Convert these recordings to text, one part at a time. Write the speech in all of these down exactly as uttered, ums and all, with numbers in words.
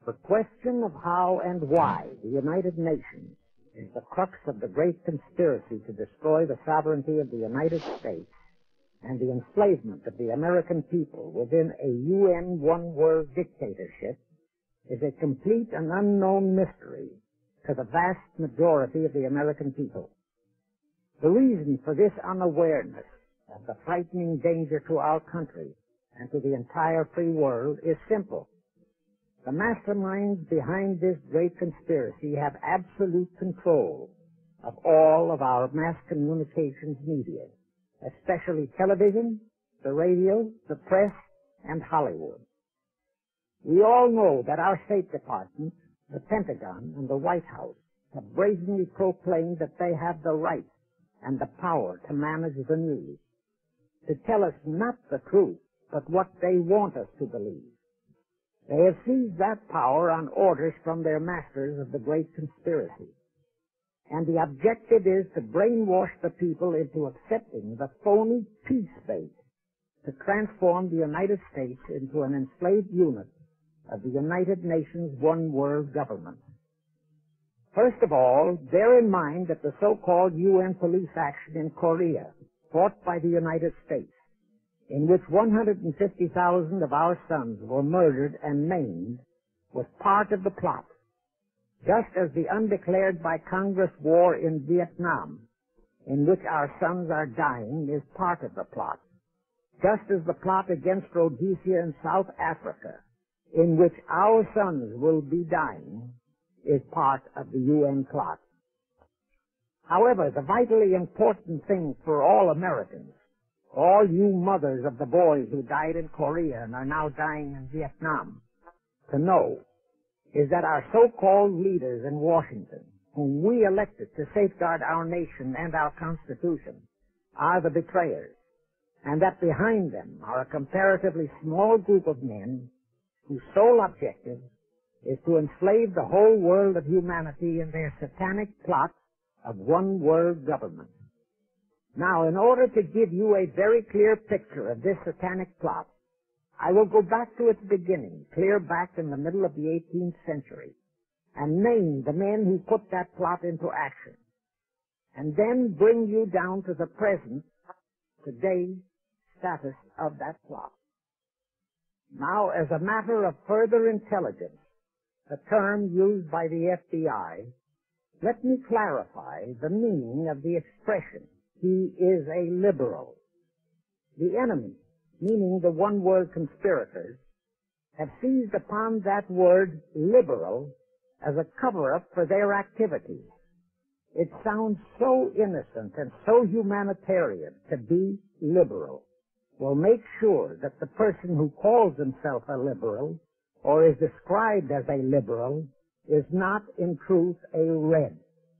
The question of how and why the United Nations is the crux of the great conspiracy to destroy the sovereignty of the United States and the enslavement of the American people within a U N one-world dictatorship is a complete and unknown mystery to the vast majority of the American people. The reason for this unawareness of the frightening danger to our country and to the entire free world is simple. The masterminds behind this great conspiracy have absolute control of all of our mass communications media, especially television, the radio, the press, and Hollywood. We all know that our State Department, the Pentagon, and the White House have brazenly proclaimed that they have the right and the power to manage the news, to tell us not the truth, but what they want us to believe. They have seized that power on orders from their masters of the great conspiracy. And the objective is to brainwash the people into accepting the phony peace bait to transform the United States into an enslaved unit of the United Nations one world government. First of all, bear in mind that the so-called U N police action in Korea, fought by the United States, in which one hundred fifty thousand of our sons were murdered and maimed, was part of the plot, just as the undeclared by Congress war in Vietnam, in which our sons are dying, is part of the plot, just as the plot against Rhodesia in South Africa, in which our sons will be dying, is part of the U N plot. However, the vitally important thing for all Americans, all you mothers of the boys who died in Korea and are now dying in Vietnam, to know is that our so-called leaders in Washington, whom we elected to safeguard our nation and our Constitution, are the betrayers, and that behind them are a comparatively small group of men whose sole objective is to enslave the whole world of humanity in their satanic plot of one world government. Now, in order to give you a very clear picture of this satanic plot, I will go back to its beginning, clear back in the middle of the eighteenth century, and name the men who put that plot into action, and then bring you down to the present, today's status of that plot. Now, as a matter of further intelligence, the term used by the F B I, let me clarify the meaning of the expression, "He is a liberal." The enemy, meaning the one-world conspirators, have seized upon that word liberal as a cover-up for their activities. It sounds so innocent and so humanitarian to be liberal. Well, make sure that the person who calls himself a liberal or is described as a liberal is not in truth a red.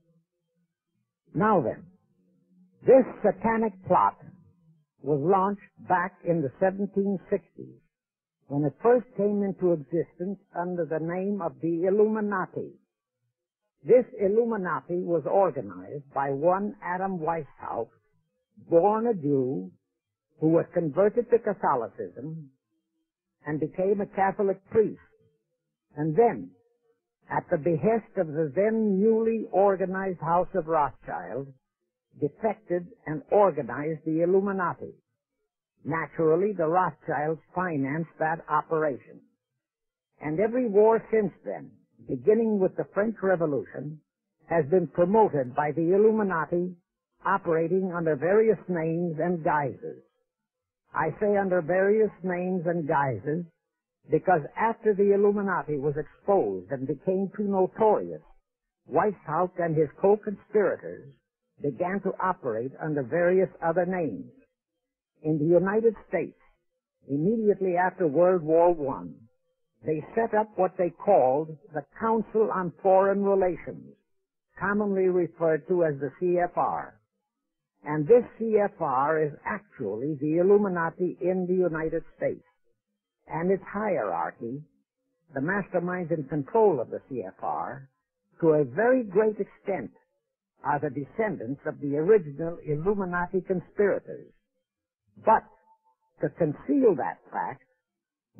Now then, this satanic plot was launched back in the seventeen sixties when it first came into existence under the name of the Illuminati. This Illuminati was organized by one Adam Weishaupt, born a Jew, who was converted to Catholicism and became a Catholic priest, and then, at the behest of the then newly organized House of Rothschild, defected and organized the Illuminati. Naturally, the Rothschilds financed that operation. And every war since then, beginning with the French Revolution, has been promoted by the Illuminati operating under various names and guises. I say under various names and guises because after the Illuminati was exposed and became too notorious, Weishaupt and his co-conspirators began to operate under various other names. In the United States, immediately after World War One, they set up what they called the Council on Foreign Relations, commonly referred to as the C F R. And this C F R is actually the Illuminati in the United States. And its hierarchy, the masterminds in control of the C F R, to a very great extent, are the descendants of the original Illuminati conspirators. But, to conceal that fact,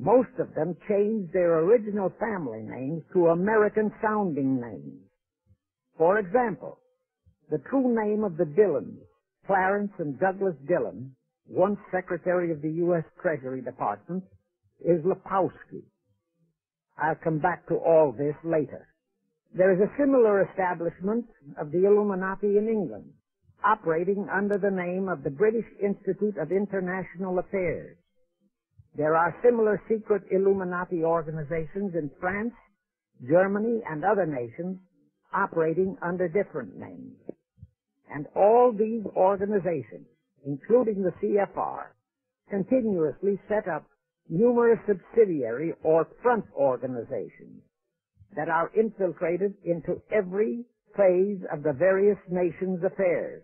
Most of them changed their original family names to American-sounding names. For example, the true name of the Dillons, Clarence and Douglas Dillon, once Secretary of the U S Treasury Department, is Lepowski. I'll come back to all this later. There is a similar establishment of the Illuminati in England, operating under the name of the British Institute of International Affairs. There are similar secret Illuminati organizations in France, Germany, and other nations operating under different names. And all these organizations, including the C F R, continuously set up numerous subsidiary or front organizations that are infiltrated into every phase of the various nations' affairs.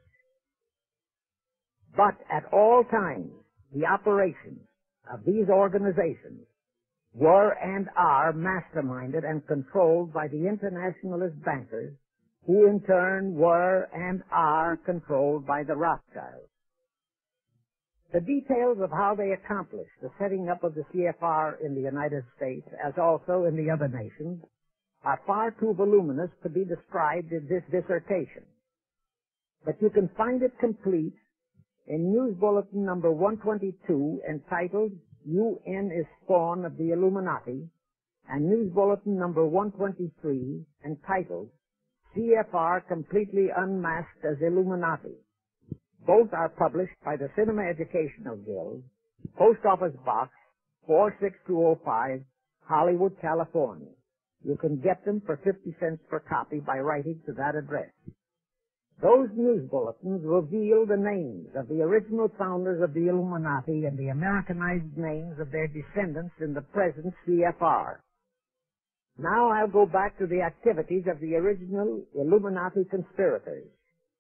But at all times, the operations of these organizations were and are masterminded and controlled by the internationalist bankers, who in turn were and are controlled by the Rothschilds. The details of how they accomplished the setting up of the C F R in the United States, as also in the other nations, are far too voluminous to be described in this dissertation. But you can find it complete in News Bulletin number one twenty-two, entitled U N is Spawn of the Illuminati, and News Bulletin number one twenty-three, entitled C F R Completely Unmasked as Illuminati. Both are published by the Cinema Educational Guild, Post Office Box four six two oh five, Hollywood, California. You can get them for fifty cents per copy by writing to that address. Those news bulletins reveal the names of the original founders of the Illuminati and the Americanized names of their descendants in the present C F R. Now I'll go back to the activities of the original Illuminati conspirators.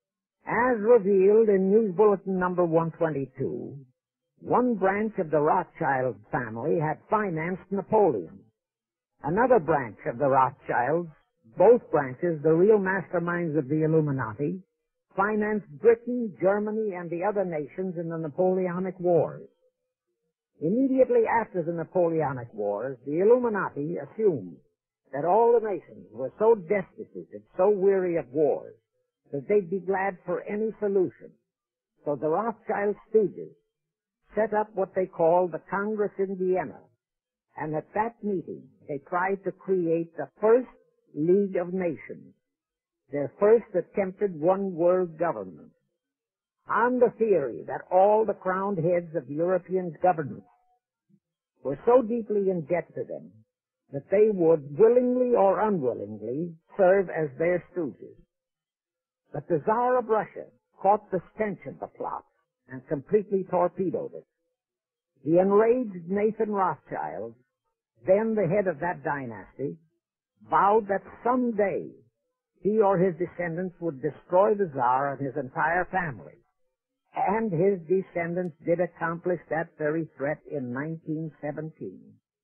As revealed in News Bulletin number one twenty-two, one branch of the Rothschild family had financed Napoleon. Another branch of the Rothschilds, both branches the real masterminds of the Illuminati, financed Britain, Germany, and the other nations in the Napoleonic Wars. Immediately after the Napoleonic Wars, the Illuminati assumed that all the nations were so destitute and so weary of wars that they'd be glad for any solution. So the Rothschild stooges set up what they called the Congress in Vienna, and at that meeting they tried to create the first League of Nations, their first attempted one-world government, on the theory that all the crowned heads of European governments were so deeply in debt to them that they would, willingly or unwillingly, serve as their stooges. But the Tsar of Russia caught the stench of the plot and completely torpedoed it. The enraged Nathan Rothschild, then the head of that dynasty, vowed that someday he or his descendants would destroy the Tsar and his entire family. And his descendants did accomplish that very threat in nineteen seventeen.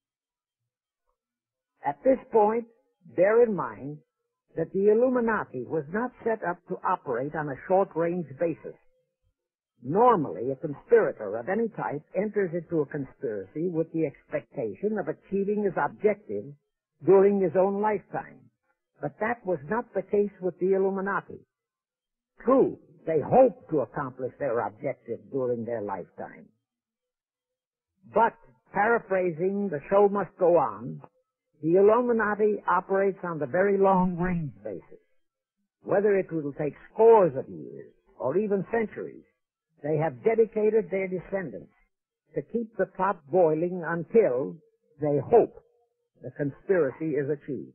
At this point, bear in mind that the Illuminati was not set up to operate on a short-range basis. Normally, a conspirator of any type enters into a conspiracy with the expectation of achieving his objective during his own lifetime. But that was not the case with the Illuminati. True, they hoped to accomplish their objective during their lifetime. But, paraphrasing The Show Must Go On, the Illuminati operates on the very long-range basis. Whether it will take scores of years or even centuries, they have dedicated their descendants to keep the pot boiling until they hope the conspiracy is achieved.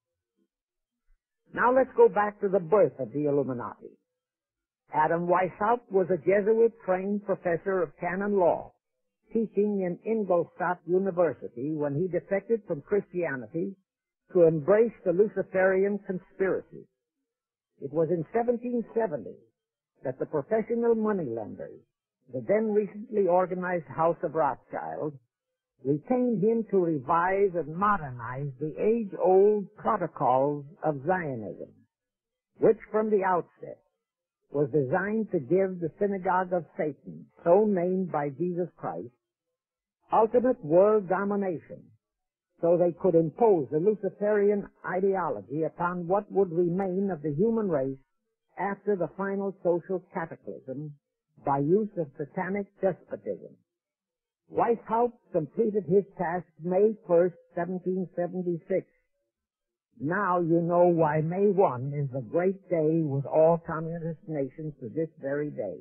Now let's go back to the birth of the Illuminati. Adam Weishaupt was a Jesuit-trained professor of canon law, teaching in Ingolstadt University when he defected from Christianity to embrace the Luciferian conspiracy. It was in seventeen seventy that the professional moneylenders, the then recently organized House of Rothschild, retained him to revise and modernize the age-old protocols of Zionism, which from the outset was designed to give the synagogue of Satan, so named by Jesus Christ, ultimate world domination, so they could impose the Luciferian ideology upon what would remain of the human race after the final social cataclysm by use of satanic despotism. Weishaupt completed his task May first, seventeen seventy-six. Now you know why May first is the great day with all communist nations to this very day.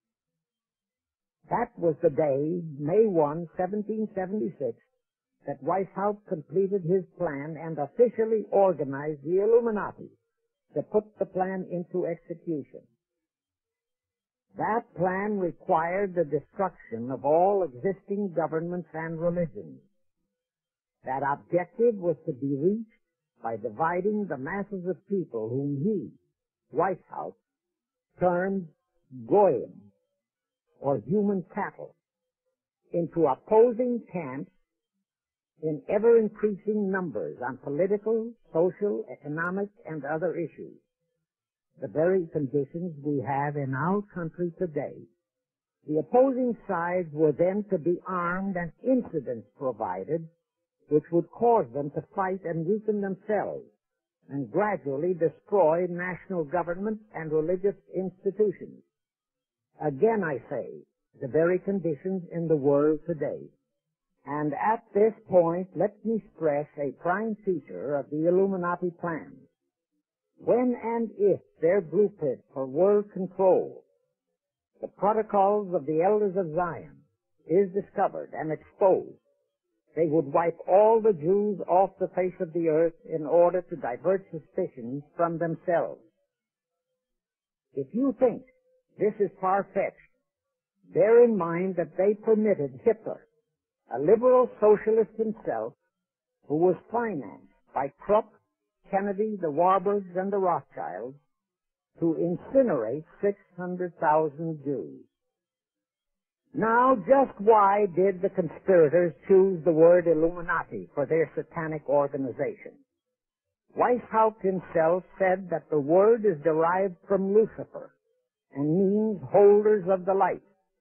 That was the day, May first, seventeen seventy-six, that Weishaupt completed his plan and officially organized the Illuminati to put the plan into execution. That plan required the destruction of all existing governments and religions. That objective was to be reached by dividing the masses of people whom he, Weishaupt, termed Goyim, or human cattle, into opposing camps in ever-increasing numbers on political, social, economic, and other issues. The very conditions we have in our country today. The opposing sides were then to be armed and incidents provided which would cause them to fight and weaken themselves and gradually destroy national government and religious institutions. Again, I say, the very conditions in the world today. And at this point, let me stress a prime feature of the Illuminati plans. When and if their blueprint for world control, the protocols of the elders of Zion, is discovered and exposed, they would wipe all the Jews off the face of the earth in order to divert suspicions from themselves. If you think this is far-fetched, bear in mind that they permitted Hitler, a liberal socialist himself, who was financed by Krupp, Kennedy, the Warburgs, and the Rothschilds, to incinerate six hundred thousand Jews. Now, just why did the conspirators choose the word Illuminati for their satanic organization? Weishaupt himself said that the word is derived from Lucifer and means holders of the light,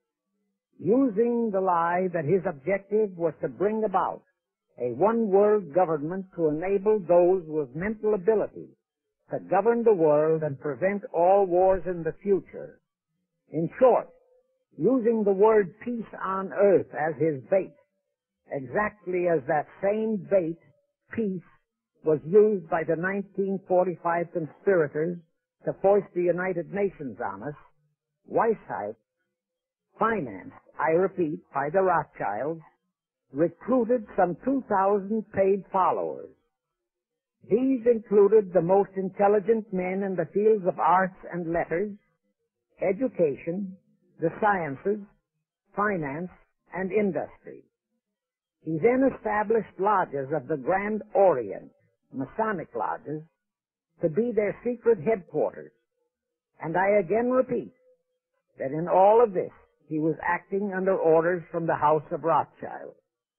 using the lie that his objective was to bring about a one-world government to enable those with mental ability to govern the world and prevent all wars in the future. In short, using the word peace on earth as his bait, exactly as that same bait, peace, was used by the nineteen forty-five conspirators to foist the United Nations on us. Weishaupt, financed, I repeat, by the Rothschilds, recruited some two thousand paid followers. These included the most intelligent men in the fields of arts and letters, education, the sciences, finance, and industry. He then established lodges of the Grand Orient, Masonic lodges, to be their secret headquarters. And I again repeat that in all of this, he was acting under orders from the House of Rothschild.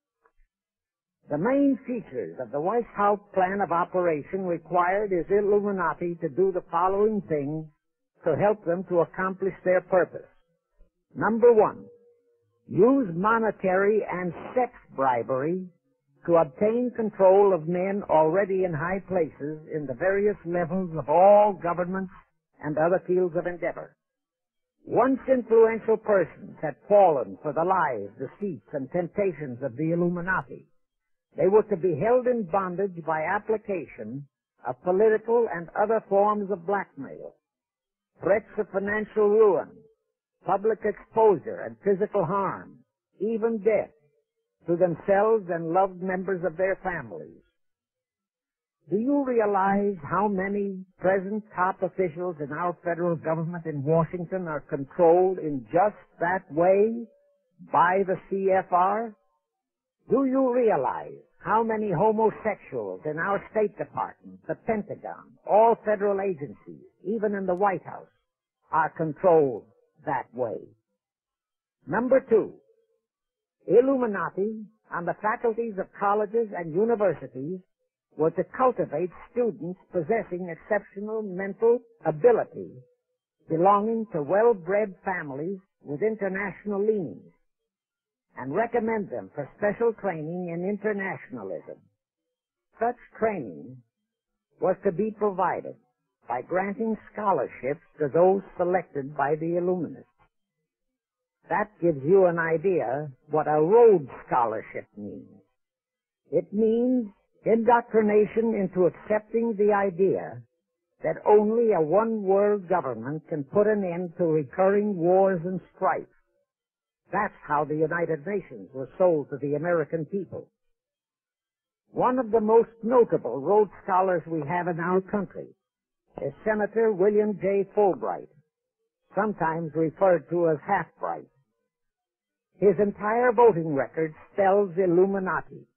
The main features of the Weishaupt plan of operation required his Illuminati to do the following things to help them to accomplish their purpose. Number one, use monetary and sex bribery to obtain control of men already in high places in the various levels of all governments and other fields of endeavor. Once influential persons had fallen for the lies, deceits, and temptations of the Illuminati, they were to be held in bondage by application of political and other forms of blackmail, threats of financial ruin, public exposure and physical harm, even death, to themselves and loved members of their families. Do you realize how many present top officials in our federal government in Washington are controlled in just that way by the C F R? Do you realize how many homosexuals in our State Department, the Pentagon, all federal agencies, even in the White House, are controlled that way? Number two, Illuminati on the faculties of colleges and universities were to cultivate students possessing exceptional mental ability, belonging to well-bred families with international leanings. and recommend them for special training in internationalism. Such training was to be provided by granting scholarships to those selected by the Illuminists. That gives you an idea what a Rhodes Scholarship means. It means indoctrination into accepting the idea that only a one-world government can put an end to recurring wars and strife. That's how the United Nations was sold to the American people. One of the most notable Rhodes Scholars we have in our country is Senator William J. Fulbright, sometimes referred to as Half-Bright. His entire voting record spells Illuminati.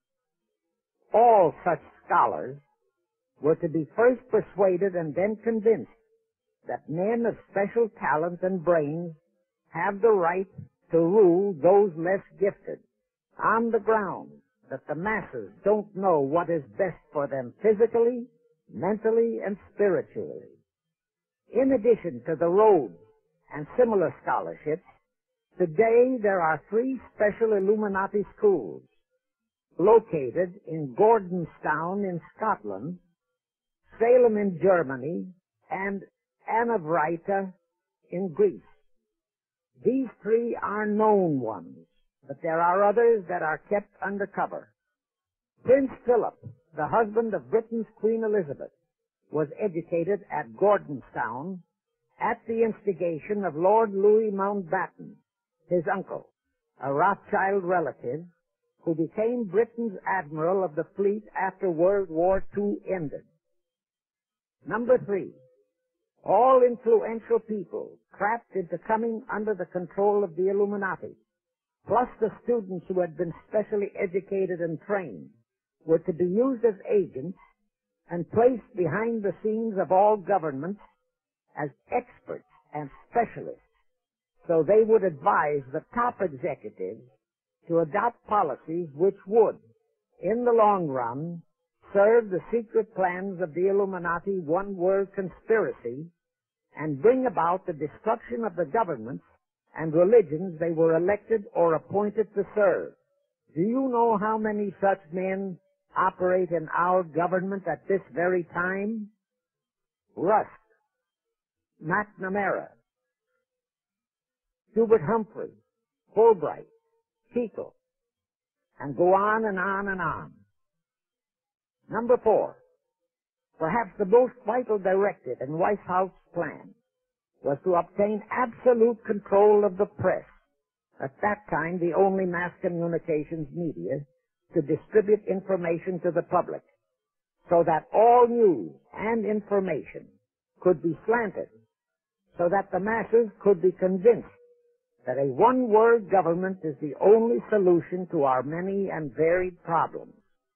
All such scholars were to be first persuaded and then convinced that men of special talent and brains have the right to rule those less gifted, on the ground that the masses don't know what is best for them physically, mentally, and spiritually. In addition to the Rhodes and similar scholarships, today there are three special Illuminati schools located in Gordonstown in Scotland, Salem in Germany, and Anavrita in Greece. These three are known ones, but there are others that are kept under cover. Prince Philip, the husband of Britain's Queen Elizabeth, was educated at Gordonstown at the instigation of Lord Louis Mountbatten, his uncle, a Rothschild relative, who became Britain's admiral of the fleet after World War Two ended. Number three, all influential people trapped into coming under the control of the Illuminati, plus the students who had been specially educated and trained, were to be used as agents and placed behind the scenes of all governments as experts and specialists, so they would advise the top executives to adopt policies which would, in the long run, serve the secret plans of the Illuminati one-world conspiracy and bring about the destruction of the governments and religions they were elected or appointed to serve. Do you know how many such men operate in our government at this very time? Rusk, McNamara, Hubert Humphrey, Fulbright, Teacle, and go on and on and on. Number four, perhaps the most vital directive in White House plan was to obtain absolute control of the press, at that time the only mass communications media, to distribute information to the public, so that all news and information could be slanted, so that the masses could be convinced that a one-world government is the only solution to our many and varied problems.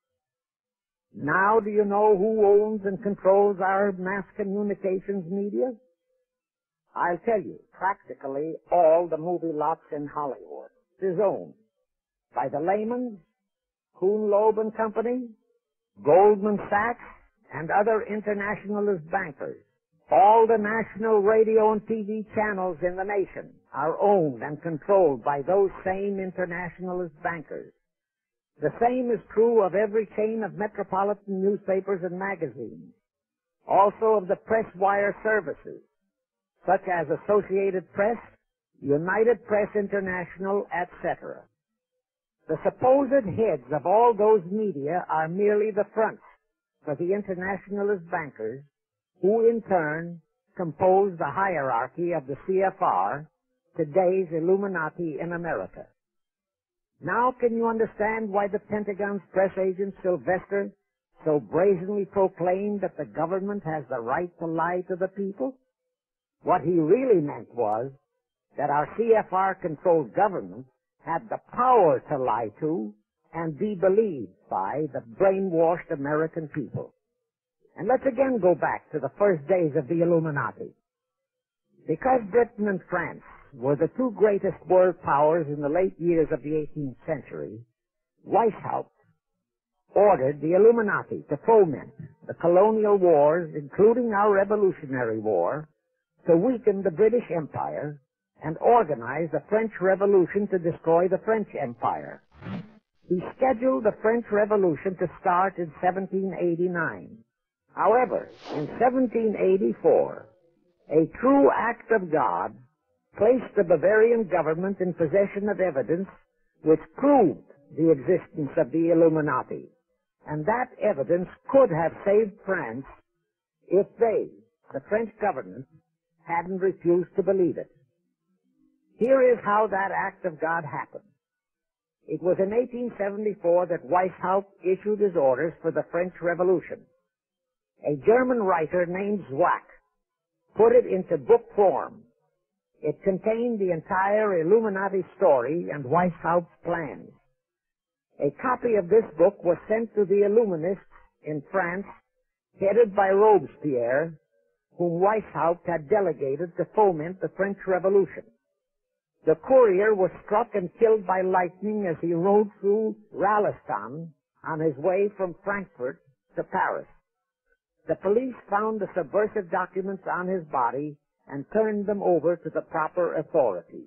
Now do you know who owns and controls our mass communications media? I'll tell you, practically all the movie lots in Hollywood is owned by the Lehmans, Kuhn Loeb and Company, Goldman Sachs, and other internationalist bankers. All the national radio and T V channels in the nation are owned and controlled by those same internationalist bankers. The same is true of every chain of metropolitan newspapers and magazines, also of the press wire services, such as Associated Press, United Press International, et cetera. The supposed heads of all those media are merely the fronts for the internationalist bankers, who in turn compose the hierarchy of the C F R, today's Illuminati in America. Now can you understand why the Pentagon's press agent Sylvester so brazenly proclaimed that the government has the right to lie to the people? What he really meant was that our C F R-controlled government had the power to lie to and be believed by the brainwashed American people. And let's again go back to the first days of the Illuminati. Because Britain and France were the two greatest world powers in the late years of the eighteenth century, Weishaupt ordered the Illuminati to foment the colonial wars, including our Revolutionary War, to weaken the British Empire and organize the French Revolution to destroy the French Empire. He scheduled the French Revolution to start in seventeen eighty-nine. However, in seventeen eighty-four, a true act of God placed the Bavarian government in possession of evidence which proved the existence of the Illuminati, and that evidence could have saved France if they, the French government, hadn't refused to believe it. Here is how that act of God happened. It was in eighteen seventy-four that Weishaupt issued his orders for the French Revolution. A German writer named Zwack put it into book form. It contained the entire Illuminati story and Weishaupt's plans. A copy of this book was sent to the Illuminists in France, headed by Robespierre, whom Weishaupt had delegated to foment the French Revolution. The courier was struck and killed by lightning as he rode through Raleston on his way from Frankfurt to Paris. The police found the subversive documents on his body and turned them over to the proper authorities.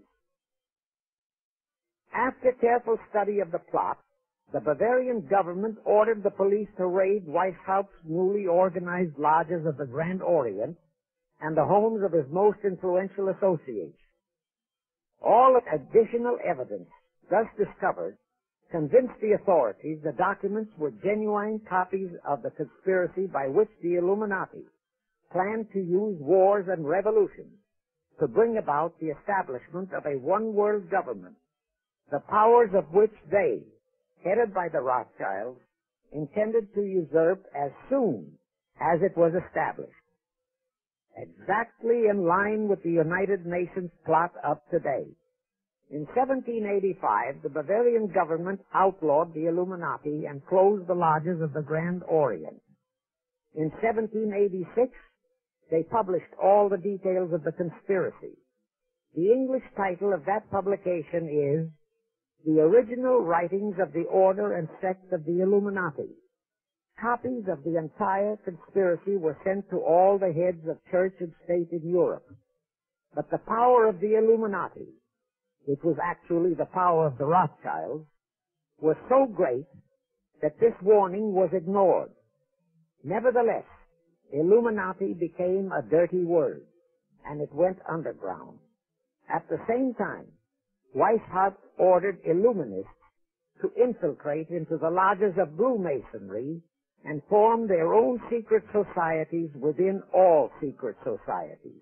After careful study of the plot, the Bavarian government ordered the police to raid Weishaupt's newly organized lodges of the Grand Orient and the homes of his most influential associates. All additional evidence thus discovered convinced the authorities the documents were genuine copies of the conspiracy by which the Illuminati planned to use wars and revolutions to bring about the establishment of a one-world government, the powers of which they, headed by the Rothschilds, intended to usurp as soon as it was established. Exactly in line with the United Nations plot of today. In seventeen eighty-five, the Bavarian government outlawed the Illuminati and closed the lodges of the Grand Orient. In seventeen eighty-six, they published all the details of the conspiracy. The English title of that publication is The Original Writings of the Order and Sect of the Illuminati. Copies of the entire conspiracy were sent to all the heads of church and state in Europe. But the power of the Illuminati, which was actually the power of the Rothschilds, was so great that this warning was ignored. Nevertheless, Illuminati became a dirty word, and it went underground. At the same time, Weishaupt ordered Illuminists to infiltrate into the lodges of Blue Masonry and form their own secret societies within all secret societies.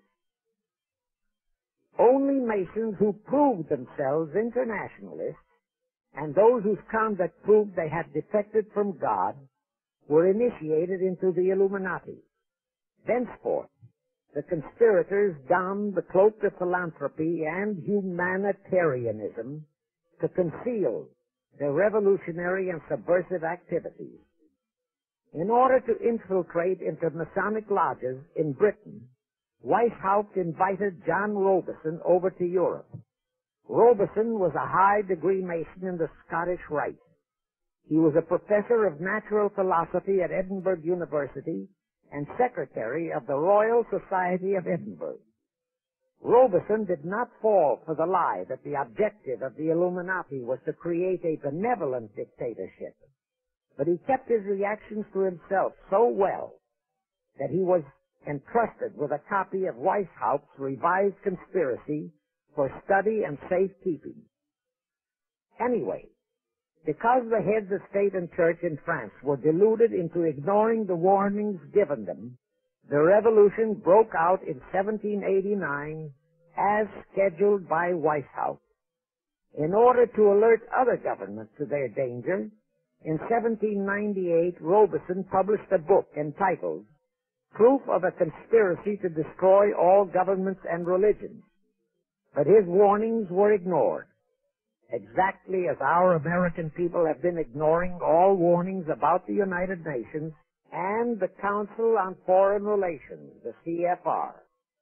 Only Masons who proved themselves internationalists and those whose conduct proved they had defected from God were initiated into the Illuminati. Thenceforth, the conspirators donned the cloak of philanthropy and humanitarianism to conceal their revolutionary and subversive activities. In order to infiltrate into Masonic lodges in Britain, Weishaupt invited John Robison over to Europe. Robison was a high-degree Mason in the Scottish Rite. He was a professor of natural philosophy at Edinburgh University and secretary of the Royal Society of Edinburgh. Robison did not fall for the lie that the objective of the Illuminati was to create a benevolent dictatorship, but he kept his reactions to himself so well that he was entrusted with a copy of Weishaupt's revised conspiracy for study and safekeeping. Anyway, because the heads of state and church in France were deluded into ignoring the warnings given them, the revolution broke out in seventeen eighty-nine as scheduled by Weishaupt. In order to alert other governments to their danger, in seventeen ninety-eight Robison published a book entitled Proof of a Conspiracy to Destroy All Governments and Religions. But his warnings were ignored, exactly as our American people have been ignoring all warnings about the United Nations and the Council on Foreign Relations, the C F R.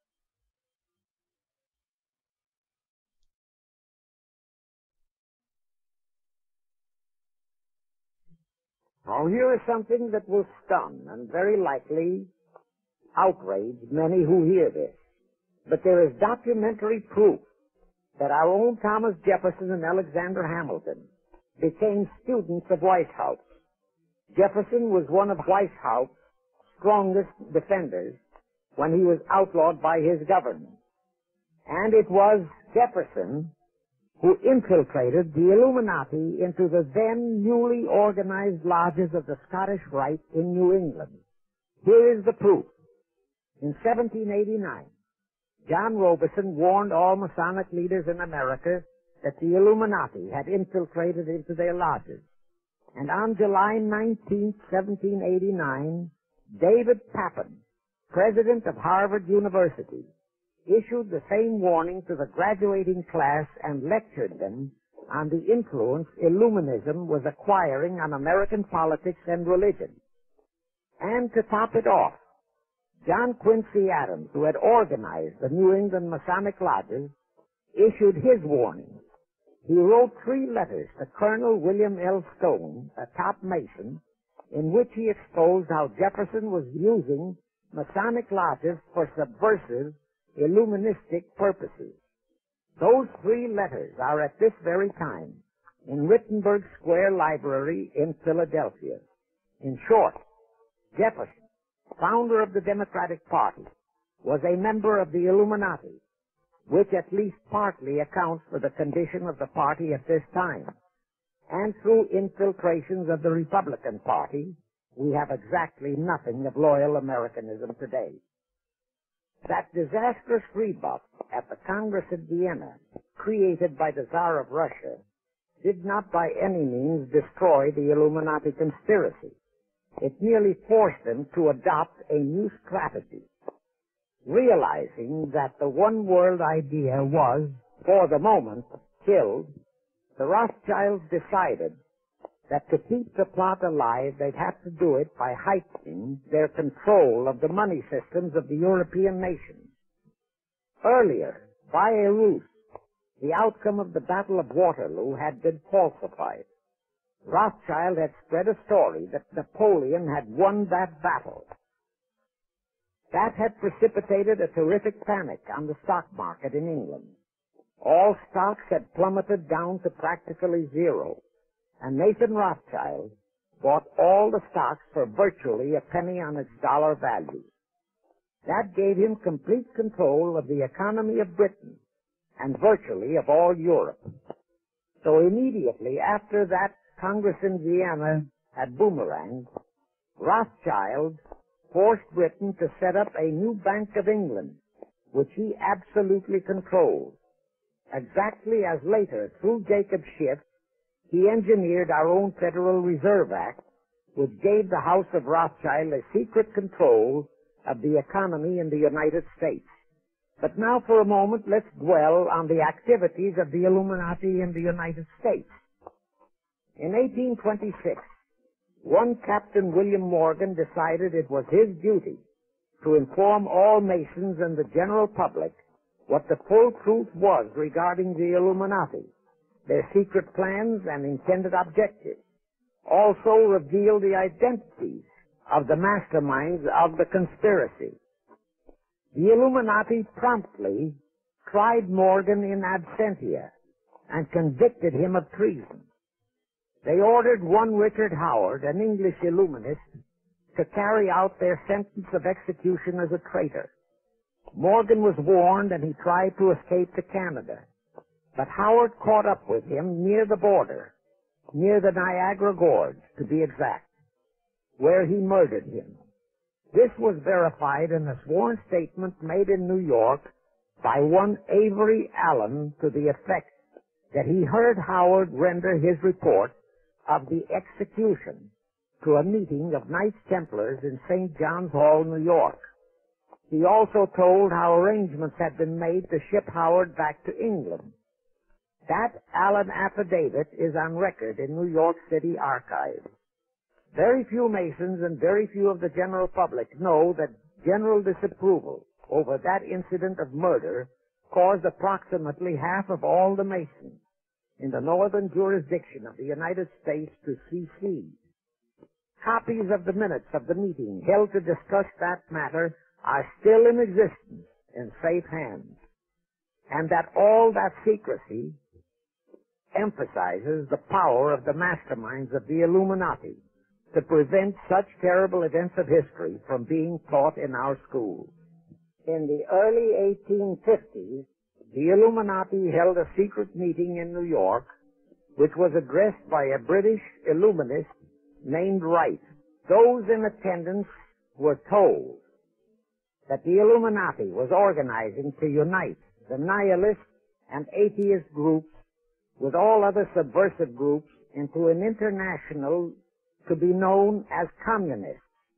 Now here is something that will stun and very likely outrage many who hear this. But there is documentary proof that our own Thomas Jefferson and Alexander Hamilton became students of Weishaupt. Jefferson was one of Weishaupt's strongest defenders when he was outlawed by his government. And it was Jefferson who infiltrated the Illuminati into the then newly organized lodges of the Scottish Rite in New England. Here is the proof. In seventeen eighty-nine, John Robeson warned all Masonic leaders in America that the Illuminati had infiltrated into their lodges. And on July nineteenth, seventeen eighty-nine, David Papin, president of Harvard University, issued the same warning to the graduating class and lectured them on the influence Illuminism was acquiring on American politics and religion. And to top it off, John Quincy Adams, who had organized the New England Masonic Lodges, issued his warning. He wrote three letters to Colonel William L. Stone, a top Mason, in which he exposed how Jefferson was using Masonic lodges for subversive, Illuministic purposes. Those three letters are at this very time in Wittenberg Square Library in Philadelphia. In short, Jefferson, founder of the Democratic Party, was a member of the Illuminati, which at least partly accounts for the condition of the party at this time. And through infiltrations of the Republican Party, we have exactly nothing of loyal Americanism today. That disastrous rebuff at the Congress at Vienna, created by the Tsar of Russia, did not by any means destroy the Illuminati conspiracy. It merely forced them to adopt a new strategy. Realizing that the one world idea was, for the moment, killed, the Rothschilds decided that to keep the plot alive, they'd have to do it by heightening their control of the money systems of the European nations. Earlier, by a ruse, the outcome of the Battle of Waterloo had been falsified. Rothschild had spread a story that Napoleon had won that battle. That had precipitated a terrific panic on the stock market in England. All stocks had plummeted down to practically zero, and Nathan Rothschild bought all the stocks for virtually a penny on its dollar value. That gave him complete control of the economy of Britain and virtually of all Europe. So immediately after that Congress in Vienna had boomeranged, Rothschild forced Britain to set up a new Bank of England, which he absolutely controlled. Exactly as later, through Jacob Schiff, he engineered our own Federal Reserve Act, which gave the House of Rothschild a secret control of the economy in the United States. But now for a moment, let's dwell on the activities of the Illuminati in the United States. In eighteen twenty-six, one Captain William Morgan decided it was his duty to inform all Masons and the general public what the full truth was regarding the Illuminati, their secret plans and intended objectives. Also reveal the identities of the masterminds of the conspiracy. The Illuminati promptly tried Morgan in absentia and convicted him of treason. They ordered one Richard Howard, an English Illuminist, to carry out their sentence of execution as a traitor. Morgan was warned and he tried to escape to Canada, but Howard caught up with him near the border, near the Niagara Gorge, to be exact, where he murdered him. This was verified in a sworn statement made in New York by one Avery Allen to the effect that he heard Howard render his report of the execution to a meeting of Knights Templars in Saint John's Hall, New York. He also told how arrangements had been made to ship Howard back to England. That Allen affidavit is on record in New York City archives. Very few Masons and very few of the general public know that general disapproval over that incident of murder caused approximately half of all the Masons in the northern jurisdiction of the United States to secede. Copies of the minutes of the meeting held to discuss that matter are still in existence in safe hands. and that all that secrecy emphasizes the power of the masterminds of the Illuminati to prevent such terrible events of history from being taught in our schools. In the early eighteen fifties, the Illuminati held a secret meeting in New York, which was addressed by a British Illuminist named Wright. Those in attendance were told that the Illuminati was organizing to unite the nihilist and atheist groups with all other subversive groups into an international to be known as communists.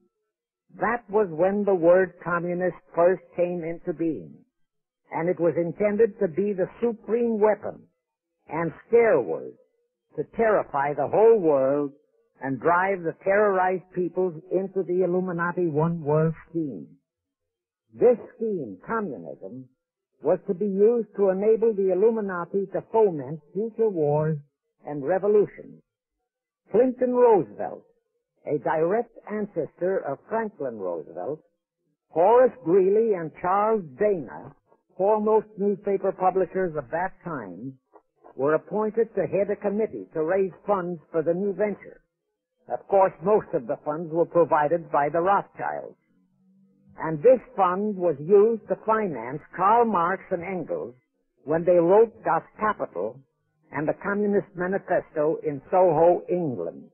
That was when the word communist first came into being, and it was intended to be the supreme weapon and scare word to terrify the whole world and drive the terrorized peoples into the Illuminati one world scheme. This scheme, communism, was to be used to enable the Illuminati to foment future wars and revolutions. Clinton Roosevelt, a direct ancestor of Franklin Roosevelt, Horace Greeley and Charles Dana, foremost newspaper publishers of that time, were appointed to head a committee to raise funds for the new venture. Of course, most of the funds were provided by the Rothschilds. And this fund was used to finance Karl Marx and Engels when they wrote Das Kapital and the Communist Manifesto in Soho, England.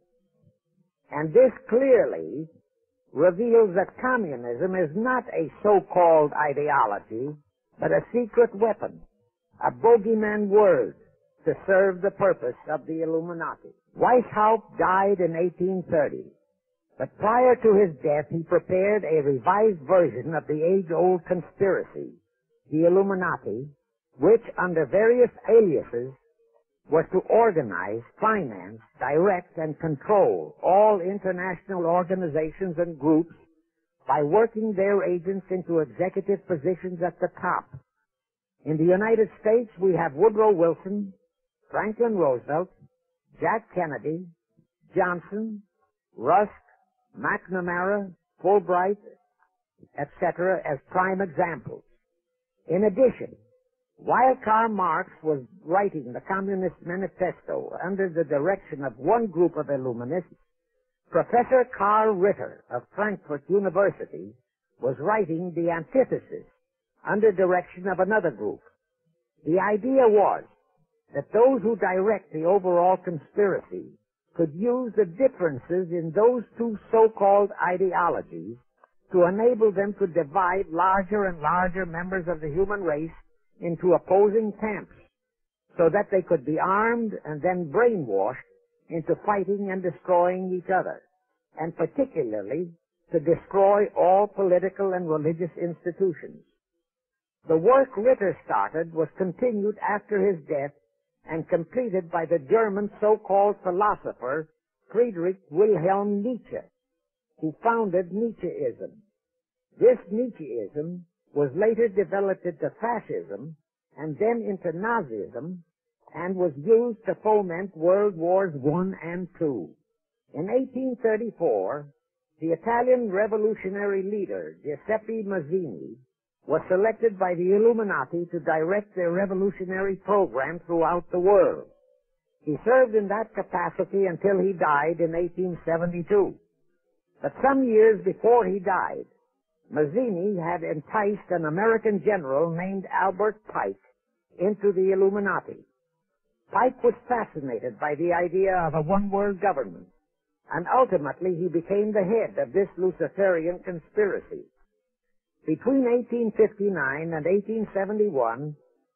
And this clearly reveals that communism is not a so-called ideology, but a secret weapon, a bogeyman word to serve the purpose of the Illuminati. Weishaupt died in eighteen thirty. But prior to his death, he prepared a revised version of the age-old conspiracy, the Illuminati, which, under various aliases, was to organize, finance, direct, and control all international organizations and groups by working their agents into executive positions at the top. In the United States, we have Woodrow Wilson, Franklin Roosevelt, Jack Kennedy, Johnson, Rusk, McNamara, Fulbright, et cetera as prime examples. In addition, while Karl Marx was writing the Communist Manifesto under the direction of one group of Illuminists, Professor Karl Ritter of Frankfurt University was writing the antithesis under direction of another group. The idea was that those who direct the overall conspiracy could use the differences in those two so-called ideologies to enable them to divide larger and larger members of the human race into opposing camps so that they could be armed and then brainwashed into fighting and destroying each other, and particularly to destroy all political and religious institutions. The work Ritter started was continued after his death and completed by the German so-called philosopher Friedrich Wilhelm Nietzsche, who founded Nietzscheism. This Nietzscheism was later developed into fascism and then into Nazism and was used to foment World Wars One and Two. In eighteen thirty-four, the Italian revolutionary leader Giuseppe Mazzini was selected by the Illuminati to direct their revolutionary program throughout the world. He served in that capacity until he died in eighteen seventy-two. But some years before he died, Mazzini had enticed an American general named Albert Pike into the Illuminati. Pike was fascinated by the idea of a one-world government, and ultimately he became the head of this Luciferian conspiracy. Between eighteen fifty-nine and eighteen seventy-one,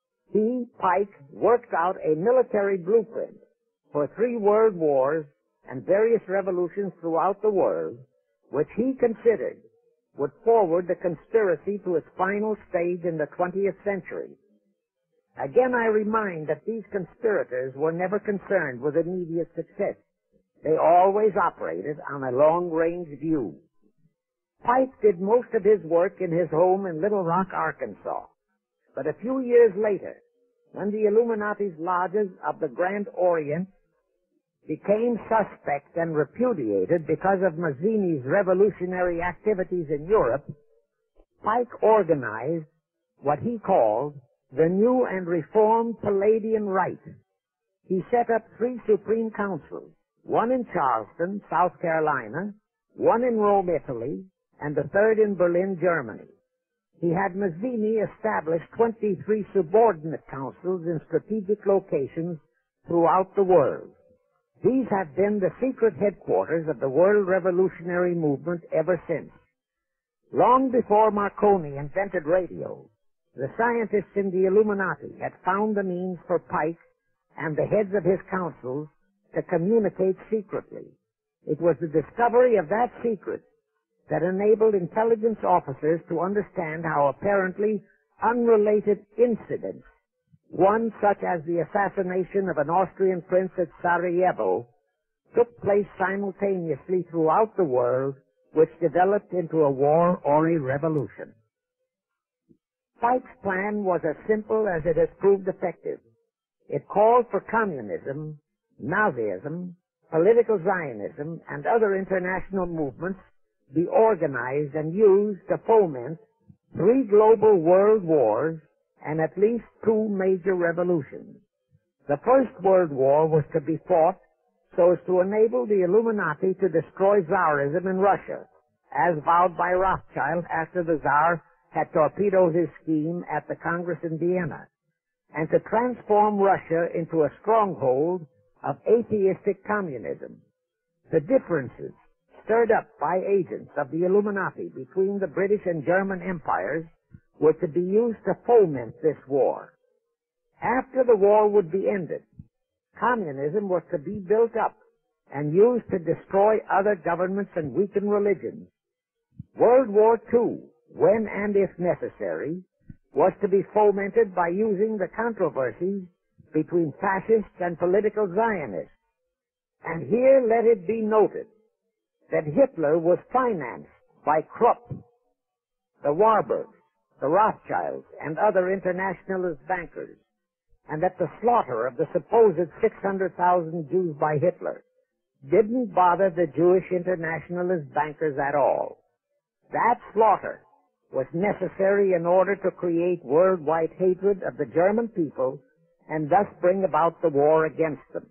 he, Pike, worked out a military blueprint for three world wars and various revolutions throughout the world, which he considered would forward the conspiracy to its final stage in the twentieth century. Again, I remind that these conspirators were never concerned with immediate success. They always operated on a long-range view. Pike did most of his work in his home in Little Rock, Arkansas. But a few years later, when the Illuminati's lodges of the Grand Orient became suspect and repudiated because of Mazzini's revolutionary activities in Europe, Pike organized what he called the new and reformed Palladian Rite. He set up three supreme councils, one in Charleston, South Carolina, one in Rome, Italy, and the third in Berlin, Germany. He had Mazzini establish twenty-three subordinate councils in strategic locations throughout the world. These have been the secret headquarters of the world revolutionary movement ever since. Long before Marconi invented radio, the scientists in the Illuminati had found the means for Pike and the heads of his councils to communicate secretly. It was the discovery of that secret that enabled intelligence officers to understand how apparently unrelated incidents, one such as the assassination of an Austrian prince at Sarajevo, took place simultaneously throughout the world, which developed into a war or a revolution. Pike's plan was as simple as it has proved effective. It called for communism, Nazism, political Zionism, and other international movements be organized and used to foment three global world wars and at least two major revolutions. The First World War was to be fought so as to enable the Illuminati to destroy Tsarism in Russia, as vowed by Rothschild after the Tsar had torpedoed his scheme at the Congress in Vienna, and to transform Russia into a stronghold of atheistic communism. The differences stirred up by agents of the Illuminati between the British and German empires were to be used to foment this war. After the war would be ended, communism was to be built up and used to destroy other governments and weaken religions. World War Two, when and if necessary, was to be fomented by using the controversies between fascists and political Zionists. And here let it be noted that Hitler was financed by Krupp, the Warburgs, the Rothschilds, and other internationalist bankers, and that the slaughter of the supposed six hundred thousand Jews by Hitler didn't bother the Jewish internationalist bankers at all. That slaughter was necessary in order to create worldwide hatred of the German people and thus bring about the war against them.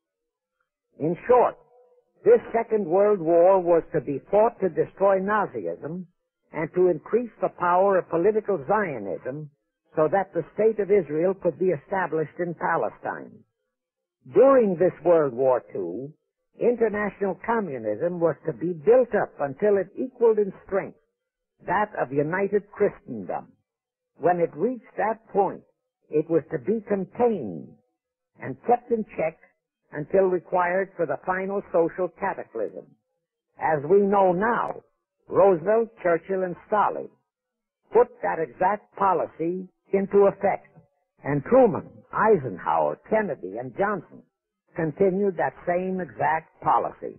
In short, this Second World War was to be fought to destroy Nazism and to increase the power of political Zionism so that the State of Israel could be established in Palestine. During this World War Two, international communism was to be built up until it equaled in strength that of united Christendom. When it reached that point, it was to be contained and kept in check until required for the final social cataclysm. As we know now, Roosevelt, Churchill, and Stalin put that exact policy into effect, and Truman, Eisenhower, Kennedy, and Johnson continued that same exact policy.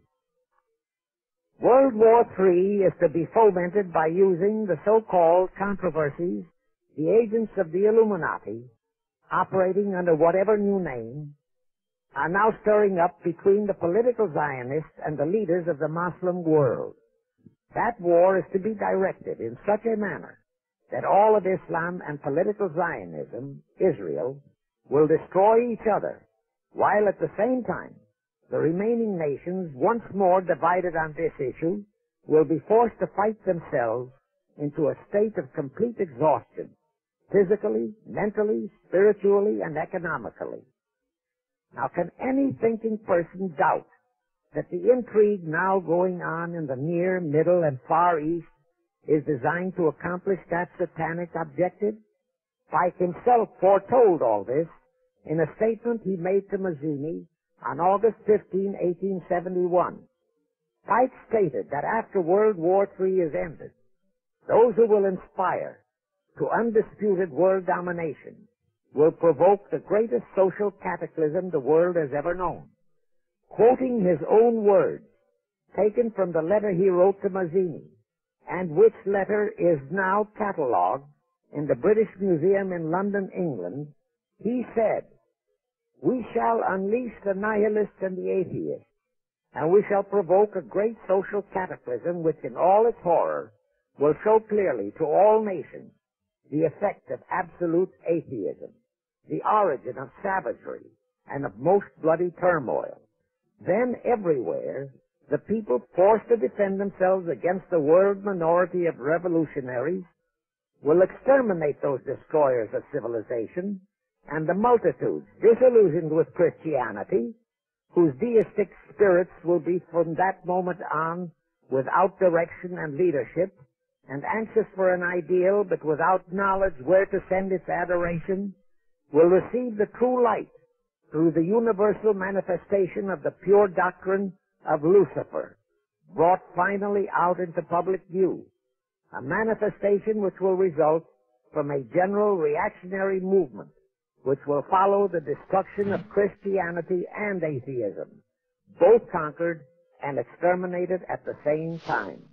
World War Three is to be fomented by using the so-called controversies the agents of the Illuminati, operating under whatever new name, are now stirring up between the political Zionists and the leaders of the Muslim world. That war is to be directed in such a manner that all of Islam and political Zionism, Israel, will destroy each other, while at the same time the remaining nations, once more divided on this issue, will be forced to fight themselves into a state of complete exhaustion, physically, mentally, spiritually, and economically. Now, can any thinking person doubt that the intrigue now going on in the near, middle, and far east is designed to accomplish that satanic objective? Pike himself foretold all this in a statement he made to Mazzini on August fifteenth, eighteen seventy-one. Pike stated that after World War Three is ended, those who will inspire to undisputed world domination will provoke the greatest social cataclysm the world has ever known. Quoting his own words, taken from the letter he wrote to Mazzini, and which letter is now catalogued in the British Museum in London, England, he said, "We shall unleash the nihilists and the atheists, and we shall provoke a great social cataclysm which in all its horror will show clearly to all nations the effect of absolute atheism, the origin of savagery and of most bloody turmoil. Then everywhere, the people forced to defend themselves against the world minority of revolutionaries will exterminate those destroyers of civilization, and the multitudes disillusioned with Christianity, whose deistic spirits will be from that moment on without direction and leadership, and anxious for an ideal but without knowledge where to send its adoration, will receive the true light through the universal manifestation of the pure doctrine of Lucifer, brought finally out into public view, a manifestation which will result from a general reactionary movement which will follow the destruction of Christianity and atheism, both conquered and exterminated at the same time.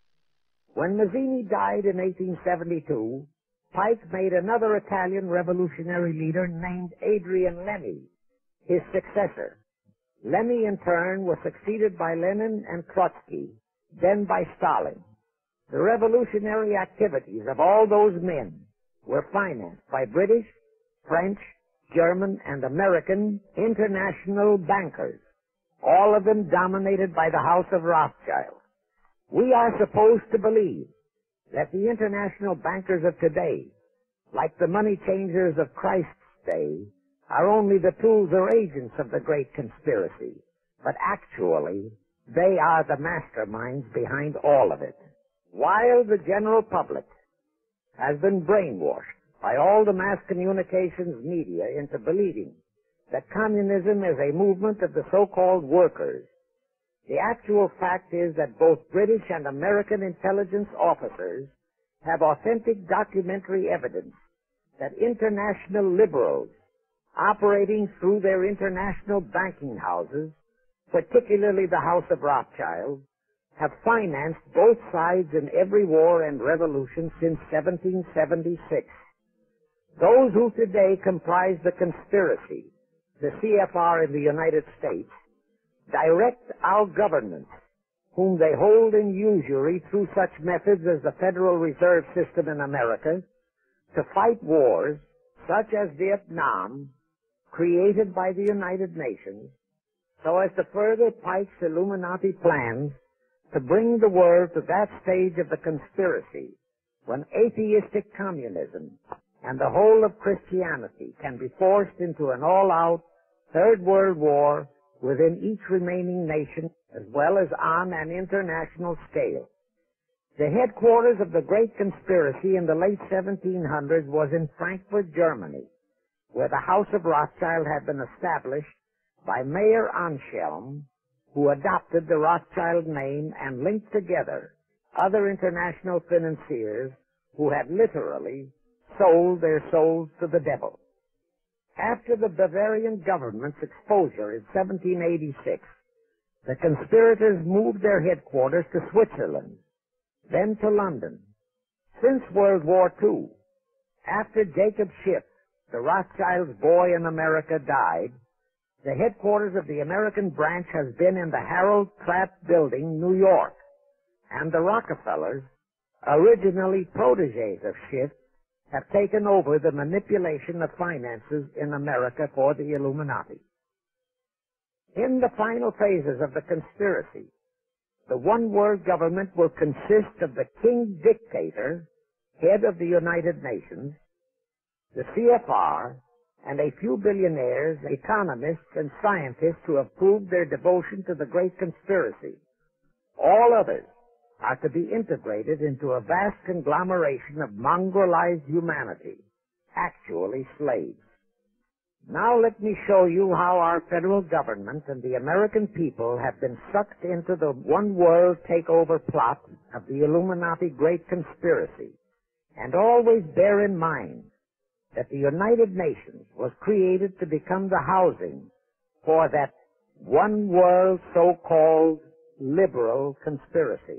When Mazzini died in eighteen seventy-two, Pike made another Italian revolutionary leader named Adrian Lemmi his successor. Lemmi, in turn, was succeeded by Lenin and Trotsky, then by Stalin. The revolutionary activities of all those men were financed by British, French, German, and American international bankers, all of them dominated by the House of Rothschild. We are supposed to believe that the international bankers of today, like the money changers of Christ's day, are only the tools or agents of the great conspiracy, but actually they are the masterminds behind all of it. While the general public has been brainwashed by all the mass communications media into believing that communism is a movement of the so-called workers, the actual fact is that both British and American intelligence officers have authentic documentary evidence that international liberals operating through their international banking houses, particularly the House of Rothschild, have financed both sides in every war and revolution since seventeen seventy-six. Those who today comprise the conspiracy, the C F R in the United States, direct our governments, whom they hold in usury through such methods as the Federal Reserve System in America, to fight wars such as Vietnam, created by the United Nations, so as to further Pike's Illuminati plans to bring the world to that stage of the conspiracy when atheistic communism and the whole of Christianity can be forced into an all-out Third World War within each remaining nation as well as on an international scale. The headquarters of the great conspiracy in the late seventeen hundreds was in Frankfurt, Germany, where the House of Rothschild had been established by Mayer Anschelm, who adopted the Rothschild name and linked together other international financiers who had literally sold their souls to the devil. After the Bavarian government's exposure in seventeen eighty-six, the conspirators moved their headquarters to Switzerland, then to London. Since World War Two, after Jacob Schiff, the Rothschild's boy in America, died, the headquarters of the American branch has been in the Harold Pratt Building, New York, and the Rockefellers, originally protégés of Schiff, have taken over the manipulation of finances in America for the Illuminati. In the final phases of the conspiracy, the one-world government will consist of the king dictator, head of the United Nations, the C F R, and a few billionaires, economists, and scientists who have proved their devotion to the great conspiracy. All others are to be integrated into a vast conglomeration of mongrelized humanity, actually slaves. Now let me show you how our federal government and the American people have been sucked into the one-world takeover plot of the Illuminati great conspiracy. And always bear in mind that the United Nations was created to become the housing for that one-world so-called liberal conspiracy.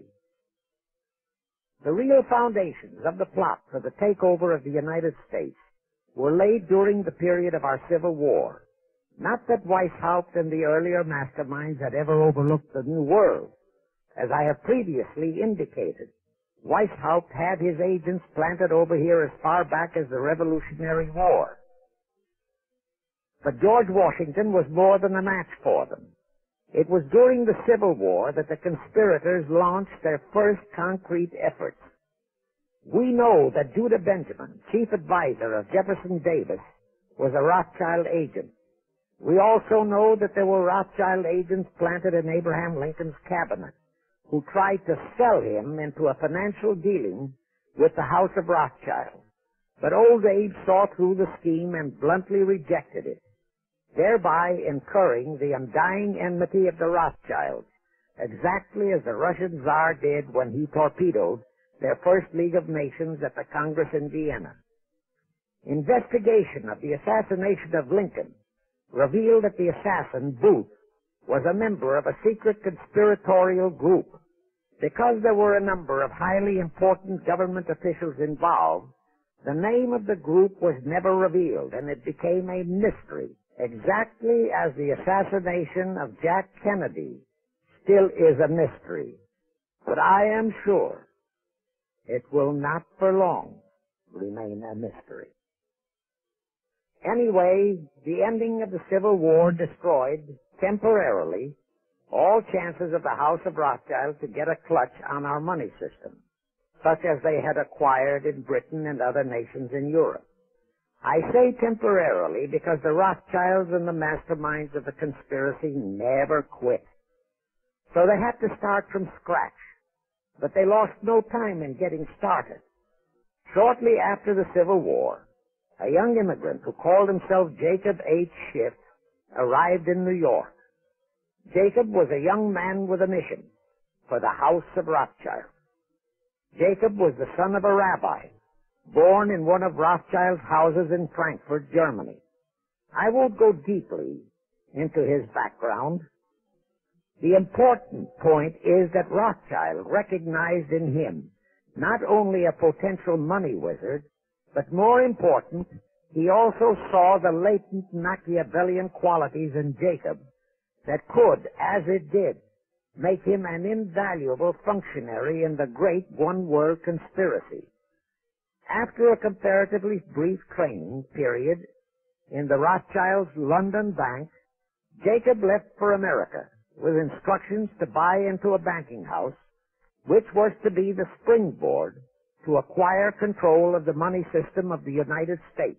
The real foundations of the plot for the takeover of the United States were laid during the period of our Civil War. Not that Weishaupt and the earlier masterminds had ever overlooked the New World. As I have previously indicated, Weishaupt had his agents planted over here as far back as the Revolutionary War. But George Washington was more than a match for them. It was during the Civil War that the conspirators launched their first concrete efforts. We know that Judah Benjamin, chief advisor of Jefferson Davis, was a Rothschild agent. We also know that there were Rothschild agents planted in Abraham Lincoln's cabinet who tried to sell him into a financial dealing with the House of Rothschild. But old Abe saw through the scheme and bluntly rejected it, thereby incurring the undying enmity of the Rothschilds, exactly as the Russian Tsar did when he torpedoed their first League of Nations at the Congress in Vienna. Investigation of the assassination of Lincoln revealed that the assassin, Booth, was a member of a secret conspiratorial group. Because there were a number of highly important government officials involved, the name of the group was never revealed, and it became a mystery, exactly as the assassination of Jack Kennedy still is a mystery. But I am sure it will not for long remain a mystery. Anyway, the ending of the Civil War destroyed, temporarily, all chances of the House of Rothschild to get a clutch on our money system, such as they had acquired in Britain and other nations in Europe. I say temporarily because the Rothschilds and the masterminds of the conspiracy never quit. So they had to start from scratch, but they lost no time in getting started. Shortly after the Civil War, a young immigrant who called himself Jacob H. Schiff arrived in New York. Jacob was a young man with a mission for the House of Rothschild. Jacob was the son of a rabbi, born in one of Rothschild's houses in Frankfurt, Germany. I won't go deeply into his background. The important point is that Rothschild recognized in him not only a potential money wizard, but more important, he also saw the latent Machiavellian qualities in Jacob that could, as it did, make him an invaluable functionary in the great one-world conspiracy. After a comparatively brief training period in the Rothschilds' London bank, Jacob left for America with instructions to buy into a banking house, which was to be the springboard to acquire control of the money system of the United States.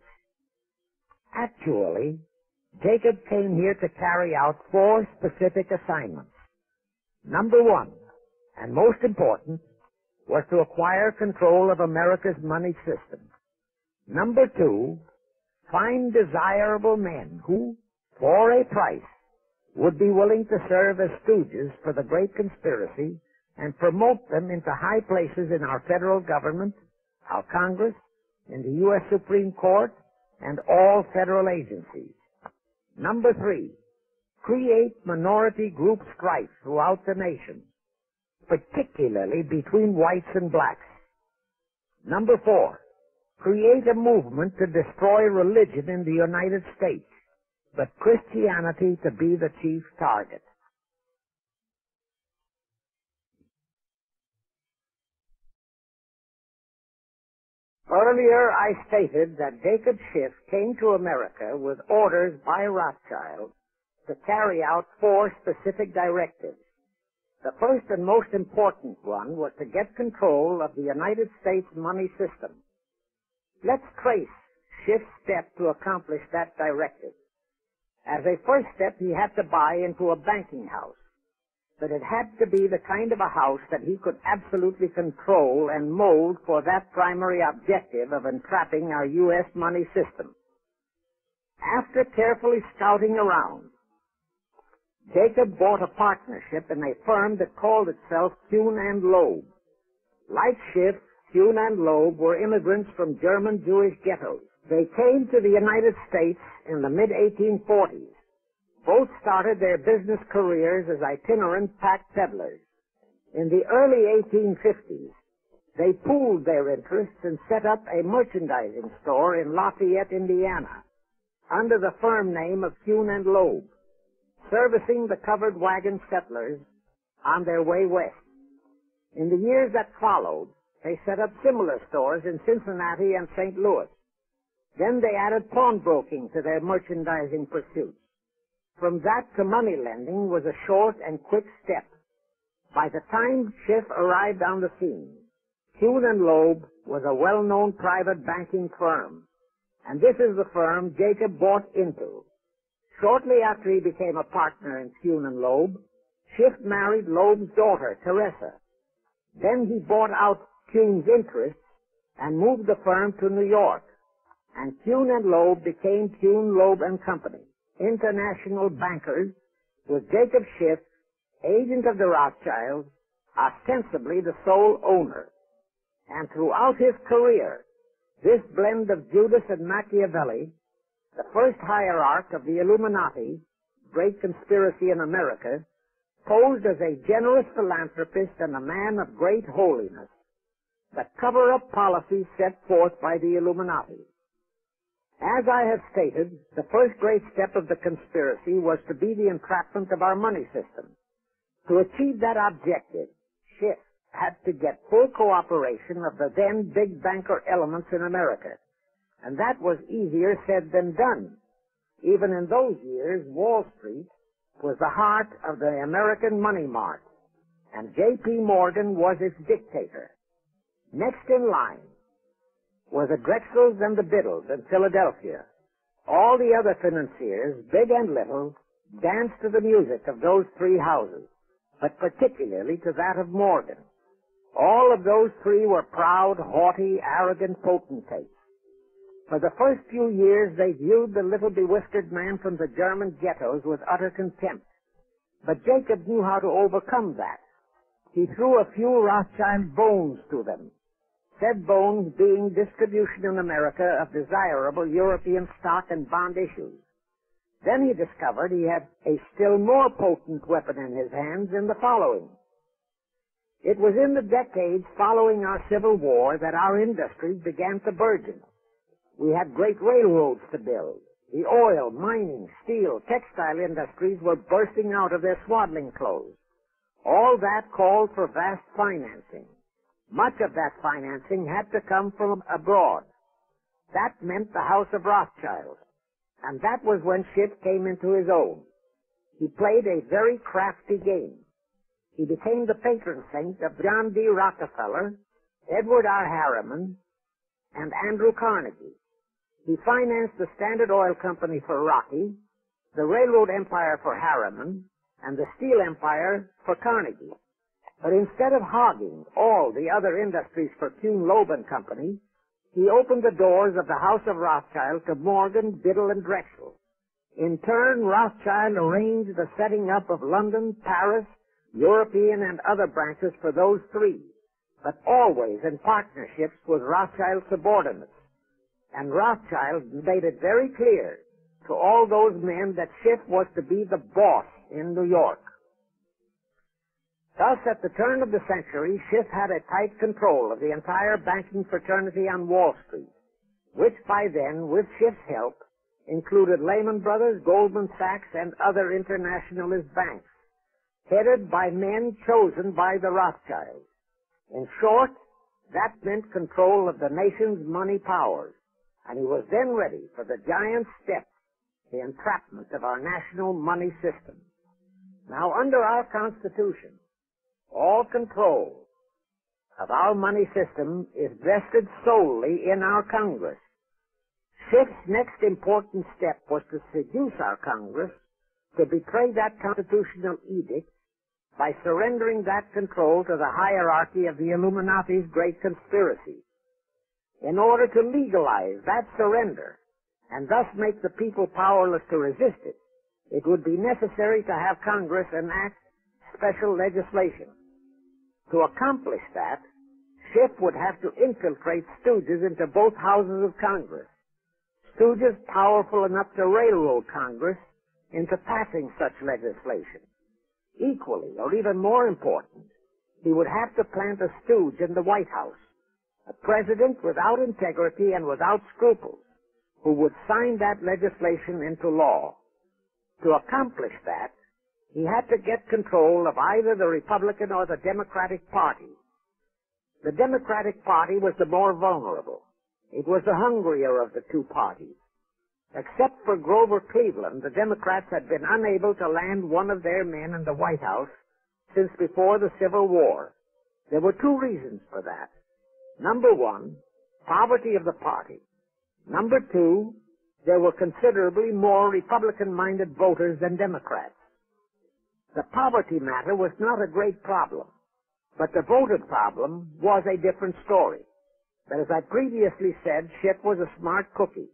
Actually, Jacob came here to carry out four specific assignments. Number one, and most important, was to acquire control of America's money system. Number two, find desirable men who, for a price, would be willing to serve as stooges for the great conspiracy and promote them into high places in our federal government, our Congress, in the U S Supreme Court, and all federal agencies. Number three, create minority group strife throughout the nation, particularly between whites and blacks. Number four, create a movement to destroy religion in the United States, but Christianity to be the chief target. Earlier, I stated that Jacob Schiff came to America with orders by Rothschild to carry out four specific directives. The first and most important one was to get control of the United States money system. Let's trace Schiff's step to accomplish that directive. As a first step, he had to buy into a banking house, but it had to be the kind of a house that he could absolutely control and mold for that primary objective of entrapping our U S money system. After carefully scouting around, Jacob bought a partnership in a firm that called itself Kuhn and Loeb. Like Schiff, Kuhn and Loeb were immigrants from German Jewish ghettos. They came to the United States in the mid eighteen forties. Both started their business careers as itinerant pack peddlers. In the early eighteen fifties, they pooled their interests and set up a merchandising store in Lafayette, Indiana, under the firm name of Kuhn and Loeb, servicing the covered wagon settlers on their way west. In the years that followed, They set up similar stores in Cincinnati and Saint Louis. Then they added pawnbroking to their merchandising pursuits. From that to money lending was a short and quick step. By the time Schiff arrived on the scene, Kuhn and Loeb was a well-known private banking firm, and this is the firm Jacob bought into. Shortly after he became a partner in Kuhn and Loeb, Schiff married Loeb's daughter, Teresa. Then he bought out Kuhn's interests and moved the firm to New York, and Kuhn and Loeb became Kuhn, Loeb and Company, international bankers, with Jacob Schiff, agent of the Rothschilds, ostensibly the sole owner. And throughout his career, this blend of Judas and Machiavelli, the first hierarch of the Illuminati, great conspiracy in America, posed as a generous philanthropist and a man of great holiness, the cover-up policy set forth by the Illuminati. As I have stated, the first great step of the conspiracy was to be the entrapment of our money system. To achieve that objective, Schiff had to get full cooperation of the then big banker elements in America, and that was easier said than done. Even in those years, Wall Street was the heart of the American money mart, and J P Morgan was its dictator. Next in line were the Drexels and the Biddles in Philadelphia. All the other financiers, big and little, danced to the music of those three houses, but particularly to that of Morgan. All of those three were proud, haughty, arrogant potentates. For the first few years, they viewed the little bewhiskered man from the German ghettos with utter contempt. But Jacob knew how to overcome that. He threw a few Rothschild bones to them, said bones being distribution in America of desirable European stock and bond issues. Then he discovered he had a still more potent weapon in his hands in the following. It was in the decades following our Civil War that our industries began to burgeon. We had great railroads to build. The oil, mining, steel, textile industries were bursting out of their swaddling clothes. All that called for vast financing. Much of that financing had to come from abroad. That meant the House of Rothschild. And that was when Schiff came into his own. He played a very crafty game. He became the patron saint of John D. Rockefeller, Edward R. Harriman, and Andrew Carnegie. He financed the Standard Oil Company for Rocky, the railroad empire for Harriman, and the steel empire for Carnegie. But instead of hogging all the other industries for Kuhn, Loeb and Company, he opened the doors of the House of Rothschild to Morgan, Biddle, and Drexel. In turn, Rothschild arranged the setting up of London, Paris, European, and other branches for those three, but always in partnerships with Rothschild subordinates. And Rothschild made it very clear to all those men that Schiff was to be the boss in New York. Thus, at the turn of the century, Schiff had a tight control of the entire banking fraternity on Wall Street, which by then, with Schiff's help, included Lehman Brothers, Goldman Sachs, and other internationalist banks, headed by men chosen by the Rothschilds. In short, that meant control of the nation's money powers, and he was then ready for the giant step, the entrapment of our national money system. Now, under our Constitution, all control of our money system is vested solely in our Congress. Schiff's next important step was to seduce our Congress to betray that constitutional edict by surrendering that control to the hierarchy of the Illuminati's great conspiracy. In order to legalize that surrender and thus make the people powerless to resist it, it would be necessary to have Congress enact special legislation. To accomplish that, Schiff would have to infiltrate stooges into both houses of Congress, stooges powerful enough to railroad Congress into passing such legislation. Equally, or even more important, he would have to plant a stooge in the White House, a president without integrity and without scruples, who would sign that legislation into law. To accomplish that, he had to get control of either the Republican or the Democratic Party. The Democratic Party was the more vulnerable. It was the hungrier of the two parties. Except for Grover Cleveland, the Democrats had been unable to land one of their men in the White House since before the Civil War. There were two reasons for that. Number one, poverty of the party. Number two, there were considerably more Republican-minded voters than Democrats. The poverty matter was not a great problem, but the voter problem was a different story. But as I previously said, Schiff was a smart cookie.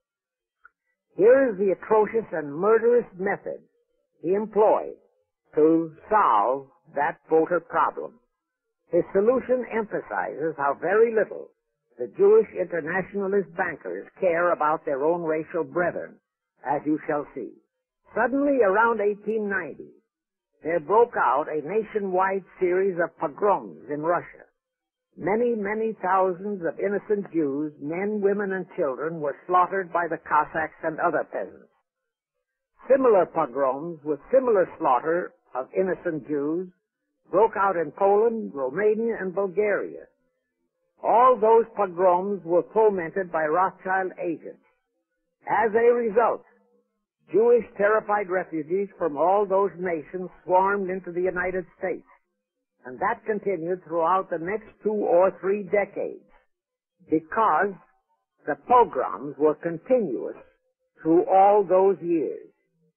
Here is the atrocious and murderous method he employed to solve that voter problem. His solution emphasizes how very little the Jewish internationalist bankers care about their own racial brethren, as you shall see. Suddenly, around eighteen ninety, there broke out a nationwide series of pogroms in Russia. Many, many thousands of innocent Jews, men, women, and children, were slaughtered by the Cossacks and other peasants. Similar pogroms with similar slaughter of innocent Jews broke out in Poland, Romania, and Bulgaria. All those pogroms were fomented by Rothschild agents. As a result, Jewish terrified refugees from all those nations swarmed into the United States. And that continued throughout the next two or three decades because the pogroms were continuous through all those years.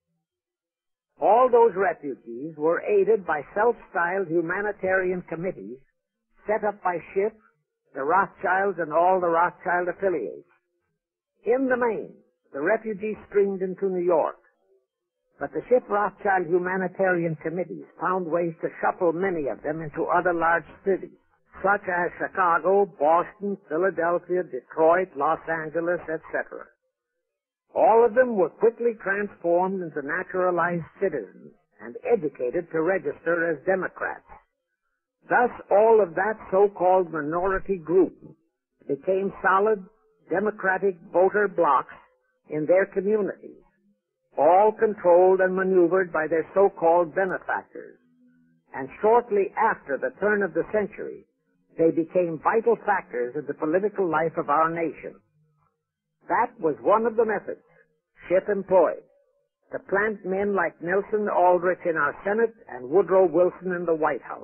All those refugees were aided by self-styled humanitarian committees set up by Schiff, the Rothschilds, and all the Rothschild affiliates. In the main, the refugees streamed into New York. But the Schiff-Rothschild humanitarian committees found ways to shuffle many of them into other large cities, such as Chicago, Boston, Philadelphia, Detroit, Los Angeles, et cetera. All of them were quickly transformed into naturalized citizens and educated to register as Democrats. Thus, all of that so-called minority group became solid Democratic voter blocs in their communities, all controlled and maneuvered by their so-called benefactors. And shortly after the turn of the century, they became vital factors in the political life of our nation. That was one of the methods Schiff employed, to plant men like Nelson Aldrich in our Senate and Woodrow Wilson in the White House.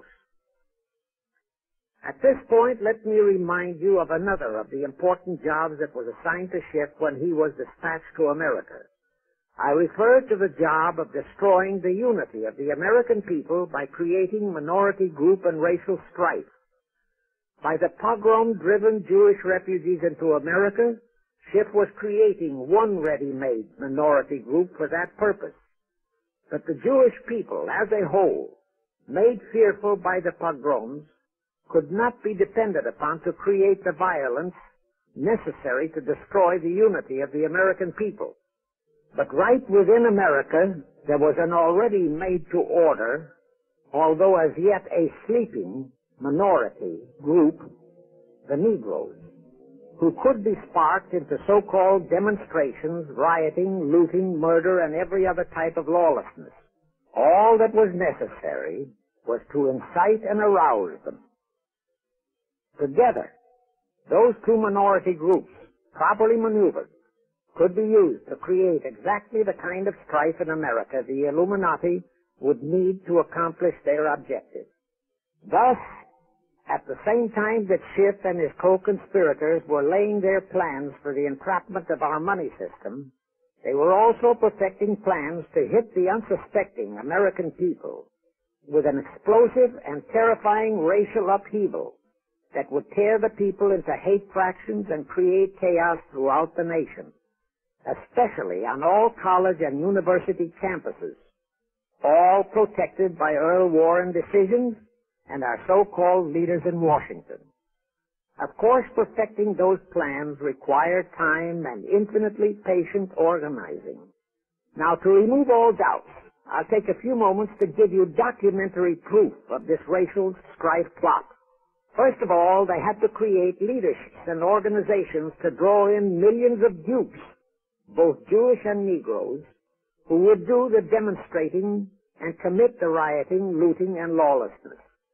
At this point, let me remind you of another of the important jobs that was assigned to Schiff when he was dispatched to America. I refer to the job of destroying the unity of the American people by creating minority group and racial strife. By the pogrom-driven Jewish refugees into America, Schiff was creating one ready-made minority group for that purpose. But the Jewish people, as a whole, made fearful by the pogroms, could not be depended upon to create the violence necessary to destroy the unity of the American people. But right within America, there was an already made-to-order, although as yet a sleeping, minority group, the Negroes, who could be sparked into so-called demonstrations, rioting, looting, murder, and every other type of lawlessness. All that was necessary was to incite and arouse them. Together, those two minority groups, properly maneuvered, could be used to create exactly the kind of strife in America the Illuminati would need to accomplish their objective. Thus, at the same time that Schiff and his co-conspirators were laying their plans for the entrapment of our money system, they were also perfecting plans to hit the unsuspecting American people with an explosive and terrifying racial upheaval that would tear the people into hate fractions and create chaos throughout the nation, especially on all college and university campuses, all protected by Earl Warren decisions and our so-called leaders in Washington. Of course, perfecting those plans required time and infinitely patient organizing. Now, to remove all doubts, I'll take a few moments to give you documentary proof of this racial strife plot. First of all, they had to create leaderships and organizations to draw in millions of dupes, both Jewish and Negroes, who would do the demonstrating and commit the rioting, looting, and lawlessness.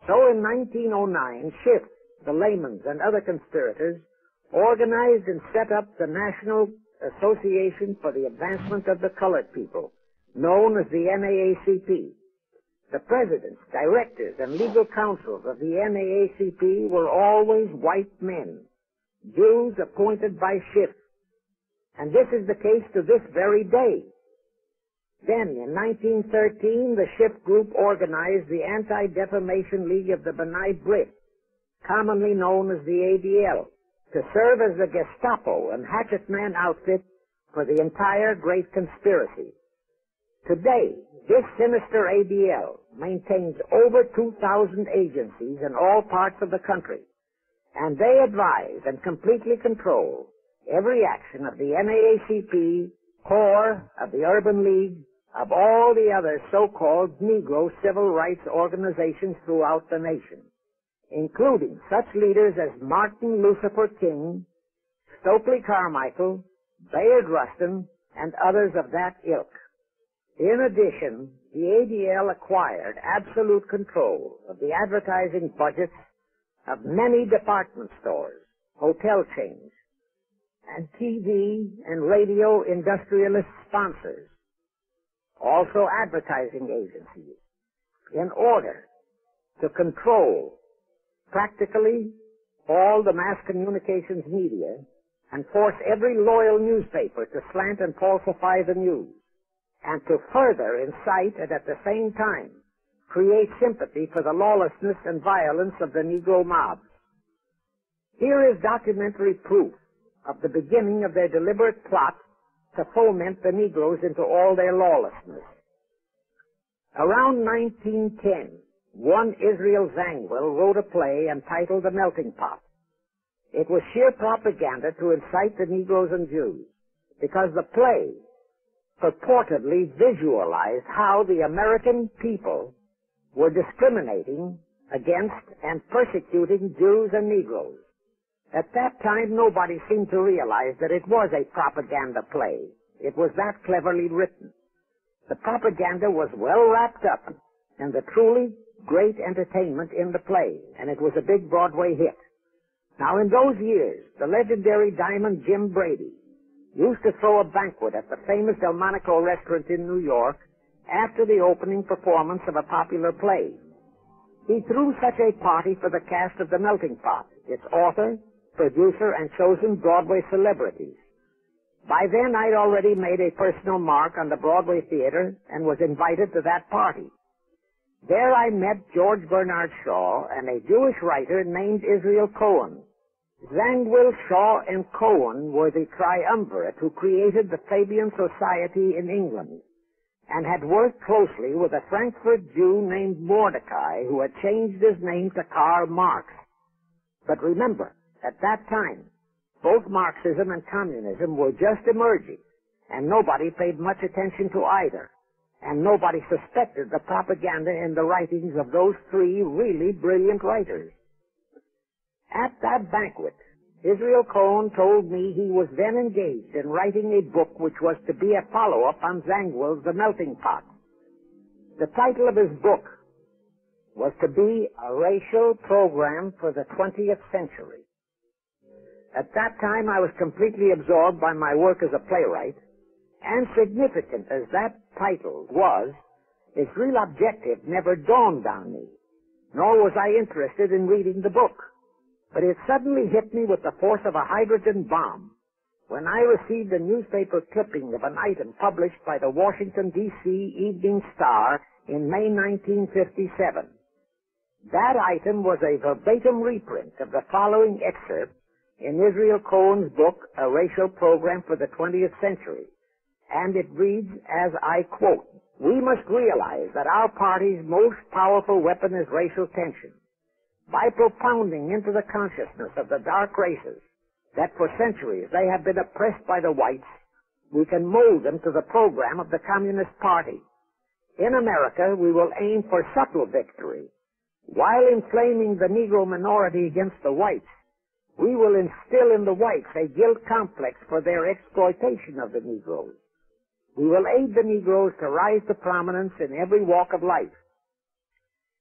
So in nineteen oh nine, Schiff, the Lamans, and other conspirators organized and set up the National Association for the Advancement of the Colored People, known as the N double A C P. The presidents, directors, and legal counsels of the N double A C P were always white men, Jews appointed by Schiff. And this is the case to this very day. Then, in nineteen thirteen, the Schiff Group organized the Anti-Defamation League of the B'nai B'rith, commonly known as the A D L, to serve as the Gestapo and hatchet man outfit for the entire Great Conspiracy. Today, this sinister A D L maintains over two thousand agencies in all parts of the country, and they advise and completely control every action of the N double A C P, CORE, of the Urban League, of all the other so-called Negro civil rights organizations throughout the nation, including such leaders as Martin Lucifer King, Stokely Carmichael, Bayard Rustin, and others of that ilk. In addition, the A D L acquired absolute control of the advertising budgets of many department stores, hotel chains, and T V and radio industrialist sponsors, also advertising agencies, in order to control practically all the mass communications media and force every loyal newspaper to slant and falsify the news, and to further incite and at the same time create sympathy for the lawlessness and violence of the Negro mobs. Here is documentary proof of the beginning of their deliberate plot to foment the Negroes into all their lawlessness. Around nineteen ten, one Israel Zangwill wrote a play entitled The Melting Pot. It was sheer propaganda to incite the Negroes and Jews, because the play purportedly visualized how the American people were discriminating against and persecuting Jews and Negroes. At that time, nobody seemed to realize that it was a propaganda play. It was that cleverly written. The propaganda was well wrapped up in the truly great entertainment in the play, and it was a big Broadway hit. Now, in those years, the legendary Diamond Jim Brady used to throw a banquet at the famous Delmonico restaurant in New York after the opening performance of a popular play. He threw such a party for the cast of The Melting Pot, its author, producer, and chosen Broadway celebrities. By then, I'd already made a personal mark on the Broadway theater and was invited to that party. There I met George Bernard Shaw and a Jewish writer named Israel Cohen. Zangwill, Shaw, and Cohen were the triumvirate who created the Fabian Society in England and had worked closely with a Frankfurt Jew named Mordecai who had changed his name to Karl Marx. But remember, at that time, both Marxism and communism were just emerging, and nobody paid much attention to either, and nobody suspected the propaganda in the writings of those three really brilliant writers. At that banquet, Israel Cohen told me he was then engaged in writing a book which was to be a follow-up on Zangwill's The Melting Pot. The title of his book was to be A Racial Program for the twentieth Century. At that time, I was completely absorbed by my work as a playwright, and significant as that title was, its real objective never dawned on me, nor was I interested in reading the book. But it suddenly hit me with the force of a hydrogen bomb when I received a newspaper clipping of an item published by the Washington, D C Evening Star in May nineteen fifty-seven. That item was a verbatim reprint of the following excerpt in Israel Cohen's book, A Racial Program for the twentieth Century, and it reads as I quote, "We must realize that our party's most powerful weapon is racial tension. By propounding into the consciousness of the dark races that for centuries they have been oppressed by the whites, we can mold them to the program of the Communist Party. In America, we will aim for subtle victory. While inflaming the Negro minority against the whites, we will instill in the whites a guilt complex for their exploitation of the Negroes. We will aid the Negroes to rise to prominence in every walk of life.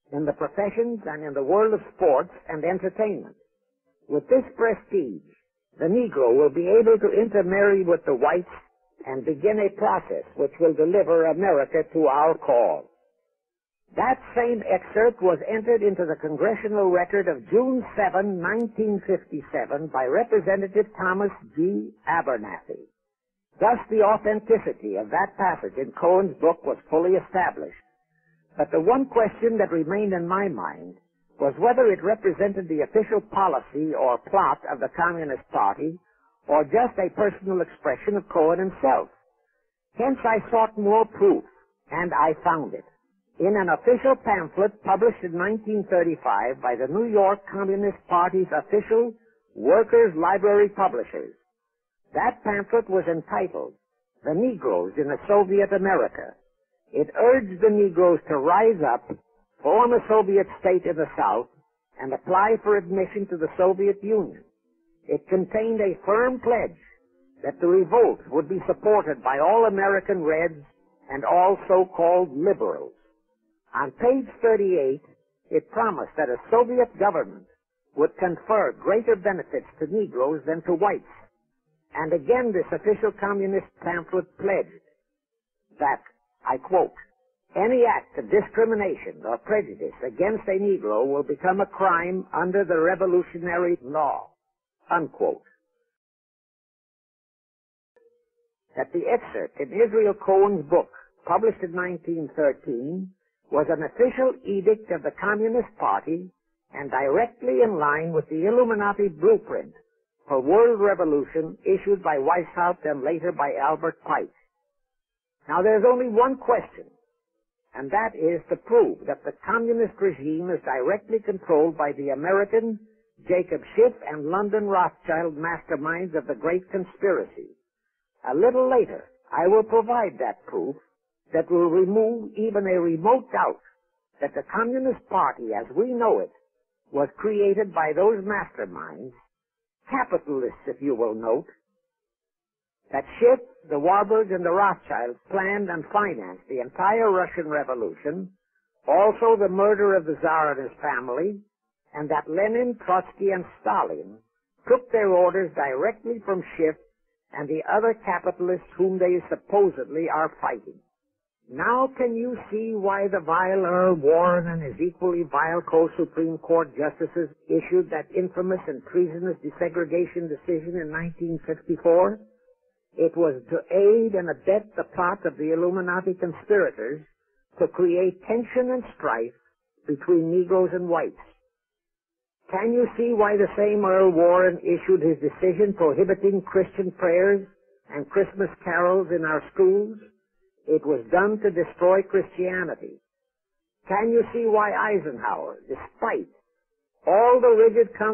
in the professions and in the world of sports and entertainment. With this prestige, the Negro will be able to intermarry with the whites and begin a process which will deliver America to our cause. That same excerpt was entered into the congressional record of June seventh, nineteen fifty-seven by Representative Thomas G. Abernathy. Thus the authenticity of that passage in Cohen's book was fully established. But the one question that remained in my mind was whether it represented the official policy or plot of the Communist Party or just a personal expression of Cohen himself. Hence I sought more proof, and I found it in an official pamphlet published in nineteen thirty-five by the New York Communist Party's official Workers' Library Publishers. That pamphlet was entitled, "The Negroes in a Soviet America." It urged the Negroes to rise up, form a Soviet state in the South, and apply for admission to the Soviet Union. It contained a firm pledge that the revolt would be supported by all American Reds and all so-called liberals. On page thirty-eight, it promised that a Soviet government would confer greater benefits to Negroes than to whites. And again this official communist pamphlet pledged that, I quote, "Any act of discrimination or prejudice against a Negro will become a crime under the revolutionary law," unquote. That the excerpt in Israel Cohen's book, published in nineteen thirteen, was an official edict of the Communist Party and directly in line with the Illuminati blueprint for world revolution issued by Weishaupt and later by Albert Pike. Now there's only one question, and that is to prove that the communist regime is directly controlled by the American Jacob Schiff and London Rothschild masterminds of the Great Conspiracy. A little later, I will provide that proof that will remove even a remote doubt that the Communist Party as we know it was created by those masterminds, capitalists if you will note, that Schiff, the Warburg, and the Rothschilds planned and financed the entire Russian Revolution, also the murder of the Tsar and his family, and that Lenin, Trotsky, and Stalin took their orders directly from Schiff and the other capitalists whom they supposedly are fighting. Now can you see why the vile Earl Warren and his equally vile co-Supreme Court justices issued that infamous and treasonous desegregation decision in nineteen fifty-four? It was to aid and abet the plot of the Illuminati conspirators to create tension and strife between Negroes and whites. Can you see why the same Earl Warren issued his decision prohibiting Christian prayers and Christmas carols in our schools? It was done to destroy Christianity. Can you see why Eisenhower, despite all the rigid constitution,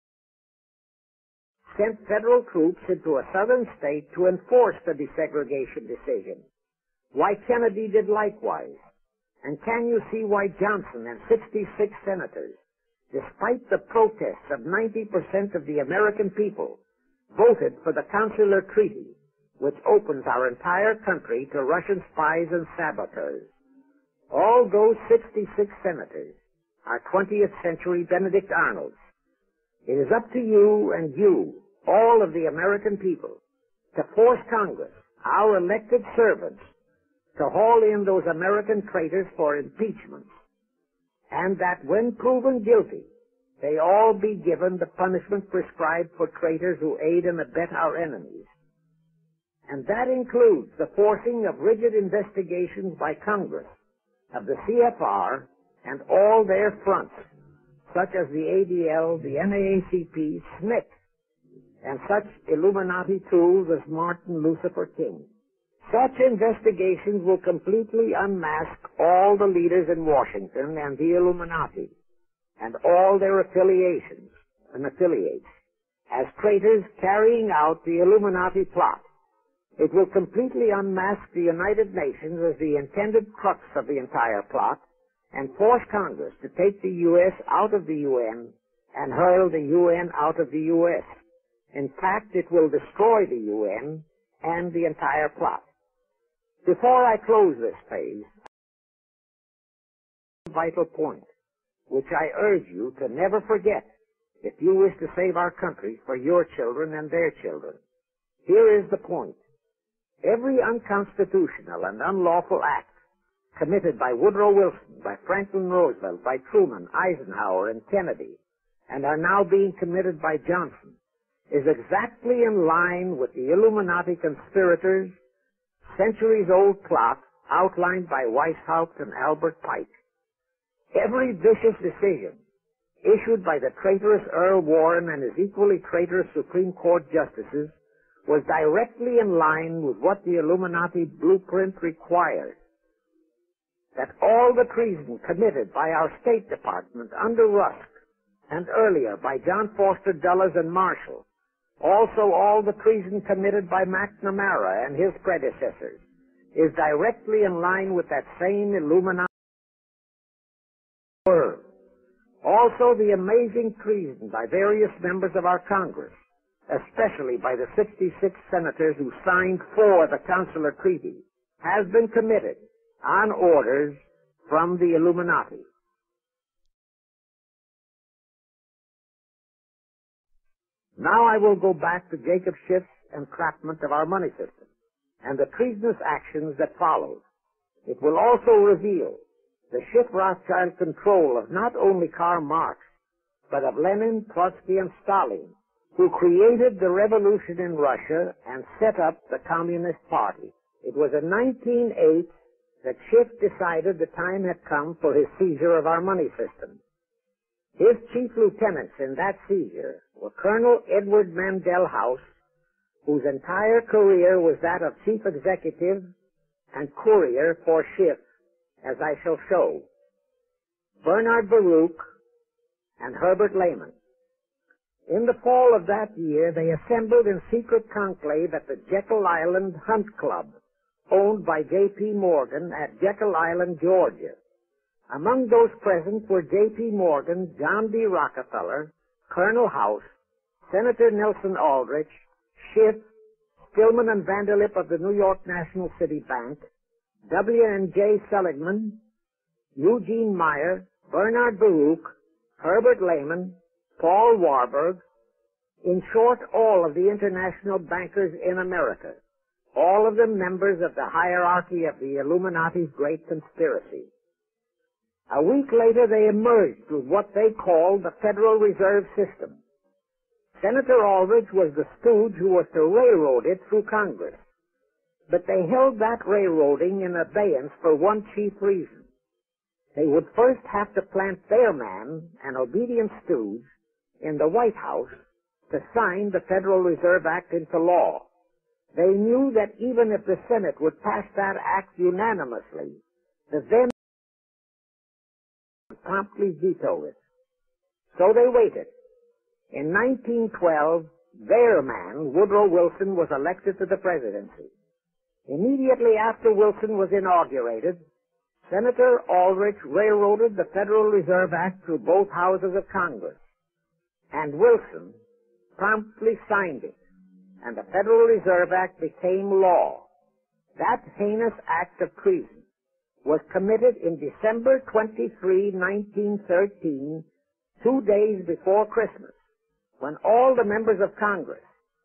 sent federal troops into a southern state to enforce the desegregation decision? Why Kennedy did likewise? And can you see why Johnson and sixty-six senators, despite the protests of ninety percent of the American people, voted for the Consular Treaty, which opens our entire country to Russian spies and saboteurs? All those sixty-six senators are twentieth century Benedict Arnolds. It is up to you and you, all of the American people, to force Congress, our elected servants, to haul in those American traitors for impeachment, and that when proven guilty, they all be given the punishment prescribed for traitors who aid and abet our enemies. And that includes the forcing of rigid investigations by Congress of the C F R and all their fronts, such as the A D L, the N double A C P, S N C C, and such Illuminati tools as Martin Lucifer King. Such investigations will completely unmask all the leaders in Washington and the Illuminati and all their affiliations and affiliates as traitors carrying out the Illuminati plot. It will completely unmask the United Nations as the intended crux of the entire plot and force Congress to take the U S out of the U N and hurl the U N out of the U S. In fact, it will destroy the U N and the entire plot. Before I close this phase, a vital point. which I urge you to never forget if you wish to save our country for your children and their children. Here is the point. Every unconstitutional and unlawful act committed by Woodrow Wilson, by Franklin Roosevelt, by Truman, Eisenhower, and Kennedy, and are now being committed by Johnson, is exactly in line with the Illuminati conspirators' centuries-old plot outlined by Weishaupt and Albert Pike. Every vicious decision issued by the traitorous Earl Warren and his equally traitorous Supreme Court justices was directly in line with what the Illuminati blueprint required. That all the treason committed by our State Department under Rusk and earlier by John Foster Dulles and Marshall, also all the treason committed by McNamara and his predecessors, is directly in line with that same Illuminati world. Also the amazing treason by various members of our Congress, especially by the sixty-six senators who signed for the Consular Treaty, has been committed on orders from the Illuminati. Now I will go back to Jacob Schiff's entrapment of our money system and the treasonous actions that followed. It will also reveal the Schiff-Rothschild control of not only Karl Marx, but of Lenin, Trotsky, and Stalin, who created the revolution in Russia and set up the Communist Party. It was in nineteen oh eight that Schiff decided the time had come for his seizure of our money system. His chief lieutenants in that seizure were Colonel Edward Mandel House, whose entire career was that of chief executive and courier for Schiff, as I shall show, Bernard Baruch, and Herbert Lehman. In the fall of that year, they assembled in secret conclave at the Jekyll Island Hunt Club, owned by J P Morgan at Jekyll Island, Georgia. Among those present were J P Morgan, John D. Rockefeller, Colonel House, Senator Nelson Aldrich, Schiff, Stillman and Vanderlip of the New York National City Bank, W and J Seligman, Eugene Meyer, Bernard Baruch, Herbert Lehman, Paul Warburg, in short, all of the international bankers in America, all of them members of the hierarchy of the Illuminati's great conspiracy. A week later, they emerged with what they called the Federal Reserve System. Senator Aldrich was the stooge who was to railroad it through Congress. But they held that railroading in abeyance for one chief reason. They would first have to plant their man, an obedient stooge, in the White House to sign the Federal Reserve Act into law. They knew that even if the Senate would pass that act unanimously, the then would promptly veto it. So they waited. In nineteen twelve, their man, Woodrow Wilson, was elected to the presidency. Immediately after Wilson was inaugurated, Senator Aldrich railroaded the Federal Reserve Act through both houses of Congress, and Wilson promptly signed it, and the Federal Reserve Act became law. That heinous act of treason was committed in December twenty-third, nineteen thirteen, two days before Christmas, when all the members of Congress,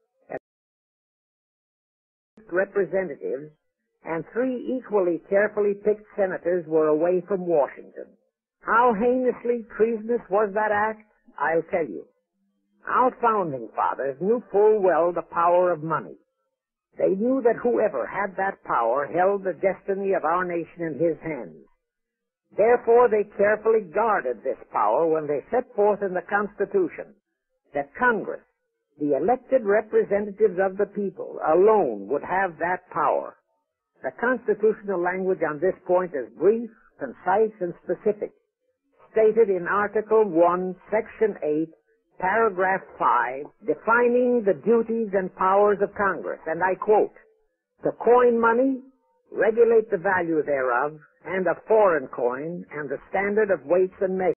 representatives, and three equally carefully picked senators were away from Washington. How heinously treasonous was that act? I'll tell you. Our founding fathers knew full well the power of money. They knew that whoever had that power held the destiny of our nation in his hands. Therefore, they carefully guarded this power when they set forth in the Constitution that Congress, the elected representatives of the people, alone would have that power. The constitutional language on this point is brief, concise, and specific, stated in Article one, Section eight, Paragraph five, defining the duties and powers of Congress, and I quote, "To coin money, regulate the value thereof, and of foreign coin, and the standard of weights and measures."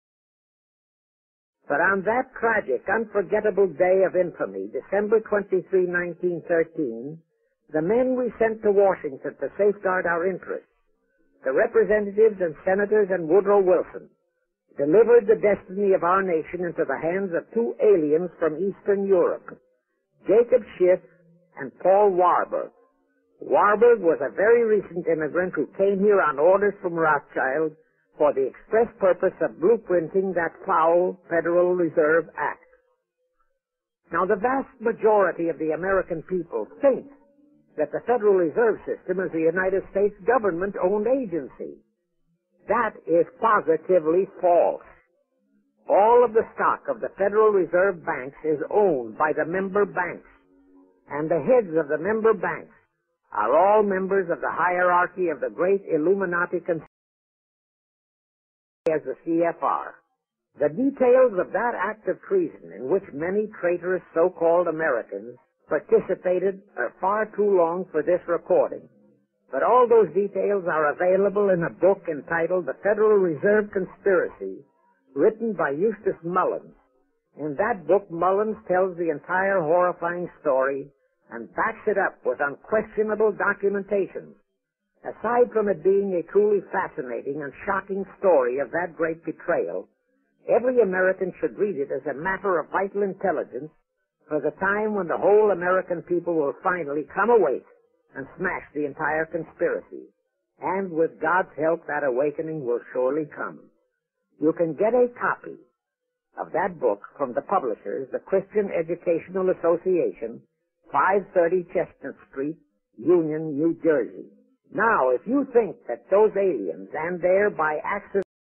But on that tragic, unforgettable day of infamy, December twenty-third, nineteen thirteen, the men we sent to Washington to safeguard our interests, the representatives and senators and Woodrow Wilson, delivered the destiny of our nation into the hands of two aliens from Eastern Europe, Jacob Schiff and Paul Warburg. Warburg was a very recent immigrant who came here on orders from Rothschild for the express purpose of blueprinting that foul Federal Reserve Act. Now, the vast majority of the American people think that the Federal Reserve System is the United States government-owned agency. That is positively false. All of the stock of the Federal Reserve banks is owned by the member banks, and the heads of the member banks are all members of the hierarchy of the great Illuminati conspiracy as the C F R. The details of that act of treason in which many traitorous so-called Americans participated are far too long for this recording, but all those details are available in a book entitled The Federal Reserve Conspiracy, written by Eustace Mullins. In that book, Mullins tells the entire horrifying story and backs it up with unquestionable documentation. Aside from it being a truly fascinating and shocking story of that great betrayal, every American should read it as a matter of vital intelligence for the time when the whole American people will finally come awake and smash the entire conspiracy. And with God's help, that awakening will surely come. You can get a copy of that book from the publishers, the Christian Educational Association, five thirty Chestnut Street, Union, New Jersey. Now, if you think that those aliens and their by accident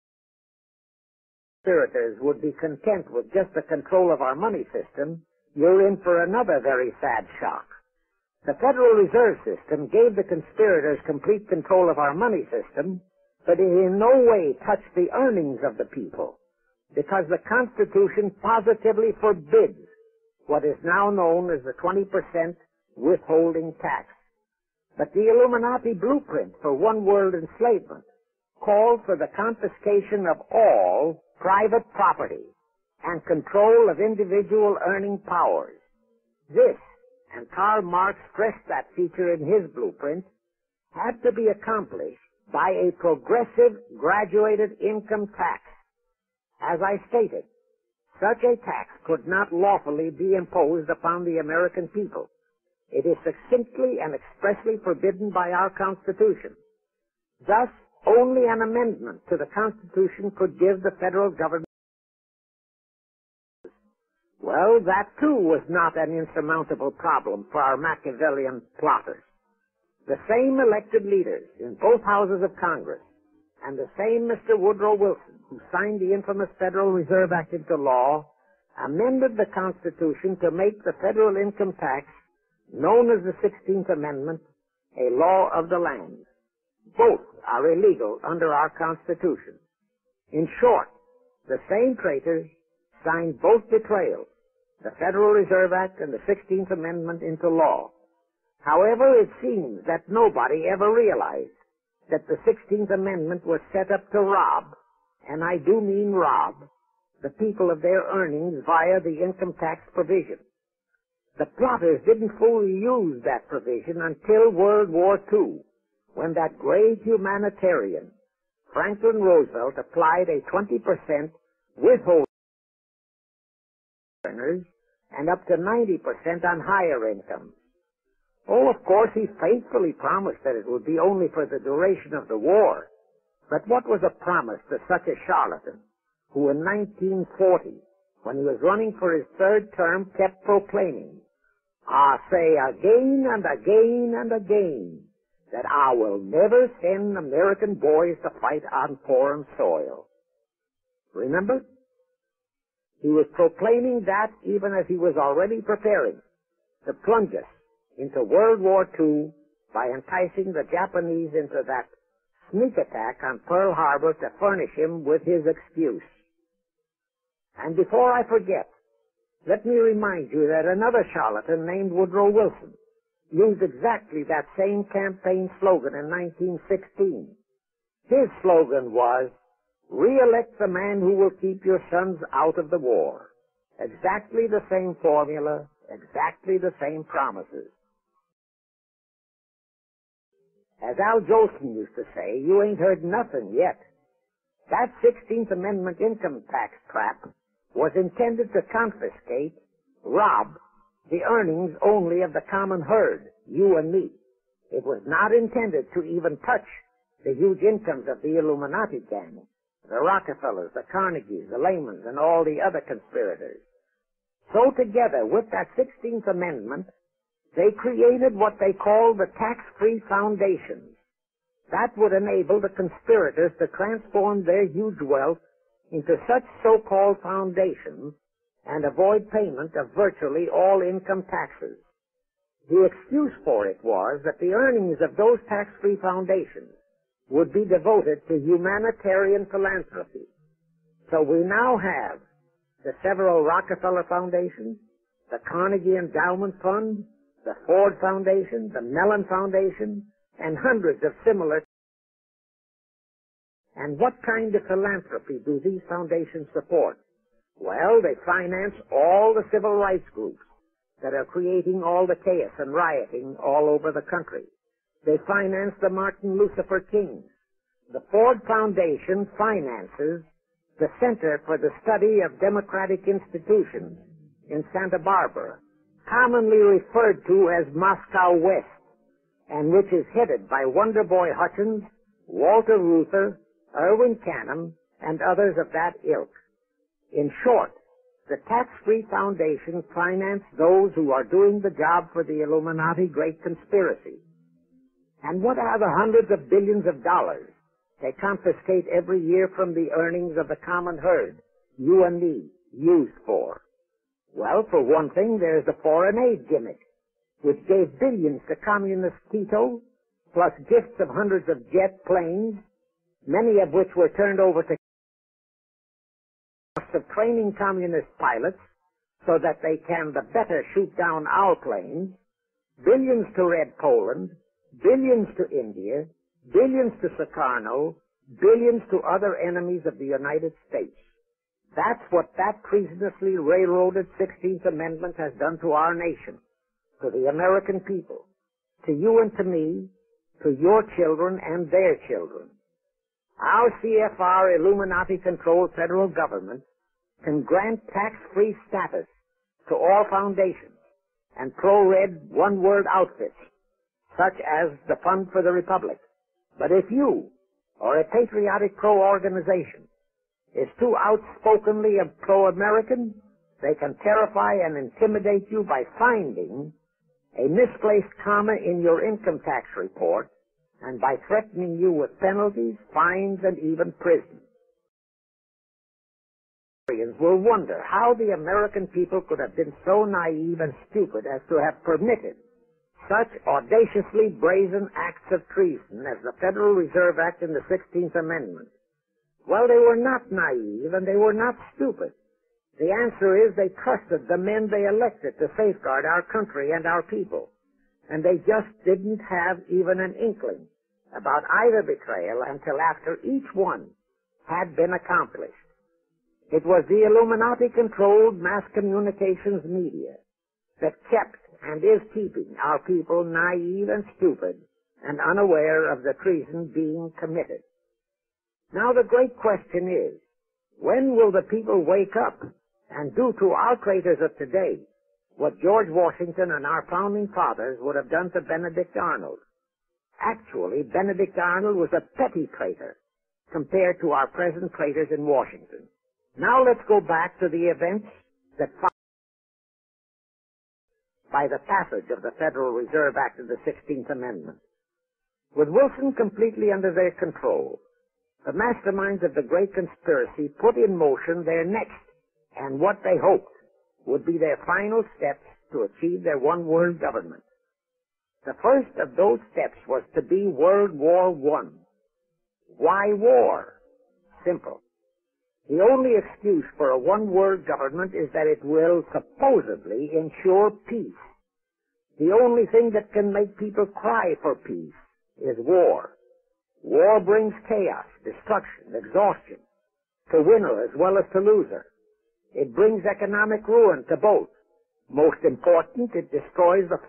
conspirators would be content with just the control of our money system, you're in for another very sad shock. The Federal Reserve System gave the conspirators complete control of our money system, but it in no way touched the earnings of the people, because the Constitution positively forbids what is now known as the twenty percent withholding tax. But the Illuminati blueprint for one-world enslavement called for the confiscation of all private property and control of individual earning powers. This, and Karl Marx stressed that feature in his blueprint, had to be accomplished by a progressive graduated income tax. As I stated, such a tax could not lawfully be imposed upon the American people. It is succinctly and expressly forbidden by our Constitution. Thus, only an amendment to the Constitution could give the federal government. Well, that too was not an insurmountable problem for our Machiavellian plotters. The same elected leaders in both houses of Congress and the same Mister Woodrow Wilson, who signed the infamous Federal Reserve Act into law, amended the Constitution to make the federal income tax, known as the sixteenth Amendment, a law of the land. Both are illegal under our Constitution. In short, the same traitors signed both betrayals, the Federal Reserve Act and the sixteenth Amendment, into law. However, it seems that nobody ever realized that the sixteenth Amendment was set up to rob, and I do mean rob, the people of their earnings via the income tax provision. The plotters didn't fully use that provision until World War Two, when that great humanitarian, Franklin Roosevelt, applied a twenty percent withholding on earners and up to ninety percent on higher incomes. Oh, of course, he faithfully promised that it would be only for the duration of the war. But what was a promise to such a charlatan who in nineteen forty, when he was running for his third term, kept proclaiming, "I say again and again and again that I will never send American boys to fight on foreign soil"? Remember? He was proclaiming that even as he was already preparing to plunge us into World War Two by enticing the Japanese into that sneak attack on Pearl Harbor to furnish him with his excuse. And before I forget, let me remind you that another charlatan named Woodrow Wilson used exactly that same campaign slogan in nineteen sixteen. His slogan was, "Re-elect the man who will keep your sons out of the war." Exactly the same formula, exactly the same promises. As Al Jolson used to say, you ain't heard nothing yet. That sixteenth Amendment income tax trap was intended to confiscate, rob, the earnings only of the common herd, you and me. It was not intended to even touch the huge incomes of the Illuminati gang, the Rockefellers, the Carnegies, the Lehmans, and all the other conspirators. So together with that sixteenth Amendment, they created what they called the tax-free foundations. That would enable the conspirators to transform their huge wealth into such so-called foundations and avoid payment of virtually all income taxes. The excuse for it was that the earnings of those tax-free foundations would be devoted to humanitarian philanthropy. So we now have the several Rockefeller Foundations, the Carnegie Endowment Fund, the Ford Foundation, the Mellon Foundation, and hundreds of similar. And what kind of philanthropy do these foundations support? Well, they finance all the civil rights groups that are creating all the chaos and rioting all over the country. They finance the Martin Lucifer Kings. The Ford Foundation finances the Center for the Study of Democratic Institutions in Santa Barbara, commonly referred to as Moscow West, and which is headed by Wonderboy Hutchins, Walter Reuther, Irwin Canham, and others of that ilk. In short, the tax-free foundations finance those who are doing the job for the Illuminati Great Conspiracy. And what are the hundreds of billions of dollars they confiscate every year from the earnings of the common herd, you and me, used for? Well, for one thing, there's the foreign aid gimmick, which gave billions to communist Tito, plus gifts of hundreds of jet planes, many of which were turned over to of training communist pilots so that they can the better shoot down our planes, billions to Red Poland, billions to India, billions to Sukarno, billions to other enemies of the United States. That's what that treasonously railroaded sixteenth Amendment has done to our nation, to the American people, to you and to me, to your children and their children. Our C F R Illuminati-controlled federal government can grant tax-free status to all foundations and pro-red one-word outfits, such as the Fund for the Republic. But if you, or a patriotic pro-organization, is too outspokenly pro-American, they can terrify and intimidate you by finding a misplaced comma in your income tax report and by threatening you with penalties, fines, and even prison. Will wonder how the American people could have been so naive and stupid as to have permitted such audaciously brazen acts of treason as the Federal Reserve Act and the sixteenth Amendment. Well, they were not naive and they were not stupid. The answer is they trusted the men they elected to safeguard our country and our people, and they just didn't have even an inkling about either betrayal until after each one had been accomplished. It was the Illuminati-controlled mass communications media that kept and is keeping our people naive and stupid and unaware of the treason being committed. Now the great question is, when will the people wake up and do to our traitors of today what George Washington and our founding fathers would have done to Benedict Arnold? Actually, Benedict Arnold was a petty traitor compared to our present traitors in Washington. Now let's go back to the events that followed by the passage of the Federal Reserve Act of the sixteenth Amendment. With Wilson completely under their control, the masterminds of the Great Conspiracy put in motion their next and what they hoped would be their final steps to achieve their one-world government. The first of those steps was to be World War One. Why war? Simple. The only excuse for a one-world government is that it will supposedly ensure peace. The only thing that can make people cry for peace is war. War brings chaos, destruction, exhaustion, to winner as well as to loser. It brings economic ruin to both. Most important, it destroys the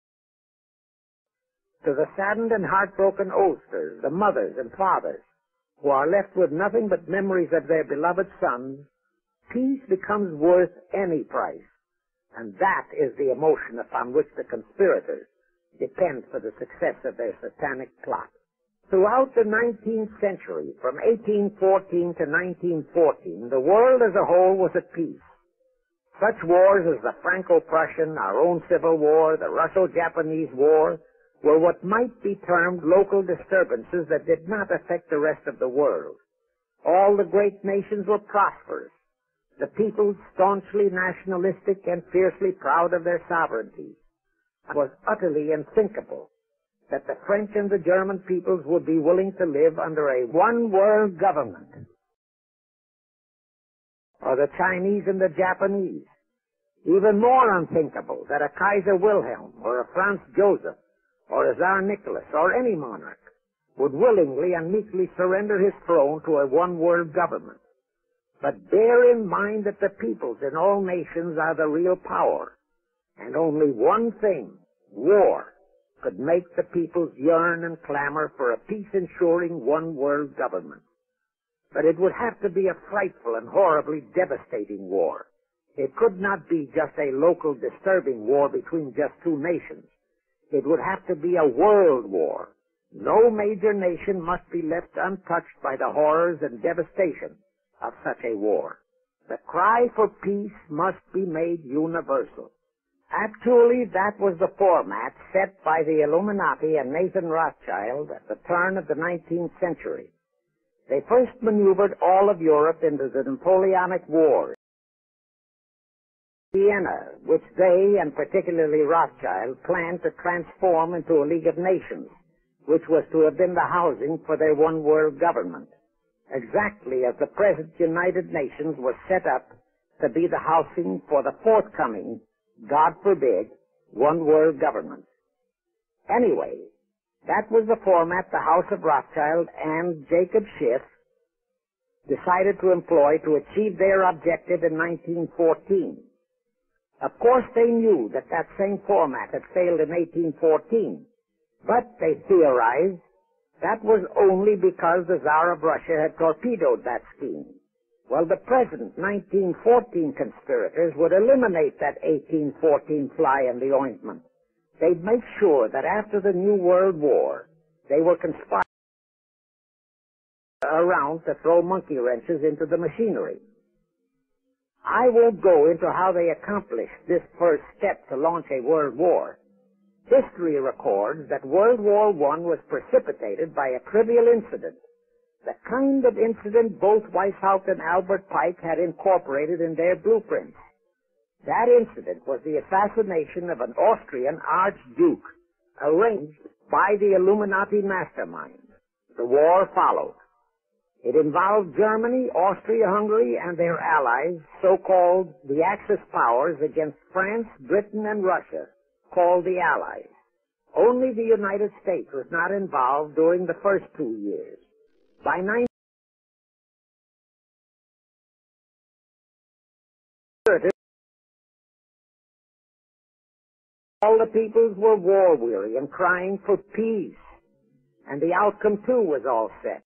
to the saddened and heartbroken oldsters, the mothers and fathers, who are left with nothing but memories of their beloved sons, peace becomes worth any price. And that is the emotion upon which the conspirators depend for the success of their satanic plot. Throughout the nineteenth century, from eighteen fourteen to nineteen fourteen, the world as a whole was at peace. Such wars as the Franco-Prussian, our own Civil War, the Russo-Japanese War, were what might be termed local disturbances that did not affect the rest of the world. All the great nations were prosperous, the peoples staunchly nationalistic and fiercely proud of their sovereignty. It was utterly unthinkable that the French and the German peoples would be willing to live under a one-world government, or the Chinese and the Japanese. Even more unthinkable that a Kaiser Wilhelm or a Franz Joseph or a Tsar Nicholas or any monarch would willingly and meekly surrender his throne to a one-world government. But bear in mind that the peoples in all nations are the real power, and only one thing, war, could make the peoples yearn and clamor for a peace-ensuring one-world government. But it would have to be a frightful and horribly devastating war. It could not be just a local disturbing war between just two nations. It would have to be a world war. No major nation must be left untouched by the horrors and devastation of such a war. The cry for peace must be made universal. Actually, that was the format set by the Illuminati and Nathan Rothschild at the turn of the nineteenth century. They first maneuvered all of Europe into the Napoleonic Wars. Vienna, which they, and particularly Rothschild, planned to transform into a League of Nations, which was to have been the housing for their one-world government, exactly as the present United Nations was set up to be the housing for the forthcoming, God forbid, one-world government. Anyway, that was the format the House of Rothschild and Jacob Schiff decided to employ to achieve their objective in nineteen fourteen. Of course, they knew that that same format had failed in eighteen fourteen, but they theorized that was only because the Tsar of Russia had torpedoed that scheme. Well, the present nineteen fourteen conspirators would eliminate that eighteen fourteen fly in the ointment. They'd make sure that after the New World War, they were conspiring around to throw monkey wrenches into the machinery. I won't go into how they accomplished this first step to launch a world war. History records that World War One was precipitated by a trivial incident, the kind of incident both Weishaupt and Albert Pike had incorporated in their blueprints. That incident was the assassination of an Austrian archduke, arranged by the Illuminati mastermind. The war followed. It involved Germany, Austria-Hungary, and their allies, so-called the Axis powers, against France, Britain, and Russia, called the Allies. Only the United States was not involved during the first two years. By nineteen all the peoples were war-weary and crying for peace, and the outcome, too, was all set.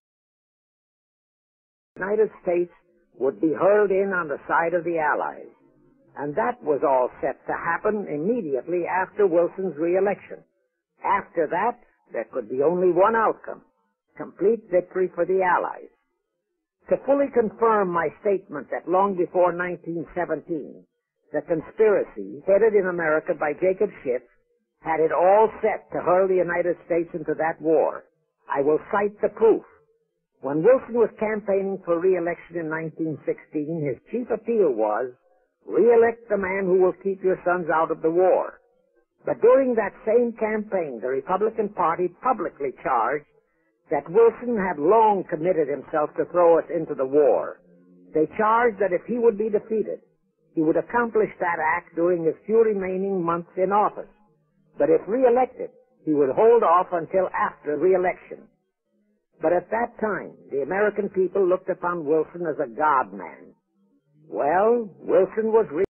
The United States would be hurled in on the side of the Allies, and that was all set to happen immediately after Wilson's re-election. After that, there could be only one outcome, complete victory for the Allies. To fully confirm my statement that long before nineteen seventeen, the conspiracy, headed in America by Jacob Schiff, had it all set to hurl the United States into that war, I will cite the proof. When Wilson was campaigning for re-election in nineteen sixteen, his chief appeal was, re-elect the man who will keep your sons out of the war. But during that same campaign, the Republican Party publicly charged that Wilson had long committed himself to throw us into the war. They charged that if he would be defeated, he would accomplish that act during his few remaining months in office. But if re-elected, he would hold off until after re-election. But at that time, the American people looked upon Wilson as a god-man. Well, Wilson was re-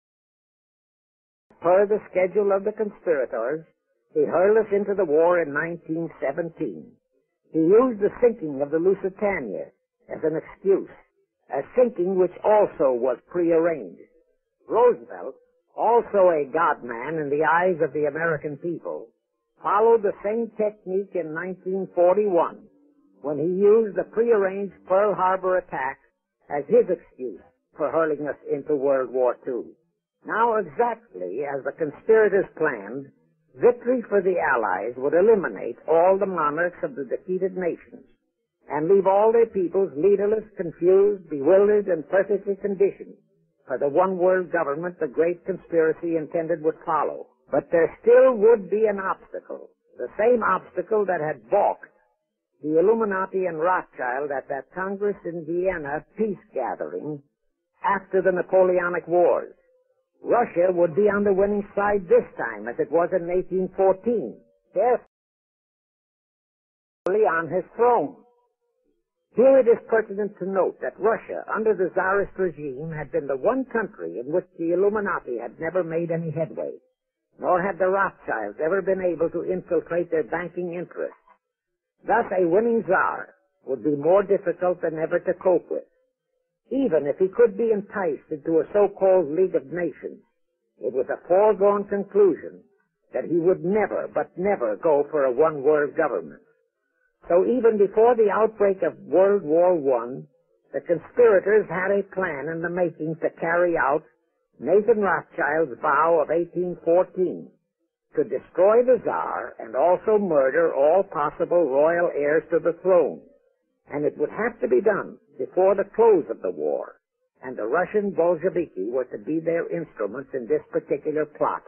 per the schedule of the conspirators. He hurled us into the war in nineteen seventeen. He used the sinking of the Lusitania as an excuse, a sinking which also was prearranged. Roosevelt, also a God-man in the eyes of the American people, followed the same technique in nineteen forty-one when he used the prearranged Pearl Harbor attack as his excuse for hurling us into World War Two. Now, exactly as the conspirators planned, victory for the Allies would eliminate all the monarchs of the defeated nations and leave all their peoples leaderless, confused, bewildered, and perfectly conditioned for the one-world government the great conspiracy intended would follow. But there still would be an obstacle, the same obstacle that had balked the Illuminati and Rothschild at that Congress in Vienna peace gathering after the Napoleonic Wars. Russia would be on the winning side this time, as it was in eighteen fourteen, therefore on his throne. Here it is pertinent to note that Russia, under the Tsarist regime, had been the one country in which the Illuminati had never made any headway, nor had the Rothschilds ever been able to infiltrate their banking interests. Thus, a winning Tsar would be more difficult than ever to cope with. Even if he could be enticed into a so-called League of Nations, it was a foregone conclusion that he would never, but never go for a one-world government. So even before the outbreak of World War One, the conspirators had a plan in the making to carry out Nathan Rothschild's vow of eighteen fourteen, to destroy the Tsar and also murder all possible royal heirs to the throne. And it would have to be done before the close of the war, and the Russian Bolsheviki were to be their instruments in this particular plot.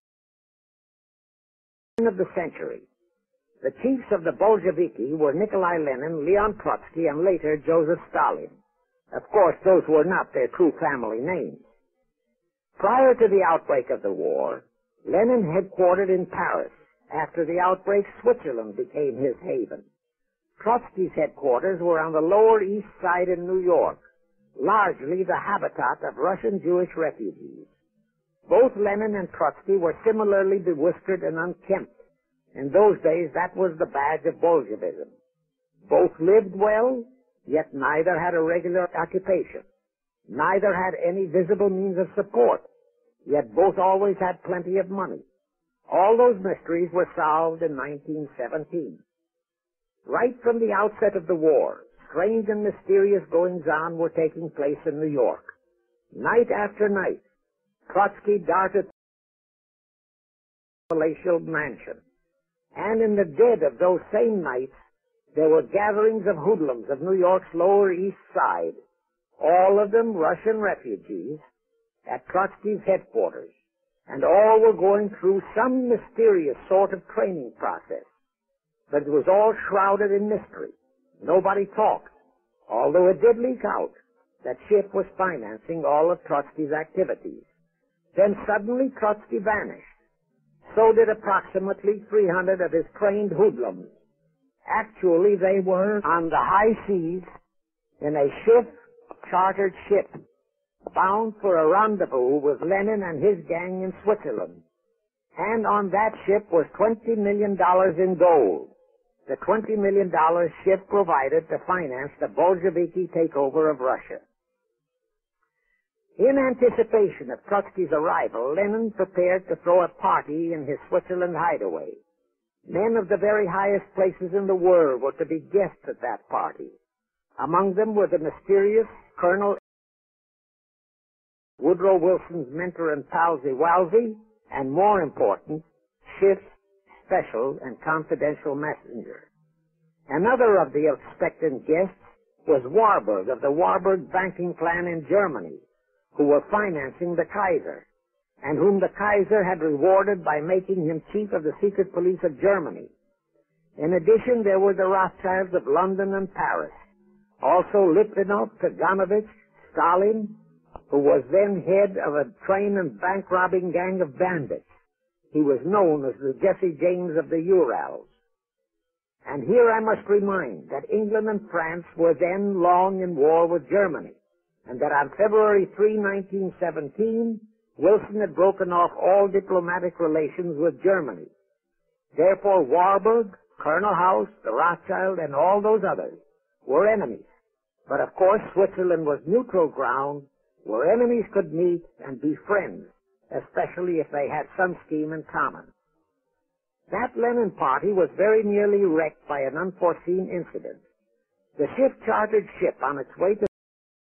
Of the century, the chiefs of the Bolsheviki were Nikolai Lenin, Leon Trotsky, and later Joseph Stalin. Of course, those were not their true family names. Prior to the outbreak of the war, Lenin headquartered in Paris. After the outbreak, Switzerland became his haven. Trotsky's headquarters were on the Lower East Side in New York, largely the habitat of Russian Jewish refugees. Both Lenin and Trotsky were similarly bewhiskered and unkempt. In those days, that was the badge of Bolshevism. Both lived well, yet neither had a regular occupation. Neither had any visible means of support, yet both always had plenty of money. All those mysteries were solved in nineteen seventeen. Right from the outset of the war, strange and mysterious goings-on were taking place in New York. Night after night, Trotsky darted the palatial mansion. And in the dead of those same nights, there were gatherings of hoodlums of New York's Lower East Side, all of them Russian refugees, at Trotsky's headquarters, and all were going through some mysterious sort of training process. But it was all shrouded in mystery. Nobody talked, although it did leak out that Schiff was financing all of Trotsky's activities. Then suddenly Trotsky vanished. So did approximately three hundred of his trained hoodlums. Actually, they were on the high seas in a Schiff-chartered ship, bound for a rendezvous with Lenin and his gang in Switzerland. And on that ship was twenty million dollars in gold. The twenty million dollars Schiff provided to finance the Bolsheviki takeover of Russia. In anticipation of Trotsky's arrival, Lenin prepared to throw a party in his Switzerland hideaway. Men of the very highest places in the world were to be guests at that party. Among them were the mysterious Colonel Woodrow Wilson's mentor and palsy Walsey, and more important, Schiff's special and confidential messenger. Another of the expectant guests was Warburg of the Warburg banking clan in Germany, who were financing the Kaiser, and whom the Kaiser had rewarded by making him chief of the secret police of Germany. In addition, there were the Rothschilds of London and Paris, also Litvinov, Kaganovich, Stalin, who was then head of a train and bank-robbing gang of bandits. He was known as the Jesse James of the Urals. And here I must remind that England and France were then long in war with Germany, and that on February third, nineteen seventeen, Wilson had broken off all diplomatic relations with Germany. Therefore, Warburg, Colonel House, the Rothschild, and all those others were enemies. But of course, Switzerland was neutral ground where enemies could meet and be friends, especially if they had some scheme in common. That Lenin party was very nearly wrecked by an unforeseen incident. The Schiff chartered ship on its way to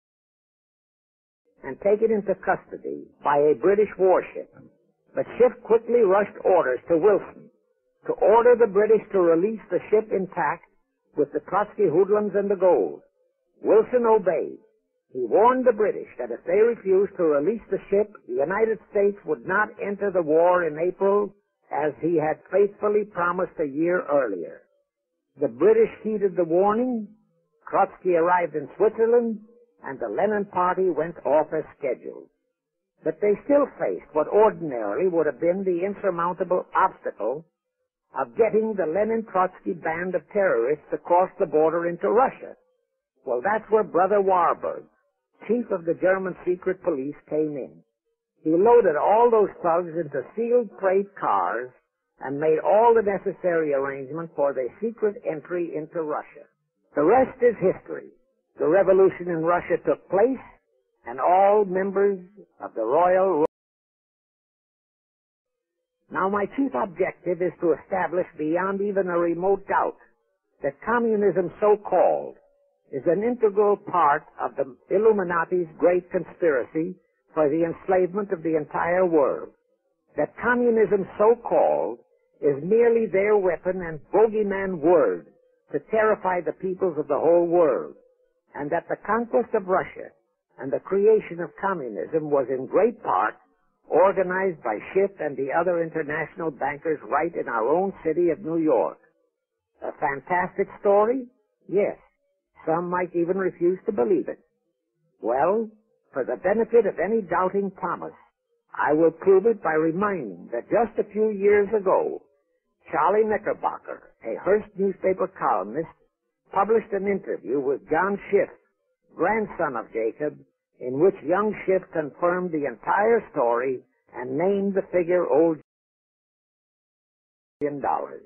and taken into custody by a British warship. But Schiff quickly rushed orders to Wilson to order the British to release the ship intact with the Trotsky hoodlums and the gold. Wilson obeyed. He warned the British that if they refused to release the ship, the United States would not enter the war in April as he had faithfully promised a year earlier. The British heeded the warning. Trotsky arrived in Switzerland, and the Lenin party went off as scheduled. But they still faced what ordinarily would have been the insurmountable obstacle of getting the Lenin-Trotsky band of terrorists across the border into Russia. Well, that's where Brother Warburg, chief of the German secret police, came in. He loaded all those thugs into sealed freight cars and made all the necessary arrangements for their secret entry into Russia. The rest is history. The revolution in Russia took place, and all members of the Royal... Now, my chief objective is to establish beyond even a remote doubt that communism, so-called, is an integral part of the Illuminati's great conspiracy for the enslavement of the entire world. That communism, so-called, is merely their weapon and bogeyman word to terrify the peoples of the whole world, and that the conquest of Russia and the creation of communism was in great part organized by Schiff and the other international bankers right in our own city of New York. A fantastic story? Yes. Some might even refuse to believe it. Well, for the benefit of any doubting Thomas, I will prove it by reminding that just a few years ago, Charlie Knickerbocker, a Hearst newspaper columnist, published an interview with John Schiff, grandson of Jacob, in which young Schiff confirmed the entire story and named the figure old million dollars.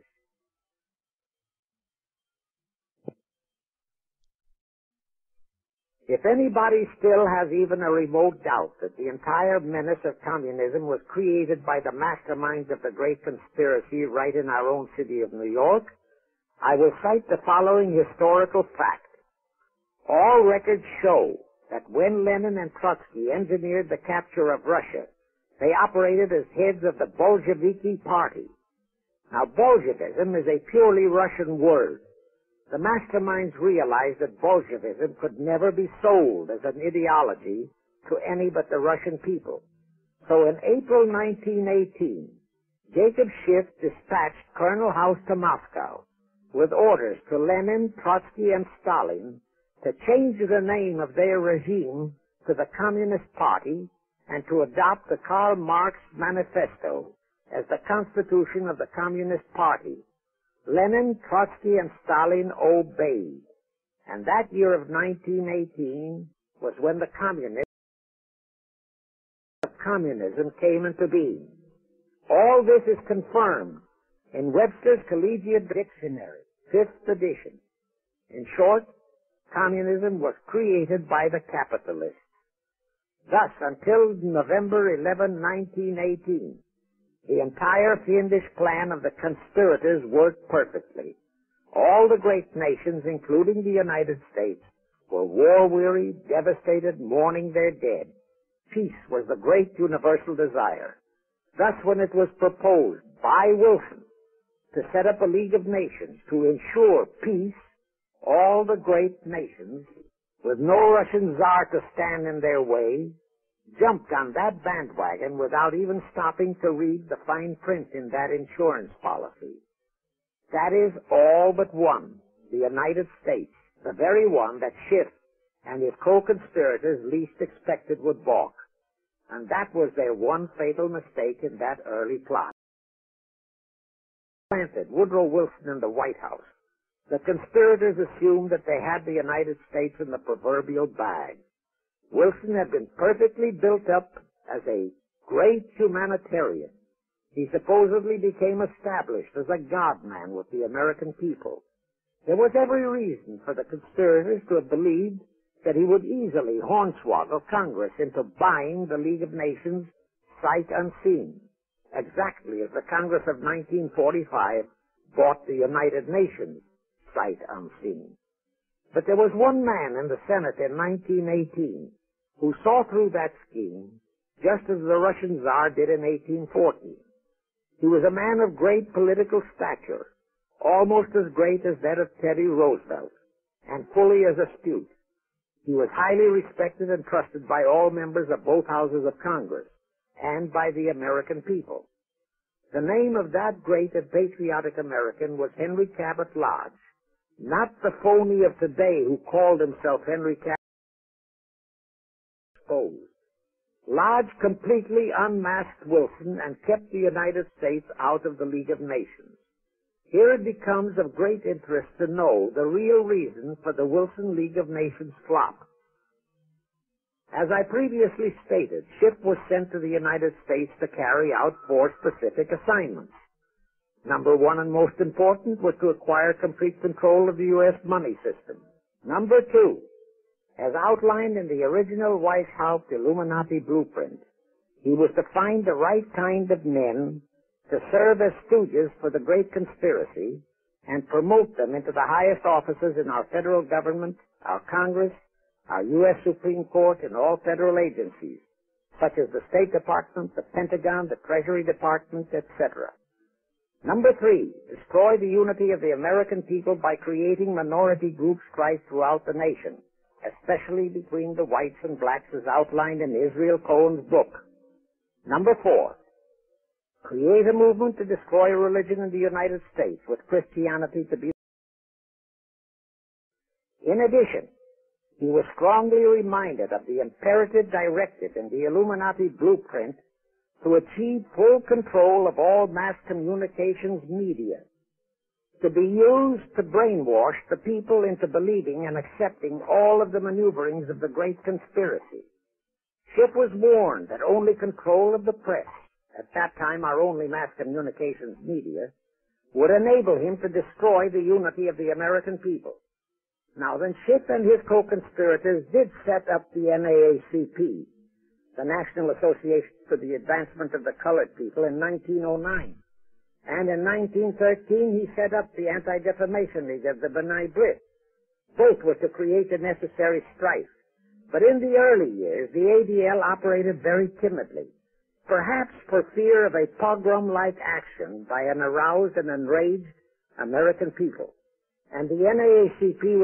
If anybody still has even a remote doubt that the entire menace of communism was created by the masterminds of the great conspiracy right in our own city of New York, I will cite the following historical fact. All records show that when Lenin and Trotsky engineered the capture of Russia, they operated as heads of the Bolsheviki party. Now, Bolshevism is a purely Russian word. The masterminds realized that Bolshevism could never be sold as an ideology to any but the Russian people. So in April nineteen eighteen, Jacob Schiff dispatched Colonel House to Moscow with orders to Lenin, Trotsky, and Stalin to change the name of their regime to the Communist Party and to adopt the Karl Marx Manifesto as the constitution of the Communist Party. Lenin, Trotsky, and Stalin obeyed. And that year of nineteen eighteen was when the communist communism came into being. All this is confirmed in Webster's Collegiate Dictionary, fifth edition. In short, communism was created by the capitalists. Thus, until November eleventh, nineteen eighteen, the entire fiendish plan of the conspirators worked perfectly. All the great nations, including the United States, were war-weary, devastated, mourning their dead. Peace was the great universal desire. Thus, when it was proposed by Wilson to set up a League of Nations to ensure peace, all the great nations, with no Russian czar to stand in their way, jumped on that bandwagon without even stopping to read the fine print in that insurance policy. That is all but one, the United States, the very one that Schiff and his co-conspirators least expected would balk. And that was their one fatal mistake in that early plot. Planted Woodrow Wilson in the White House, the conspirators assumed that they had the United States in the proverbial bag. Wilson had been perfectly built up as a great humanitarian, He supposedly became established as a god-man with the American people. There was every reason for the conspirators to have believed that he would easily hornswoggle Congress into buying the League of Nations sight unseen, exactly as the Congress of nineteen forty-five bought the United Nations sight unseen. But there was one man in the Senate in nineteen eighteen who saw through that scheme just as the Russian Tsar did in eighteen forty. He was a man of great political stature, almost as great as that of Teddy Roosevelt, and fully as astute. He was highly respected and trusted by all members of both houses of Congress and by the American people. The name of that great and patriotic American was Henry Cabot Lodge, not the phony of today who called himself Henry Cabot Lodge. Lodge completely unmasked Wilson and kept the United States out of the League of Nations. Here it becomes of great interest to know the real reason for the Wilson League of Nations flop. As I previously stated, Schiff was sent to the United States to carry out four specific assignments. Number one and most important was to acquire complete control of the U S money system. Number two, as outlined in the original Weishaupt Illuminati blueprint, he was to find the right kind of men to serve as stooges for the great conspiracy and promote them into the highest offices in our federal government, our Congress, our U S Supreme Court, and all federal agencies, such as the State Department, the Pentagon, the Treasury Department, et cetera. Number three, destroy the unity of the American people by creating minority group strife throughout the nation, especially between the whites and blacks as outlined in Israel Cohen's book. Number four, create a movement to destroy religion in the United States, with Christianity to be. In addition, he was strongly reminded of the imperative directive in the Illuminati blueprint to achieve full control of all mass communications media, to be used to brainwash the people into believing and accepting all of the maneuverings of the great conspiracy. Schiff was warned that only control of the press, at that time our only mass communications media, would enable him to destroy the unity of the American people. Now then, Schiff and his co-conspirators did set up the N double A C P, the National Association for the Advancement of the Colored People, in nineteen oh nine. And in nineteen thirteen, he set up the Anti-Defamation League of the B'nai B'rith. Both were to create the necessary strife. But in the early years, the A D L operated very timidly, perhaps for fear of a pogrom-like action by an aroused and enraged American people. And the N double A C P was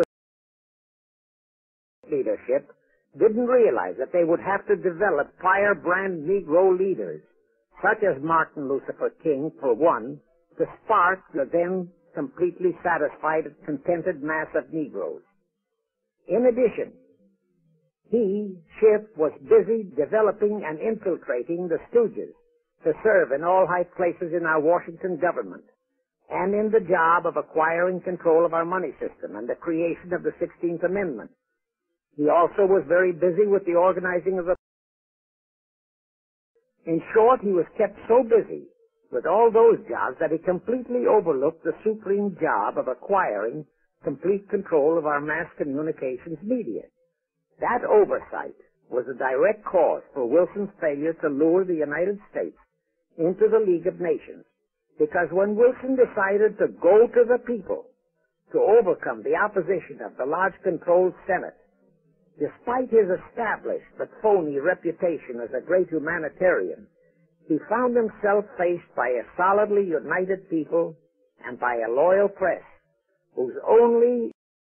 leadership didn't realize that they would have to develop firebrand Negro leaders, such as Martin Lucifer King, for one, to spark the then completely satisfied and contented mass of Negroes. In addition, he, Schiff, was busy developing and infiltrating the stooges to serve in all high places in our Washington government, and in the job of acquiring control of our money system and the creation of the sixteenth Amendment. He also was very busy with the organizing of the. In short, he was kept so busy with all those jobs that he completely overlooked the supreme job of acquiring complete control of our mass communications media. That oversight was a direct cause for Wilson's failure to lure the United States into the League of Nations, because when Wilson decided to go to the people to overcome the opposition of the Lodge-controlled Senate, despite his established but phony reputation as a great humanitarian, he found himself faced by a solidly united people and by a loyal press, whose only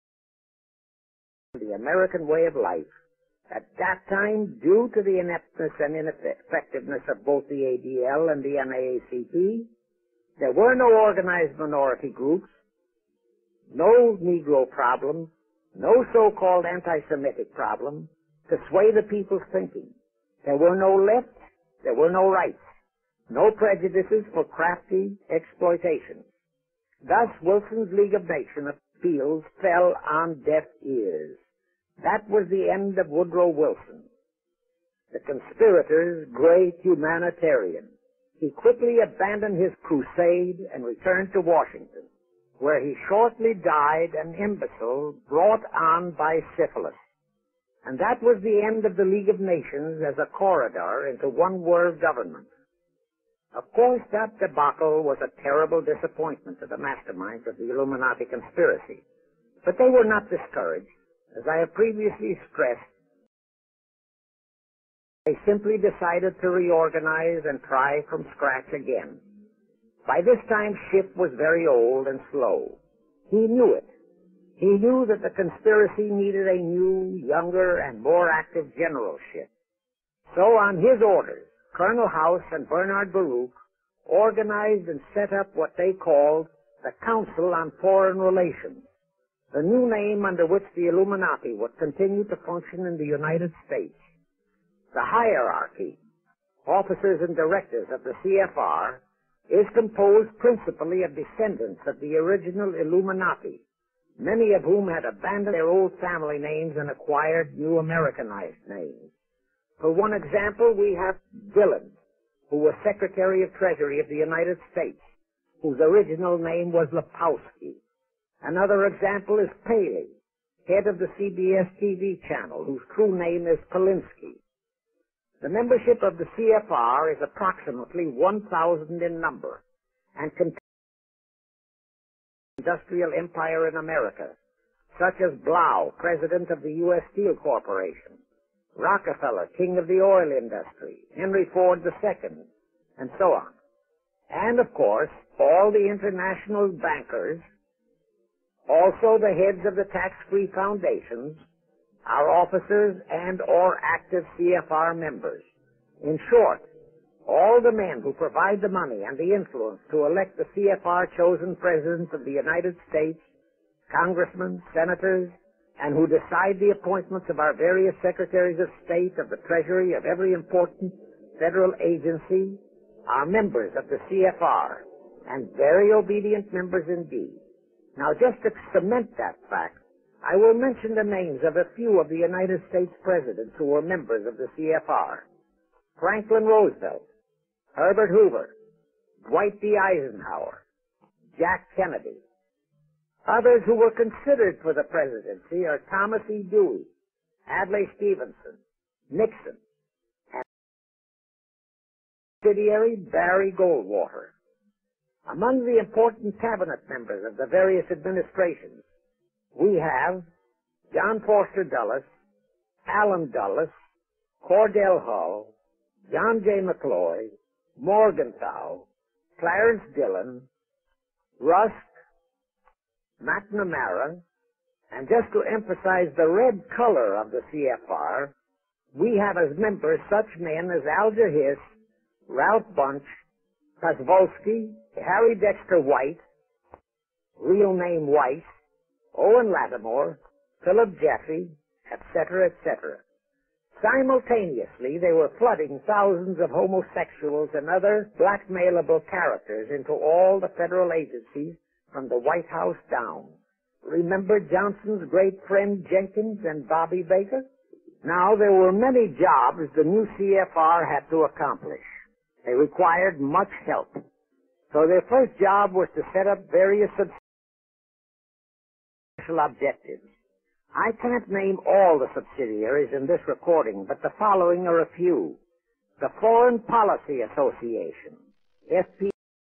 the American way of life, at that time, due to the ineptness and ineffectiveness of both the A D L and the N double A C P, there were no organized minority groups, no Negro problems, no so-called anti-Semitic problem to sway the people's thinking. There were no lefts, there were no rights, no prejudices for crafty exploitation. Thus, Wilson's League of Nations appeals fell on deaf ears. That was the end of Woodrow Wilson, the conspirator's great humanitarian. he quickly abandoned his crusade and returned to Washington, where he shortly died an imbecile brought on by syphilis. And that was the end of the League of Nations as a corridor into one-world government. Of course, that debacle was a terrible disappointment to the masterminds of the Illuminati conspiracy. But they were not discouraged. As I have previously stressed, they simply decided to reorganize and try from scratch again. By this time, Schiff was very old and slow. He knew it. He knew that the conspiracy needed a new, younger, and more active generalship. So on his orders, Colonel House and Bernard Baruch organized and set up what they called the Council on Foreign Relations, the new name under which the Illuminati would continue to function in the United States. The hierarchy, officers and directors of the C F R, is composed principally of descendants of the original Illuminati, many of whom had abandoned their old family names and acquired new Americanized names. For one example, we have Dillon, who was Secretary of Treasury of the United States, whose original name was Lepowski. Another example is Paley, head of the C B S T V channel, whose true name is Polinsky. The membership of the C F R is approximately one thousand in number and contains the industrial empire in America, such as Blau, president of the U S Steel Corporation, Rockefeller, king of the oil industry, Henry Ford the Second, and so on. And, of course, all the international bankers, also the heads of the tax-free foundations, are officers and or active C F R members. In short, all the men who provide the money and the influence to elect the C F R chosen presidents of the United States, congressmen, senators, and who decide the appointments of our various secretaries of state, of the Treasury, of every important federal agency, are members of the C F R, and very obedient members indeed. Now, just to cement that fact, I will mention the names of a few of the United States presidents who were members of the C F R. Franklin Roosevelt, Herbert Hoover, Dwight D. Eisenhower, Jack Kennedy. Others who were considered for the presidency are Thomas E. Dewey, Adlai Stevenson, Nixon, and subsidiary Barry Goldwater. Among the important cabinet members of the various administrations, we have John Foster Dulles, Allen Dulles, Cordell Hull, John J. McCloy, Morgenthau, Clarence Dillon, Rusk, McNamara, and just to emphasize the red color of the C F R, we have as members such men as Alger Hiss, Ralph Bunche, Kosvolsky, Harry Dexter White, real name Weiss, Owen Lattimore, Philip Jeffy, et cetera, et cetera. Simultaneously, they were flooding thousands of homosexuals and other blackmailable characters into all the federal agencies from the White House down. Remember Johnson's great friend Jenkins and Bobby Baker? Now, there were many jobs the new C F R had to accomplish. They required much help. So their first job was to set up various special objectives. I can't name all the subsidiaries in this recording, but the following are a few. The Foreign Policy Association, F P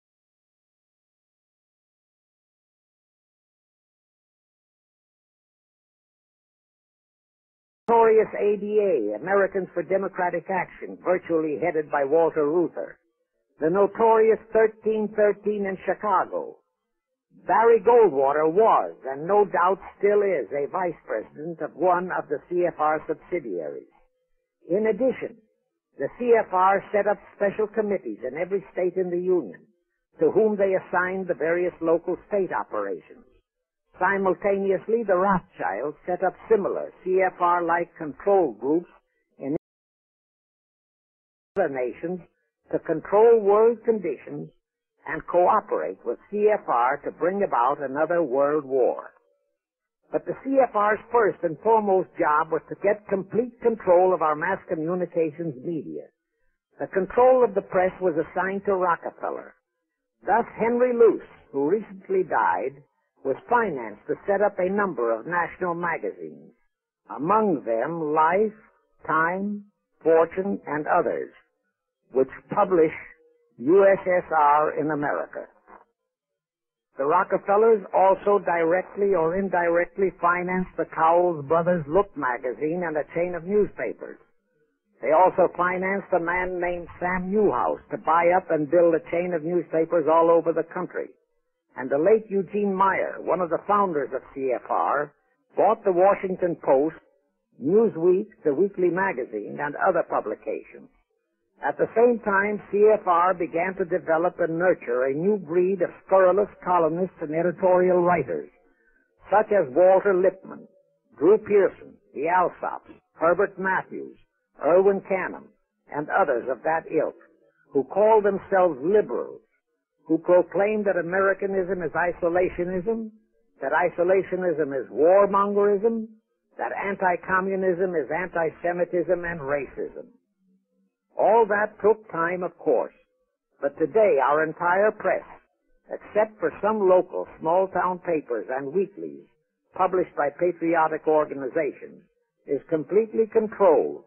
notorious A D A, Americans for Democratic Action, virtually headed by Walter Reuther. The notorious thirteen thirteen in Chicago. Barry Goldwater was, and no doubt still is, a vice president of one of the C F R subsidiaries. In addition, the C F R set up special committees in every state in the Union, to whom they assigned the various local state operations. Simultaneously, the Rothschilds set up similar C F R-like control groups in other nations to control world conditions and cooperate with C F R to bring about another world war. But the C F R's first and foremost job was to get complete control of our mass communications media. The control of the press was assigned to Rockefeller. Thus, Henry Luce, who recently died, was financed to set up a number of national magazines, among them Life, Time, Fortune, and others, which publish U S S R in America. The Rockefellers also directly or indirectly financed the Cowles Brothers Look magazine and a chain of newspapers. They also financed a man named Sam Newhouse to buy up and build a chain of newspapers all over the country. And the late Eugene Meyer, one of the founders of C F R, bought the Washington Post, Newsweek, the weekly magazine, and other publications. At the same time, C F R began to develop and nurture a new breed of scurrilous columnists and editorial writers, such as Walter Lippmann, Drew Pearson, the Alsops, Herbert Matthews, Irwin Canham, and others of that ilk, who called themselves liberals, who proclaimed that Americanism is isolationism, that isolationism is warmongerism, that anti-communism is anti-Semitism and racism. All that took time, of course, but today our entire press, except for some local small-town papers and weeklies published by patriotic organizations, is completely controlled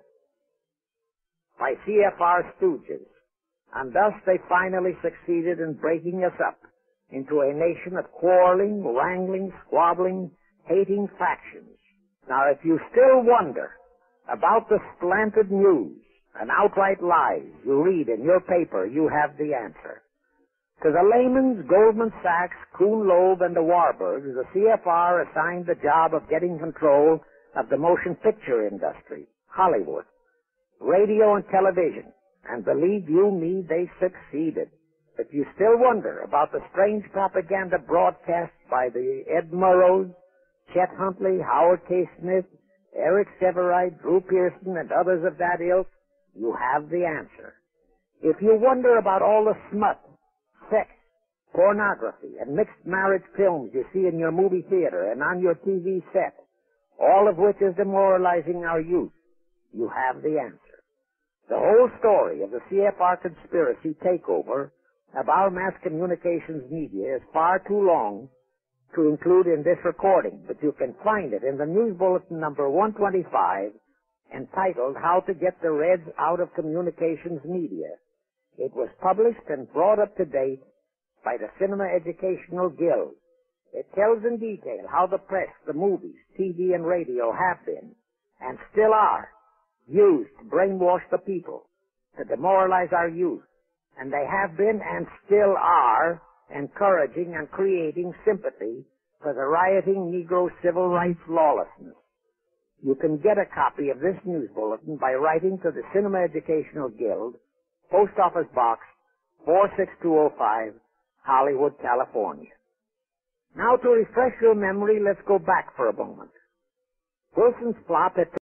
by C F R stooges, and thus they finally succeeded in breaking us up into a nation of quarreling, wrangling, squabbling, hating factions. Now, if you still wonder about the slanted news and outright lies you read in your paper, you have the answer. To the Lehmans, Goldman Sachs, Kuhn Loeb, and the Warburgs, the C F R assigned the job of getting control of the motion picture industry, Hollywood, radio and television, and believe you me, they succeeded. If you still wonder about the strange propaganda broadcast by the Ed Murrows, Chet Huntley, Howard K. Smith, Eric Severide, Drew Pearson, and others of that ilk, you have the answer. If you wonder about all the smut, sex, pornography, and mixed marriage films you see in your movie theater and on your T V set, all of which is demoralizing our youth, you have the answer. The whole story of the C F R conspiracy takeover of our mass communications media is far too long to include in this recording, but you can find it in the News Bulletin number one twenty-five, entitled How to Get the Reds Out of Communications Media. It was published and brought up to date by the Cinema Educational Guild. It tells in detail how the press, the movies, T V, and radio have been, and still are, used to brainwash the people, to demoralize our youth, and they have been and still are encouraging and creating sympathy for the rioting Negro civil rights lawlessness. You can get a copy of this news bulletin by writing to the Cinema Educational Guild, Post Office Box four six two oh five, Hollywood, California. Now, to refresh your memory, let's go back for a moment. Wilson's plot had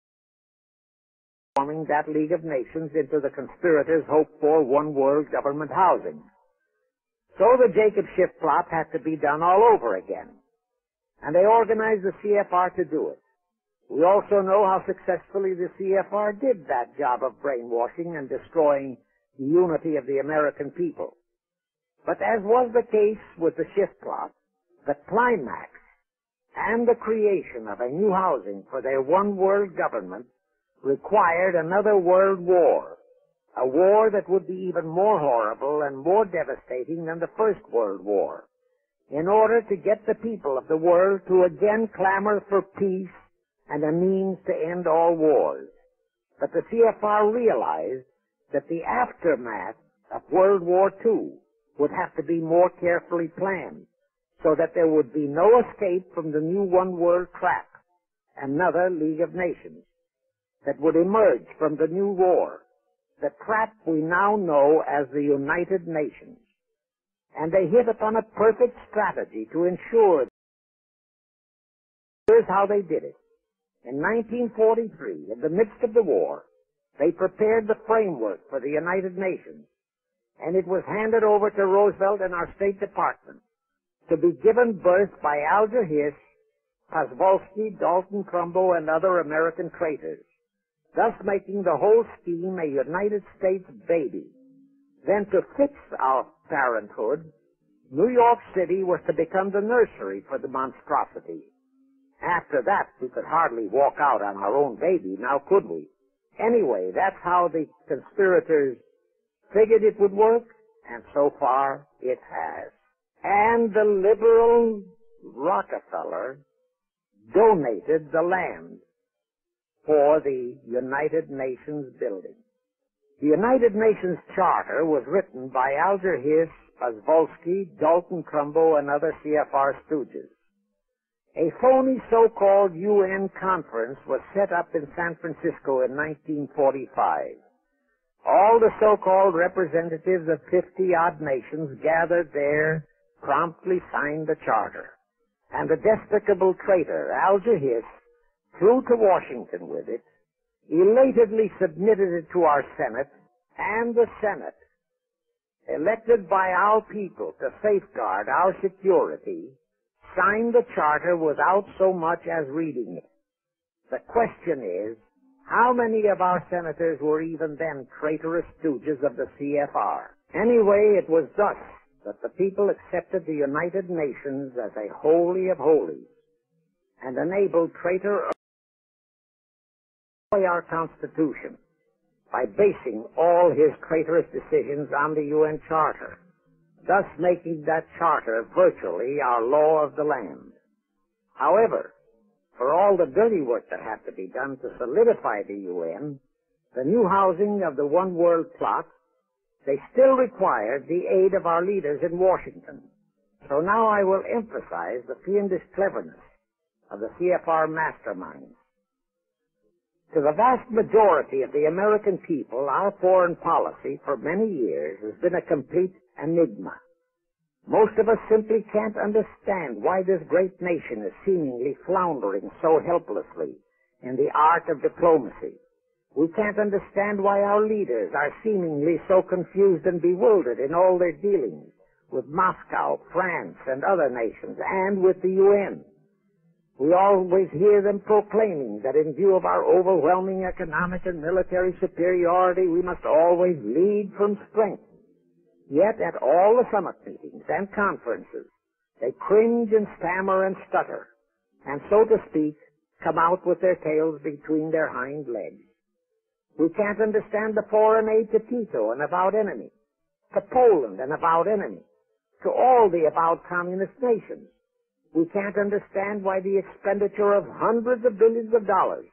transforming that League of Nations into the conspirators' hoped-for one-world government housing. So the Jacob Schiff plot had to be done all over again, and they organized the C F R to do it. We also know how successfully the C F R did that job of brainwashing and destroying the unity of the American people. But as was the case with the Schiff plot, the climax and the creation of a new housing for their one-world government required another world war, a war that would be even more horrible and more devastating than the First World War, in order to get the people of the world to again clamor for peace and a means to end all wars. But the C F R realized that the aftermath of World War Two would have to be more carefully planned, so that there would be no escape from the new one-world trap, another League of Nations, that would emerge from the new war, the trap we now know as the United Nations. And they hit upon a perfect strategy to ensure. Here's how they did it. In nineteen forty-three, in the midst of the war, they prepared the framework for the United Nations, and it was handed over to Roosevelt and our State Department to be given birth by Alger Hiss, Pozwalski, Dalton Trumbo, and other American traitors. thus making the whole scheme a United States baby. Then to fix our parenthood, New York City was to become the nursery for the monstrosity. After that, we could hardly walk out on our own baby, now could we? Anyway, that's how the conspirators figured it would work, and so far it has. And the liberal Rockefeller donated the land for the United Nations building. The United Nations Charter was written by Alger Hiss, Oswalski, Dalton Trumbo, and other C F R stooges. A phony so-called U N conference was set up in San Francisco in nineteen forty-five. All the so-called representatives of fifty-odd nations gathered there, promptly signed the charter. And the despicable traitor, Alger Hiss, flew to Washington with it, elatedly submitted it to our Senate, and the Senate, elected by our people to safeguard our security, signed the charter without so much as reading it. The question is, how many of our senators were even then traitorous stooges of the C F R? Anyway, it was thus that the people accepted the United Nations as a holy of holies and enabled traitor our Constitution by basing all his traitorous decisions on the U N Charter, thus making that charter virtually our law of the land. However, for all the dirty work that had to be done to solidify the U N, the new housing of the One World plot, they still required the aid of our leaders in Washington. So now I will emphasize the fiendish cleverness of the C F R masterminds. To the vast majority of the American people, our foreign policy for many years has been a complete enigma. Most of us simply can't understand why this great nation is seemingly floundering so helplessly in the art of diplomacy. We can't understand why our leaders are seemingly so confused and bewildered in all their dealings with Moscow, France, and other nations, and with the U N. We always hear them proclaiming that in view of our overwhelming economic and military superiority, we must always lead from strength. Yet at all the summit meetings and conferences, they cringe and stammer and stutter, and so to speak, come out with their tails between their hind legs. We can't understand the foreign aid to Tito, an avowed enemy, to Poland, an avowed enemy, to all the avowed communist nations. We can't understand why the expenditure of hundreds of billions of dollars,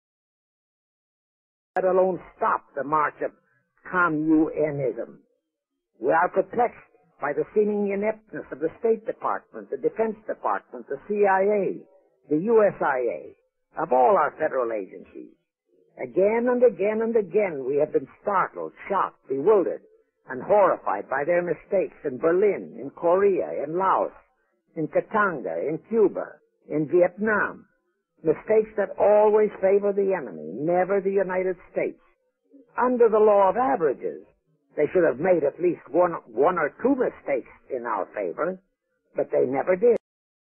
let alone stop the march of communism. We are perplexed by the seeming ineptness of the State Department, the Defense Department, the C I A, the U S I A, of all our federal agencies. Again and again and again we have been startled, shocked, bewildered, and horrified by their mistakes in Berlin, in Korea, in Laos, in Katanga, in Cuba, in Vietnam. Mistakes that always favor the enemy, never the United States. Under the law of averages, they should have made at least one, one or two mistakes in our favor, but they never did.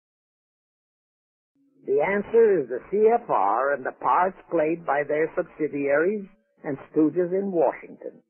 The answer is the C F R and the parts played by their subsidiaries and stooges in Washington.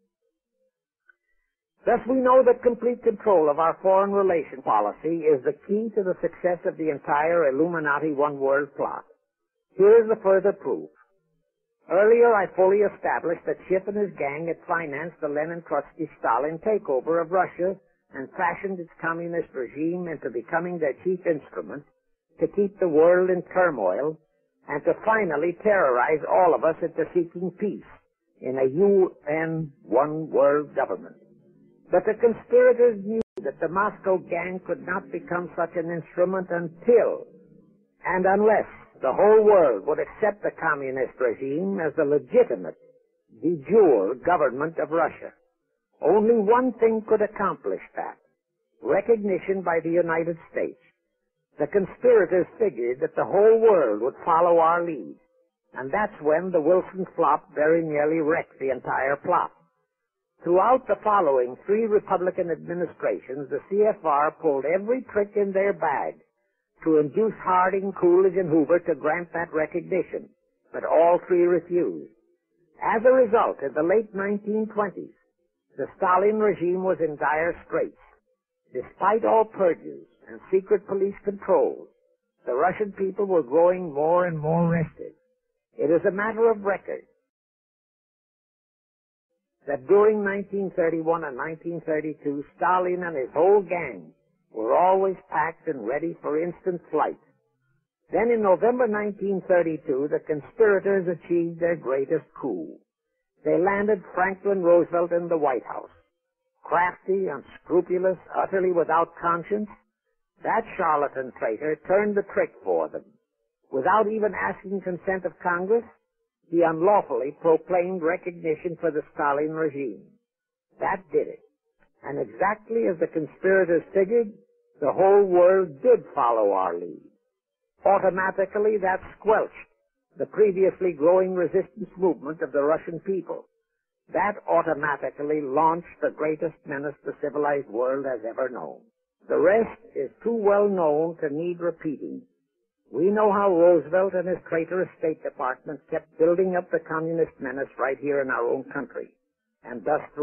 Thus we know that complete control of our foreign relation policy is the key to the success of the entire Illuminati One World plot. Here is the further proof. Earlier I fully established that Schiff and his gang had financed the Lenin-Trotsky-Stalin takeover of Russia and fashioned its communist regime into becoming their chief instrument to keep the world in turmoil and to finally terrorize all of us into seeking peace in a U N One World government. But the conspirators knew that the Moscow gang could not become such an instrument until and unless the whole world would accept the communist regime as the legitimate, de jure government of Russia. Only one thing could accomplish that: recognition by the United States. The conspirators figured that the whole world would follow our lead, and that's when the Wilson flop very nearly wrecked the entire plot. Throughout the following three Republican administrations, the C F R pulled every trick in their bag to induce Harding, Coolidge, and Hoover to grant that recognition, but all three refused. As a result, in the late nineteen twenties, the Stalin regime was in dire straits. Despite all purges and secret police controls, the Russian people were growing more and more restive. It is a matter of record that during nineteen thirty-one and nineteen thirty-two, Stalin and his whole gang were always packed and ready for instant flight. Then in November nineteen thirty-two, the conspirators achieved their greatest coup. They landed Franklin Roosevelt in the White House. Crafty, unscrupulous, utterly without conscience, that charlatan traitor turned the trick for them. Without even asking consent of Congress, he unlawfully proclaimed recognition for the Stalin regime. That did it. And exactly as the conspirators figured, the whole world did follow our lead. Automatically, that squelched the previously growing resistance movement of the Russian people. That automatically launched the greatest menace the civilized world has ever known. The rest is too well known to need repeating. We know how Roosevelt and his traitorous State Department kept building up the communist menace right here in our own country, and thus through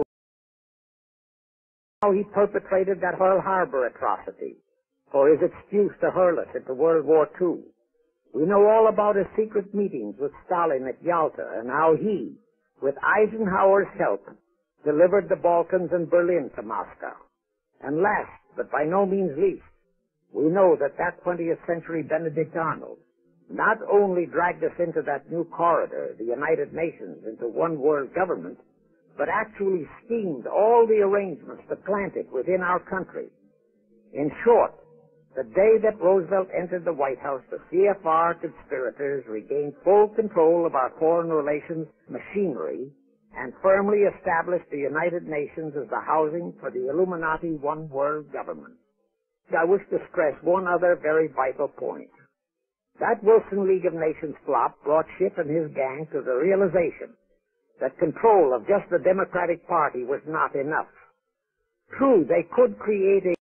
how he perpetrated that Pearl Harbor atrocity for his excuse to hurl us into World War Two. We know all about his secret meetings with Stalin at Yalta and how he, with Eisenhower's help, delivered the Balkans and Berlin to Moscow. And last, but by no means least, we know that that twentieth century Benedict Arnold not only dragged us into that new corridor, the United Nations, into one world government, but actually schemed all the arrangements to plant it within our country. In short, the day that Roosevelt entered the White House, the C F R conspirators regained full control of our foreign relations machinery and firmly established the United Nations as the housing for the Illuminati one world government. I wish to stress one other very vital point. That Wilson League of Nations flop brought Schiff and his gang to the realization that control of just the Democratic Party was not enough. True, they could create a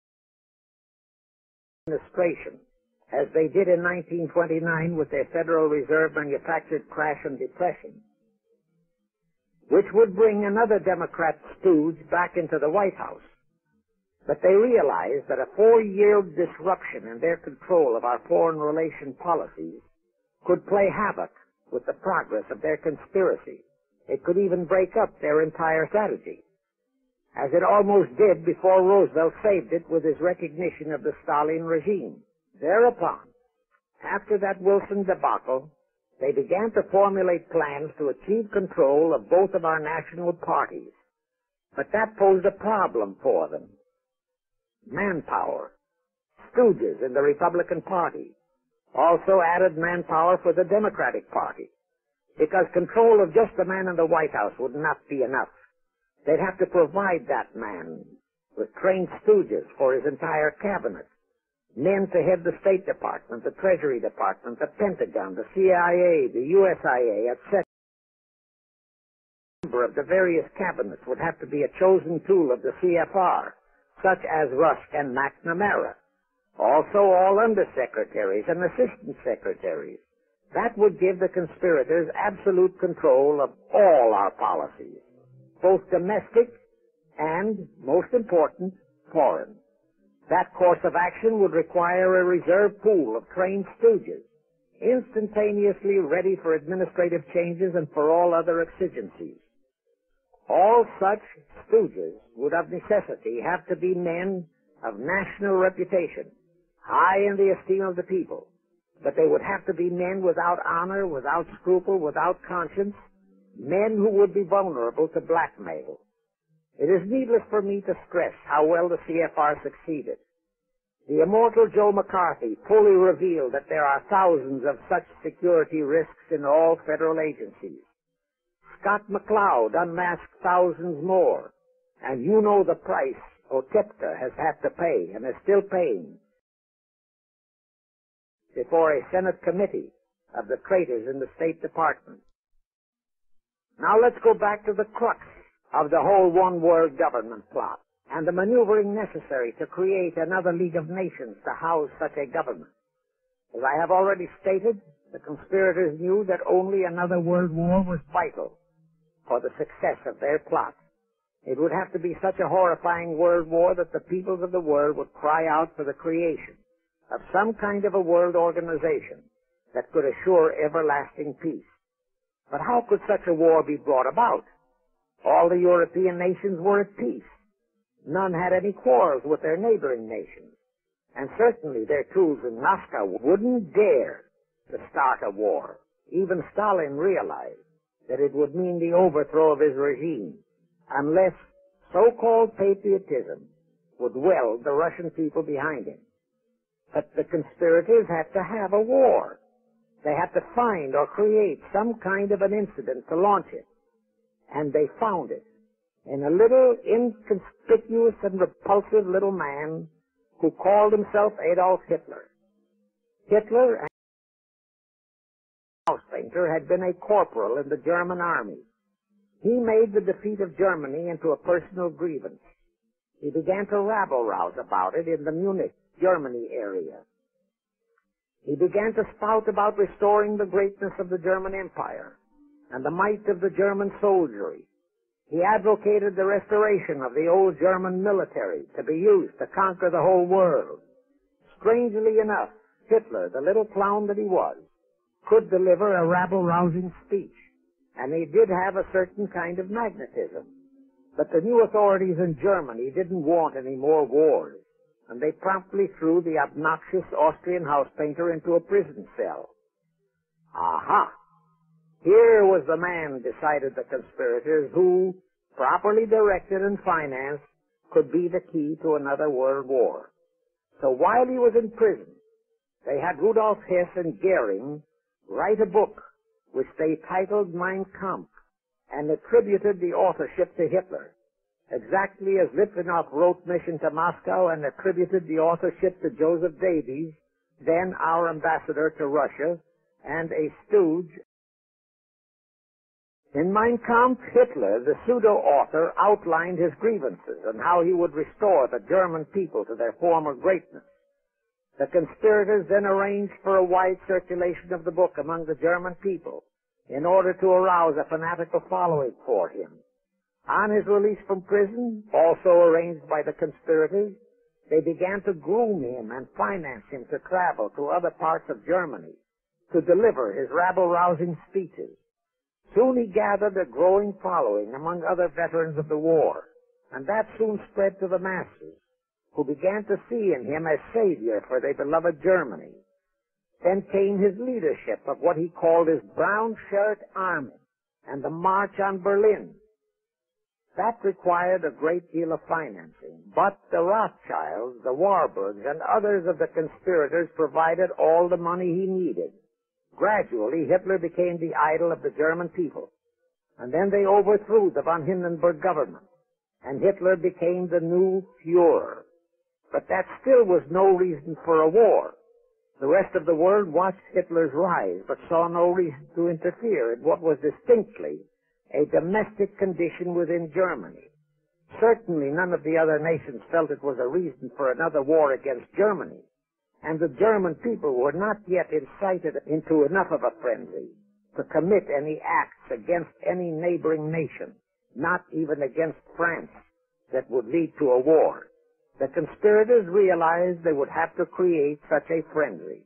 administration, as they did in nineteen twenty-nine with their Federal Reserve manufactured crash and depression, which would bring another Democrat stooge back into the White House. But they realized that a four-year disruption in their control of our foreign relation policies could play havoc with the progress of their conspiracy. It could even break up their entire strategy, as it almost did before Roosevelt saved it with his recognition of the Stalin regime. Thereupon, after that Wilson debacle, they began to formulate plans to achieve control of both of our national parties. But that posed a problem for them. Manpower. Stooges in the Republican Party also added manpower for the Democratic Party, because control of just the man in the White House would not be enough. They'd have to provide that man with trained stooges for his entire cabinet, men to head the State Department, the Treasury Department, the Pentagon, the C I A, the U S I A, et cetera. A member of the various cabinets would have to be a chosen tool of the C F R, such as Rusk and McNamara. Also all undersecretaries and assistant secretaries. That would give the conspirators absolute control of all our policies, both domestic and, most important, foreign. That course of action would require a reserve pool of trained stooges, instantaneously ready for administrative changes and for all other exigencies. All such stooges would of necessity have to be men of national reputation, high in the esteem of the people, but they would have to be men without honor, without scruple, without conscience, men who would be vulnerable to blackmail. It is needless for me to stress how well the C F R succeeded. The immortal Joe McCarthy fully revealed that there are thousands of such security risks in all federal agencies. Scott McCloud unmasked thousands more, and you know the price Otepka has had to pay and is still paying before a Senate committee of the traitors in the State Department. Now let's go back to the crux of the whole one-world government plot and the maneuvering necessary to create another League of Nations to house such a government. As I have already stated, the conspirators knew that only another world war was vital. for the success of their plot. It would have to be such a horrifying world war that the peoples of the world would cry out for the creation of some kind of a world organization that could assure everlasting peace. But how could such a war be brought about? All the European nations were at peace. None had any quarrels with their neighboring nations. And certainly their tools in Moscow wouldn't dare to start a war. Even Stalin realized that it would mean the overthrow of his regime unless so-called patriotism would weld the Russian people behind him. But the conspirators had to have a war. They had to find or create some kind of an incident to launch it. And they found it in a little inconspicuous and repulsive little man who called himself Adolf Hitler. Hitler and Hauspainter had been a corporal in the German army. He made the defeat of Germany into a personal grievance. He began to rabble-rouse about it in the Munich, Germany area. He began to spout about restoring the greatness of the German Empire and the might of the German soldiery. He advocated the restoration of the old German military to be used to conquer the whole world. Strangely enough, Hitler, the little clown that he was, could deliver a rabble-rousing speech, and he did have a certain kind of magnetism. But the new authorities in Germany didn't want any more wars, and they promptly threw the obnoxious Austrian Hauspainter into a prison cell. Aha! Here was the man, decided the conspirators, who, properly directed and financed, could be the key to another world war. So while he was in prison, they had Rudolf Hess and Goering write a book which they titled Mein Kampf and attributed the authorship to Hitler, exactly as Litvinov wrote Mission to Moscow and attributed the authorship to Joseph Davies, then our ambassador to Russia, and a stooge. In Mein Kampf, Hitler, the pseudo-author, outlined his grievances and how he would restore the German people to their former greatness. The conspirators then arranged for a wide circulation of the book among the German people in order to arouse a fanatical following for him. On his release from prison, also arranged by the conspirators, they began to groom him and finance him to travel to other parts of Germany to deliver his rabble-rousing speeches. Soon he gathered a growing following among other veterans of the war, and that soon spread to the masses, who began to see in him a savior for their beloved Germany. Then came his leadership of what he called his Brown Shirt Army and the March on Berlin. That required a great deal of financing, but the Rothschilds, the Warburgs, and others of the conspirators provided all the money he needed. Gradually, Hitler became the idol of the German people, and then they overthrew the von Hindenburg government, and Hitler became the new Führer. But that still was no reason for a war. The rest of the world watched Hitler's rise, but saw no reason to interfere in what was distinctly a domestic condition within Germany. Certainly none of the other nations felt it was a reason for another war against Germany, and the German people were not yet incited into enough of a frenzy to commit any acts against any neighboring nation, not even against France, that would lead to a war. The conspirators realized they would have to create such a frenzy.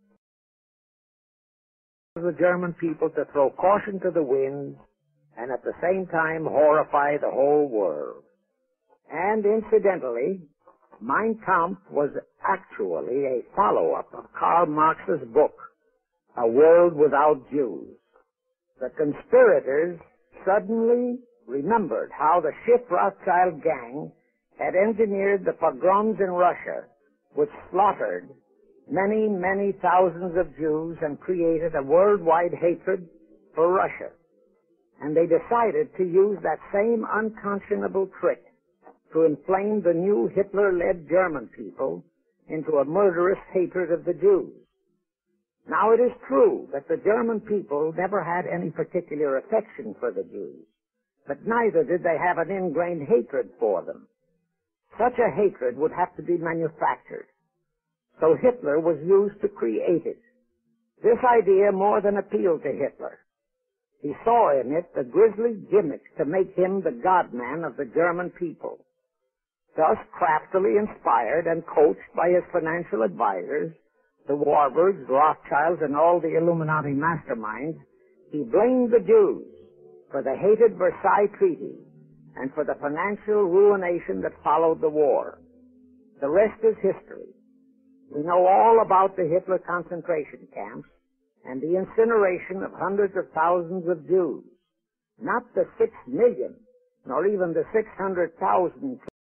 The German people to throw caution to the winds and at the same time horrify the whole world. And incidentally, Mein Kampf was actually a follow-up of Karl Marx's book, A World Without Jews. The conspirators suddenly remembered how the Schiff Rothschild gang had engineered the pogroms in Russia, which slaughtered many, many thousands of Jews and created a worldwide hatred for Russia. And they decided to use that same unconscionable trick to inflame the new Hitler-led German people into a murderous hatred of the Jews. Now it is true that the German people never had any particular affection for the Jews, but neither did they have an ingrained hatred for them. Such a hatred would have to be manufactured. So Hitler was used to create it. This idea more than appealed to Hitler. He saw in it the grisly gimmick to make him the God-man of the German people. Thus, craftily inspired and coached by his financial advisors, the Warburgs, Rothschilds, and all the Illuminati masterminds, he blamed the Jews for the hated Versailles Treaty and for the financial ruination that followed the war. The rest is history. We know all about the Hitler concentration camps and the incineration of hundreds of thousands of Jews. Not the six million, nor even the six hundred thousand.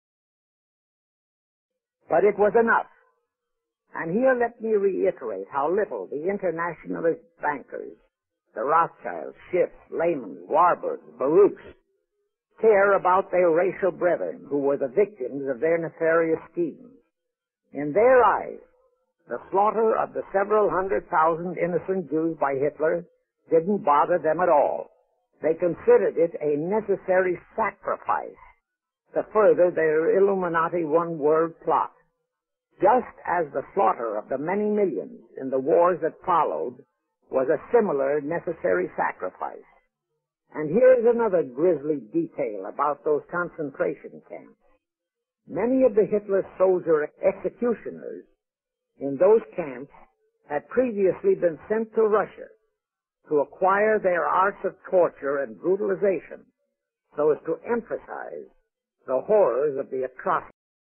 But it was enough. And here let me reiterate how little the internationalist bankers, the Rothschilds, Schiffs, Lehmans, Warburgs, Baruchs, care about their racial brethren who were the victims of their nefarious schemes. In their eyes, the slaughter of the several hundred thousand innocent Jews by Hitler didn't bother them at all. They considered it a necessary sacrifice to further their Illuminati one-world plot. Just as the slaughter of the many millions in the wars that followed was a similar necessary sacrifice. And here's another grisly detail about those concentration camps. Many of the Hitler soldier executioners in those camps had previously been sent to Russia to acquire their arts of torture and brutalization so as to emphasize the horrors of the atrocities.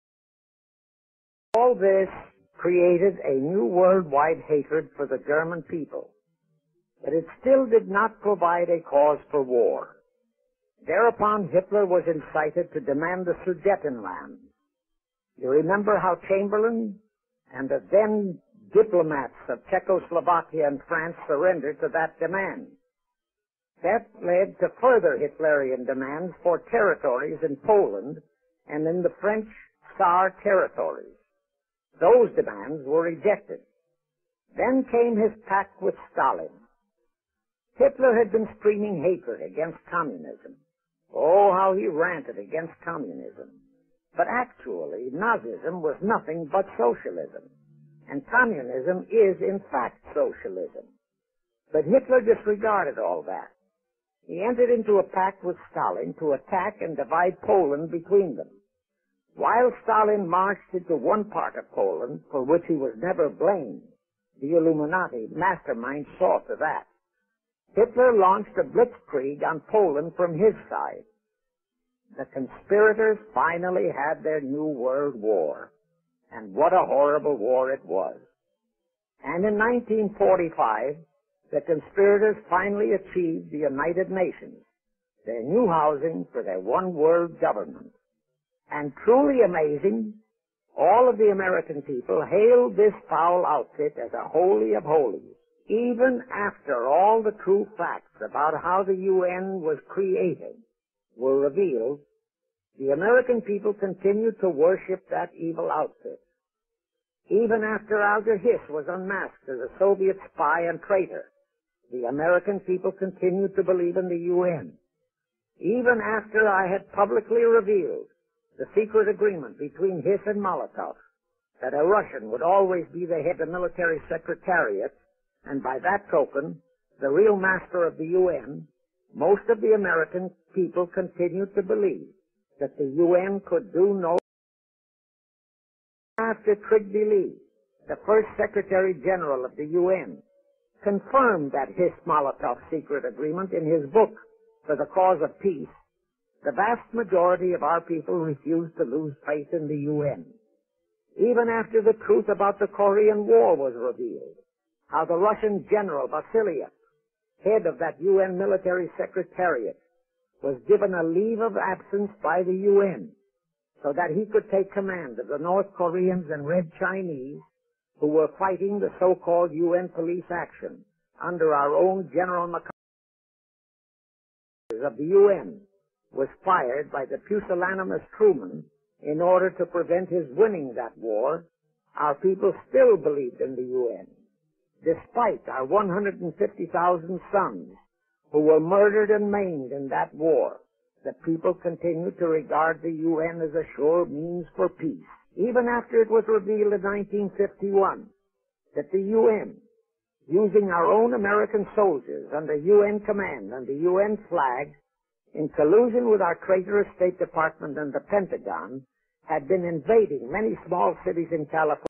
All this created a new worldwide hatred for the German people, but it still did not provide a cause for war. Thereupon Hitler was incited to demand the Sudetenland. You remember how Chamberlain and the then diplomats of Czechoslovakia and France surrendered to that demand. That led to further Hitlerian demands for territories in Poland and in the French Tsar territories. Those demands were rejected. Then came his pact with Stalin. Hitler had been screaming hatred against communism. Oh, how he ranted against communism. But actually, Nazism was nothing but socialism. And communism is, in fact, socialism. But Hitler disregarded all that. He entered into a pact with Stalin to attack and divide Poland between them. While Stalin marched into one part of Poland, for which he was never blamed, the Illuminati mastermind saw to that. Hitler launched a blitzkrieg on Poland from his side. The conspirators finally had their new world war. And what a horrible war it was. And in nineteen forty-five, the conspirators finally achieved the United Nations, their new housing for their one world government. And truly amazing, all of the American people hailed this foul outfit as a holy of holies. Even after all the true facts about how the U N was created were revealed, the American people continued to worship that evil outfit. Even after Alger Hiss was unmasked as a Soviet spy and traitor, the American people continued to believe in the U N. Even after I had publicly revealed the secret agreement between Hiss and Molotov, that a Russian would always be the head of the military secretariat, and by that token, the real master of the U N, most of the American people continued to believe that the U N could do no. After Trygve Lie, the first Secretary General of the U N, confirmed that Hiss-Molotov secret agreement in his book, For the Cause of Peace, the vast majority of our people refused to lose faith in the U N. Even after the truth about the Korean War was revealed, how the Russian General Vasilyev, head of that U N military secretariat, was given a leave of absence by the U N so that he could take command of the North Koreans and Red Chinese who were fighting the so-called U N police action under our own General MacArthur of the U N, was fired by the pusillanimous Truman in order to prevent his winning that war. Our people still believed in the U N, despite our one hundred fifty thousand sons who were murdered and maimed in that war. The people continued to regard the U N as a sure means for peace, even after it was revealed in nineteen fifty-one that the U N, using our own American soldiers under U N command and the U N flag, in collusion with our traitorous State Department and the Pentagon, had been invading many small cities in California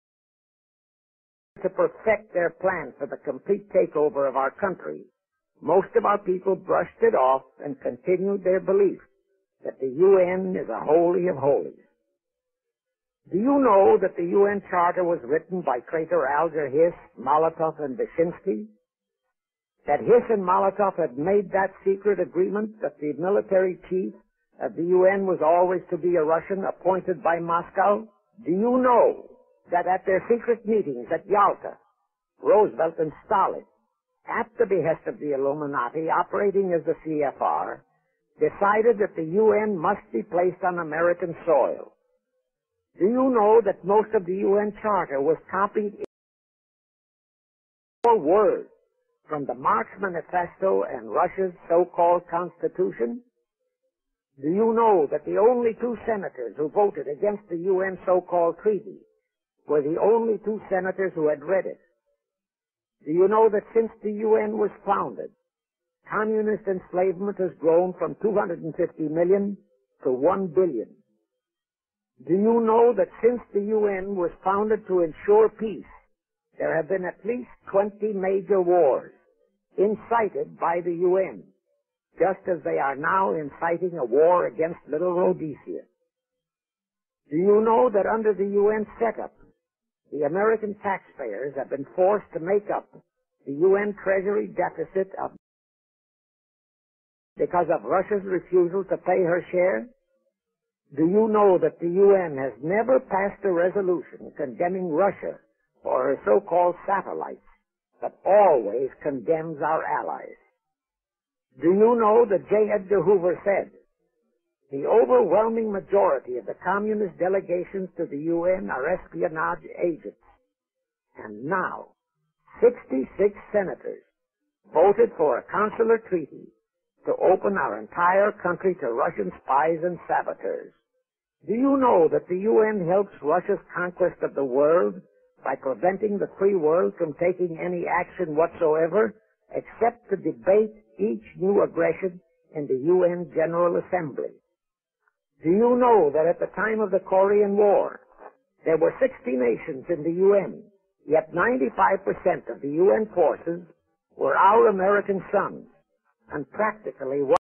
to perfect their plan for the complete takeover of our country. Most of our people brushed it off and continued their belief that the U N is a holy of holies. Do you know that the U N Charter was written by traitor Alger Hiss, Molotov, and Wyszynski? That Hiss and Molotov had made that secret agreement that the military chief of the U N was always to be a Russian appointed by Moscow? Do you know that at their secret meetings at Yalta, Roosevelt and Stalin, at the behest of the Illuminati operating as the C F R, decided that the U N must be placed on American soil? Do you know that most of the U N Charter was copied in four words from the Marx Manifesto and Russia's so-called Constitution? Do you know that the only two senators who voted against the U N so-called treaty were the only two senators who had read it? Do you know that since the U N was founded, communist enslavement has grown from two hundred fifty million to one billion? Do you know that since the U N was founded to ensure peace, there have been at least twenty major wars incited by the U N, just as they are now inciting a war against Little Rhodesia? Do you know that under the U N setup, the American taxpayers have been forced to make up the U N Treasury deficit of because of Russia's refusal to pay her share? Do you know that the U N has never passed a resolution condemning Russia for her so-called satellites, but always condemns our allies? Do you know that J. Edgar Hoover said, "The overwhelming majority of the communist delegations to the U N are espionage agents"? And now, sixty-six senators voted for a consular treaty to open our entire country to Russian spies and saboteurs. Do you know that the U N helps Russia's conquest of the world by preventing the free world from taking any action whatsoever except to debate each new aggression in the U N General Assembly? Do you know that at the time of the Korean War, there were sixty nations in the U N, yet ninety-five percent of the U N forces were our American sons, and practically what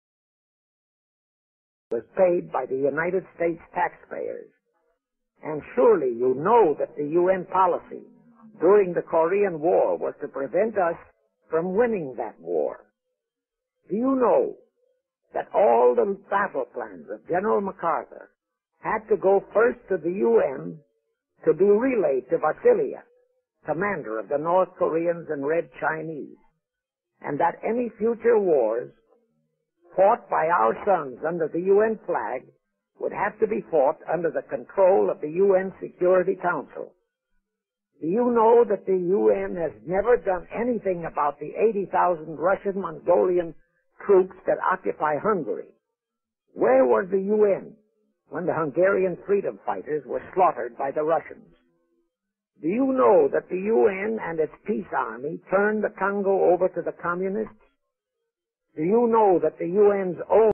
was paid by the United States taxpayers? And surely you know that the U N policy during the Korean War was to prevent us from winning that war. Do you know that all the battle plans of General MacArthur had to go first to the U N to be relayed to Vasilia, commander of the North Koreans and Red Chinese, and that any future wars fought by our sons under the U N flag would have to be fought under the control of the U N Security Council? Do you know that the U N has never done anything about the eighty thousand Russian Mongolian troops that occupy Hungary? Where was the U N when the Hungarian freedom fighters were slaughtered by the Russians? Do you know that the U N and its peace army turned the Congo over to the communists? Do you know that the U N's own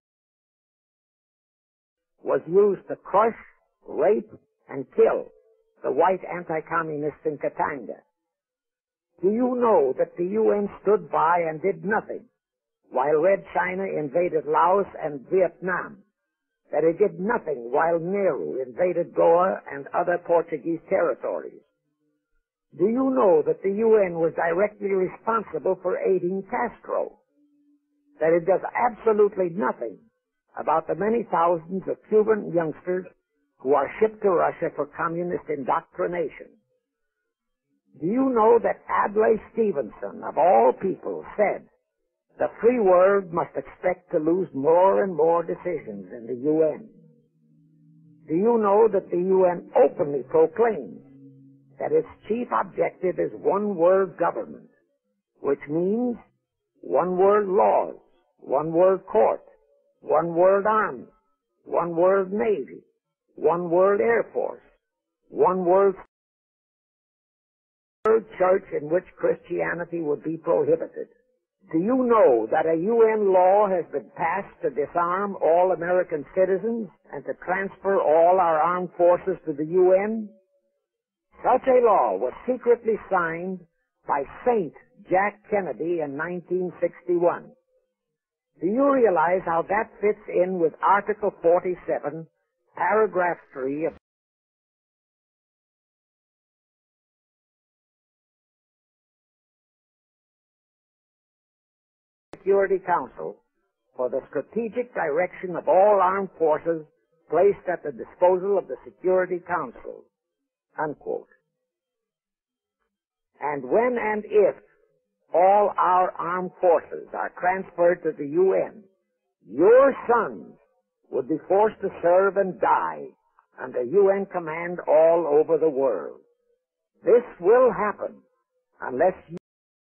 was used to crush, rape, and kill the white anti-communists in Katanga? Do you know that the U N stood by and did nothing while Red China invaded Laos and Vietnam? That it did nothing while Nehru invaded Goa and other Portuguese territories? Do you know that the U N was directly responsible for aiding Castro? That it does absolutely nothing about the many thousands of Cuban youngsters who are shipped to Russia for communist indoctrination? Do you know that Adlai Stevenson, of all people, said the free world must expect to lose more and more decisions in the U N? Do you know that the U N openly proclaims that its chief objective is one world government, which means one world laws, one world court, one world army, one world navy, one world air force, one world church in which Christianity would be prohibited. Do you know that a U N law has been passed to disarm all American citizens and to transfer all our armed forces to the U N? Such a law was secretly signed by Saint Jack Kennedy in nineteen sixty-one. Do you realize how that fits in with Article forty-seven, paragraph three of Security Council for the strategic direction of all armed forces placed at the disposal of the Security Council, unquote. And when and if all our armed forces are transferred to the U N, your sons would be forced to serve and die under U N command all over the world. This will happen unless you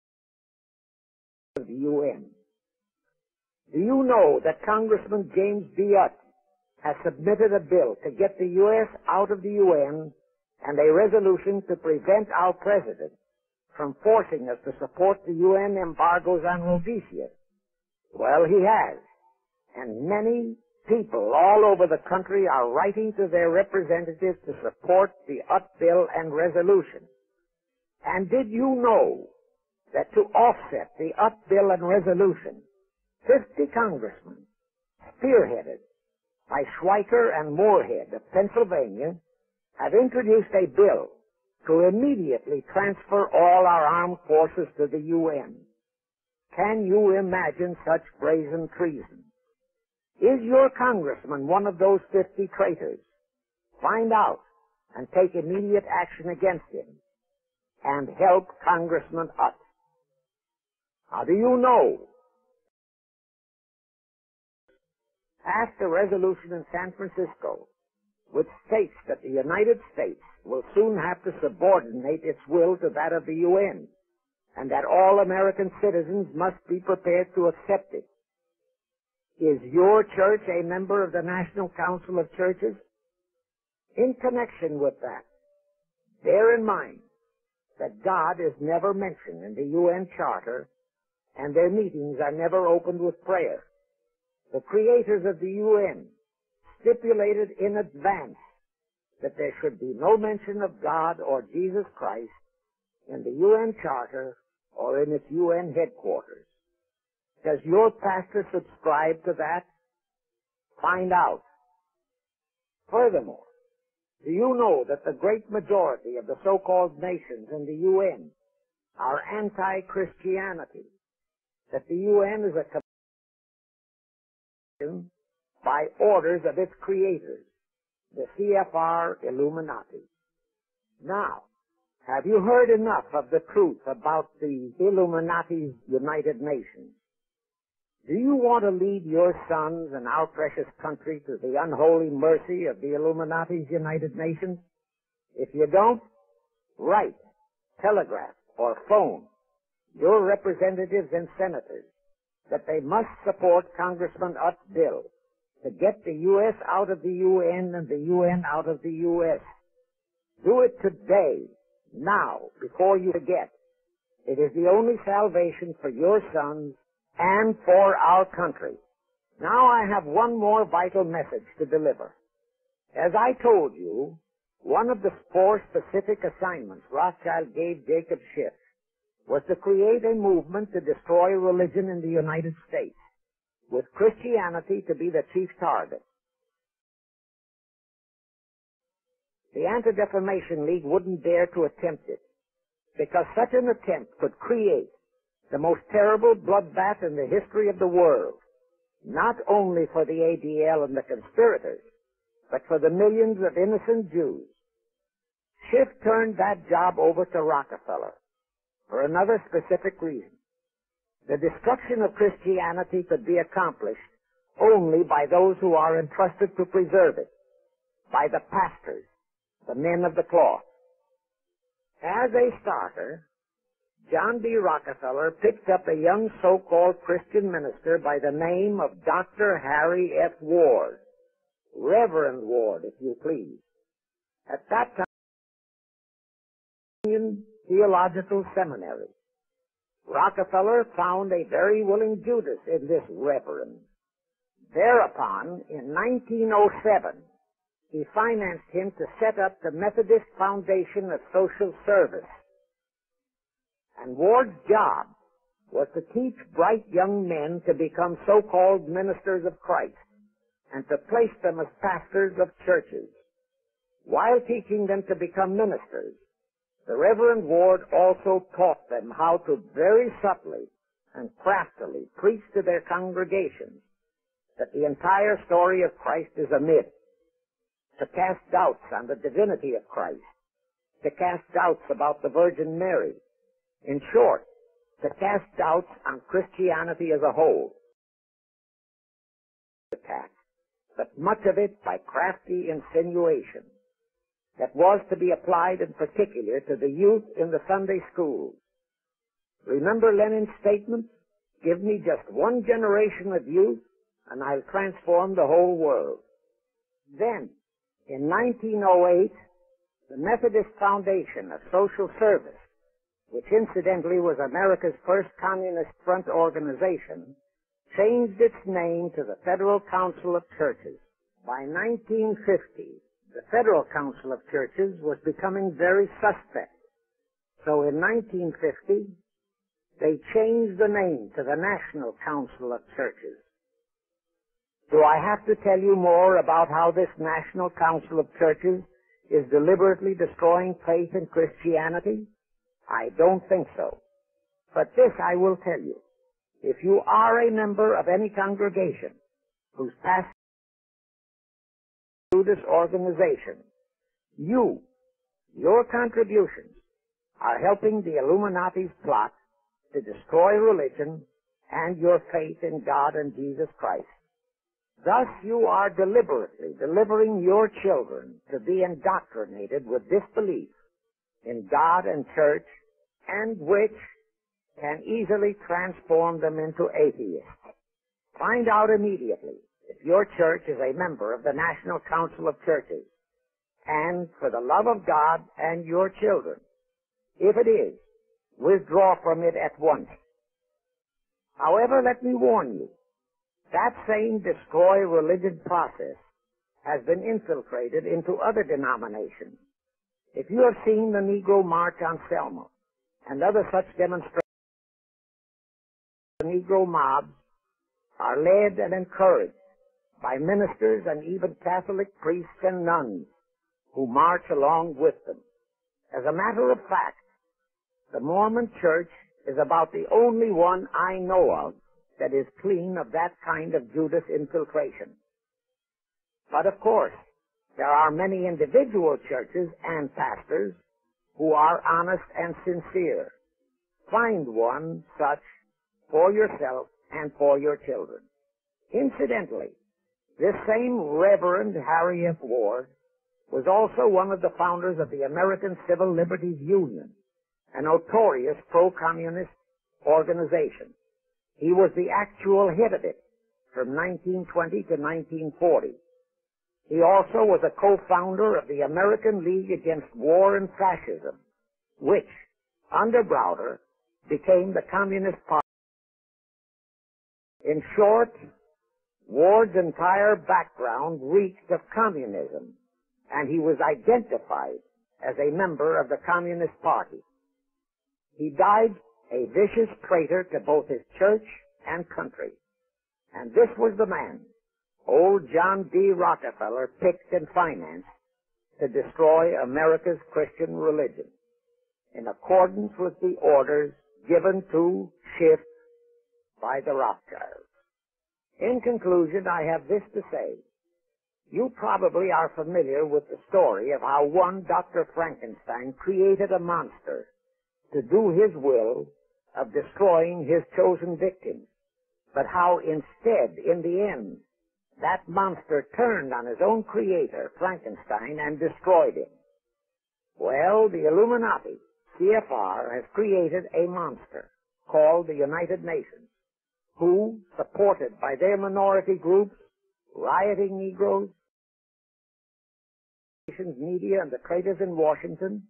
the U N. Do you know that Congressman James Biot has submitted a bill to get the U S out of the U N and a resolution to prevent our president from forcing us to support the U N embargoes on Rhodesia? Well, he has. And many people all over the country are writing to their representatives to support the U T bill and resolution. And did you know that to offset the U T bill and resolution, fifty congressmen, spearheaded by Schweiker and Moorhead of Pennsylvania, have introduced a bill to immediately transfer all our armed forces to the U N. Can you imagine such brazen treason? Is your congressman one of those fifty traitors? Find out and take immediate action against him and help Congressman Utt. How do you know? Passed a resolution in San Francisco which states that the United States will soon have to subordinate its will to that of the U N, and that all American citizens must be prepared to accept it. Is your church a member of the National Council of Churches? In connection with that, bear in mind that God is never mentioned in the U N Charter, and their meetings are never opened with prayer. The creators of the U N stipulated in advance that there should be no mention of God or Jesus Christ in the U N Charter or in its U N headquarters. Does your pastor subscribe to that? Find out. Furthermore, do you know that the great majority of the so-called nations in the U N are anti-Christianity? That the U N is a commission by orders of its creators, the C F R Illuminati. Now, have you heard enough of the truth about the Illuminati's United Nations? Do you want to lead your sons and our precious country to the unholy mercy of the Illuminati's United Nations? If you don't, write, telegraph, or phone your representatives and senators that they must support Congressman Utt's bill to get the U S out of the U N and the U N out of the U S. Do it today, now, before you forget. It is the only salvation for your sons and for our country. Now I have one more vital message to deliver. As I told you, one of the four specific assignments Rothschild gave Jacob Schiff was to create a movement to destroy religion in the United States, with Christianity to be the chief target. The Anti-Defamation League wouldn't dare to attempt it, because such an attempt could create the most terrible bloodbath in the history of the world, not only for the A D L and the conspirators, but for the millions of innocent Jews. Schiff turned that job over to Rockefeller for another specific reason. The destruction of Christianity could be accomplished only by those who are entrusted to preserve it, by the pastors, the men of the cloth. As a starter, John D. Rockefeller picked up a young so-called Christian minister by the name of Doctor Harry F. Ward, Reverend Ward, if you please. At that time, Theological Seminary. Rockefeller found a very willing Judas in this reverend. Thereupon, in nineteen oh seven, he financed him to set up the Methodist Foundation of Social Service. And Ward's job was to teach bright young men to become so-called ministers of Christ and to place them as pastors of churches. While teaching them to become ministers, the Reverend Ward also taught them how to very subtly and craftily preach to their congregations that the entire story of Christ is a myth, to cast doubts on the divinity of Christ, to cast doubts about the Virgin Mary. In short, to cast doubts on Christianity as a whole. Attack, but much of it by crafty insinuation that was to be applied in particular to the youth in the Sunday schools. Remember Lenin's statement, "Give me just one generation of youth and I'll transform the whole world." Then, in nineteen oh eight, the Methodist Foundation of Social Service, which incidentally was America's first communist front organization, changed its name to the Federal Council of Churches. By nineteen fifty, the Federal Council of Churches was becoming very suspect. So in nineteen fifty, they changed the name to the National Council of Churches. Do I have to tell you more about how this National Council of Churches is deliberately destroying faith in Christianity? I don't think so. But this I will tell you. If you are a member of any congregation whose pastor to this organization, you, your contributions, are helping the Illuminati's plot to destroy religion and your faith in God and Jesus Christ. Thus you are deliberately delivering your children to be indoctrinated with disbelief in God and church, and which can easily transform them into atheists. Find out immediately if your church is a member of the National Council of Churches, and for the love of God and your children, if it is, withdraw from it at once. However, let me warn you, that same destroy religion process has been infiltrated into other denominations. If you have seen the Negro March on Selma and other such demonstrations, the Negro mobs are led and encouraged by ministers and even Catholic priests and nuns who march along with them. As a matter of fact, the Mormon Church is about the only one I know of that is clean of that kind of Judas infiltration. But of course, there are many individual churches and pastors who are honest and sincere. Find one such for yourself and for your children. Incidentally, this same Reverend Harry F. Ward was also one of the founders of the American Civil Liberties Union, a notorious pro-communist organization. He was the actual head of it from nineteen twenty to nineteen forty. He also was a co-founder of the American League Against War and Fascism, which, under Browder, became the Communist Party. In short, Ward's entire background reeked of communism, and he was identified as a member of the Communist Party. He died a vicious traitor to both his church and country. And this was the man, old John D. Rockefeller, picked and financed to destroy America's Christian religion, in accordance with the orders given to Schiff by the Rothschilds. In conclusion, I have this to say. You probably are familiar with the story of how one Doctor Frankenstein created a monster to do his will of destroying his chosen victims, but how instead, in the end, that monster turned on his own creator, Frankenstein, and destroyed him. Well, the Illuminati, C F R, has created a monster called the United Nations, who, supported by their minority groups, rioting Negroes, media, and the traitors in Washington,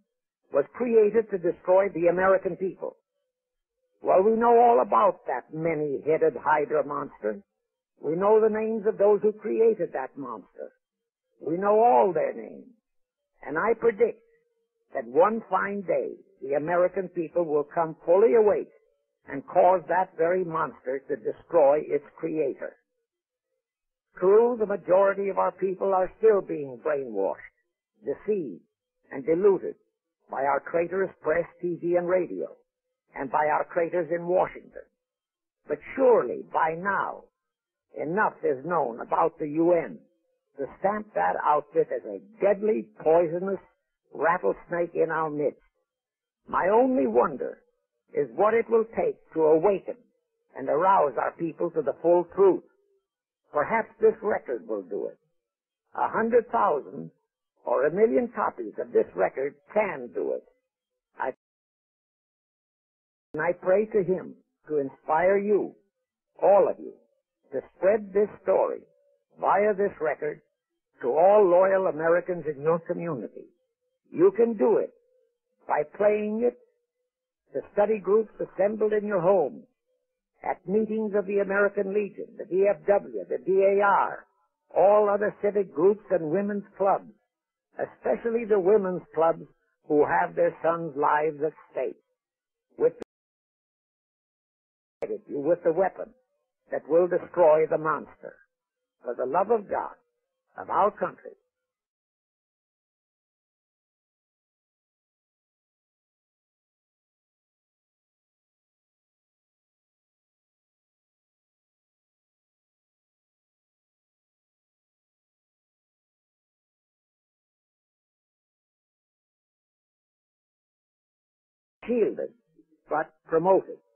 was created to destroy the American people. Well, we know all about that many-headed Hydra monster. We know the names of those who created that monster. We know all their names. And I predict that one fine day the American people will come fully awake and cause that very monster to destroy its creator. True, the majority of our people are still being brainwashed, deceived, and deluded by our traitorous press, T V, and radio, and by our traitors in Washington. But surely, by now, enough is known about the U N to stamp that outfit as a deadly, poisonous rattlesnake in our midst. My only wonder is what it will take to awaken and arouse our people to the full truth. Perhaps this record will do it. A hundred thousand or a million copies of this record can do it. I, and I pray to Him to inspire you, all of you, to spread this story via this record to all loyal Americans in your community. You can do it by playing it to study groups assembled in your homes, at meetings of the American Legion, the D F W, the D A R, all other civic groups and women's clubs, especially the women's clubs who have their sons' lives at stake, with you with the weapon that will destroy the monster. For the love of God, of our country, shielded but promoted.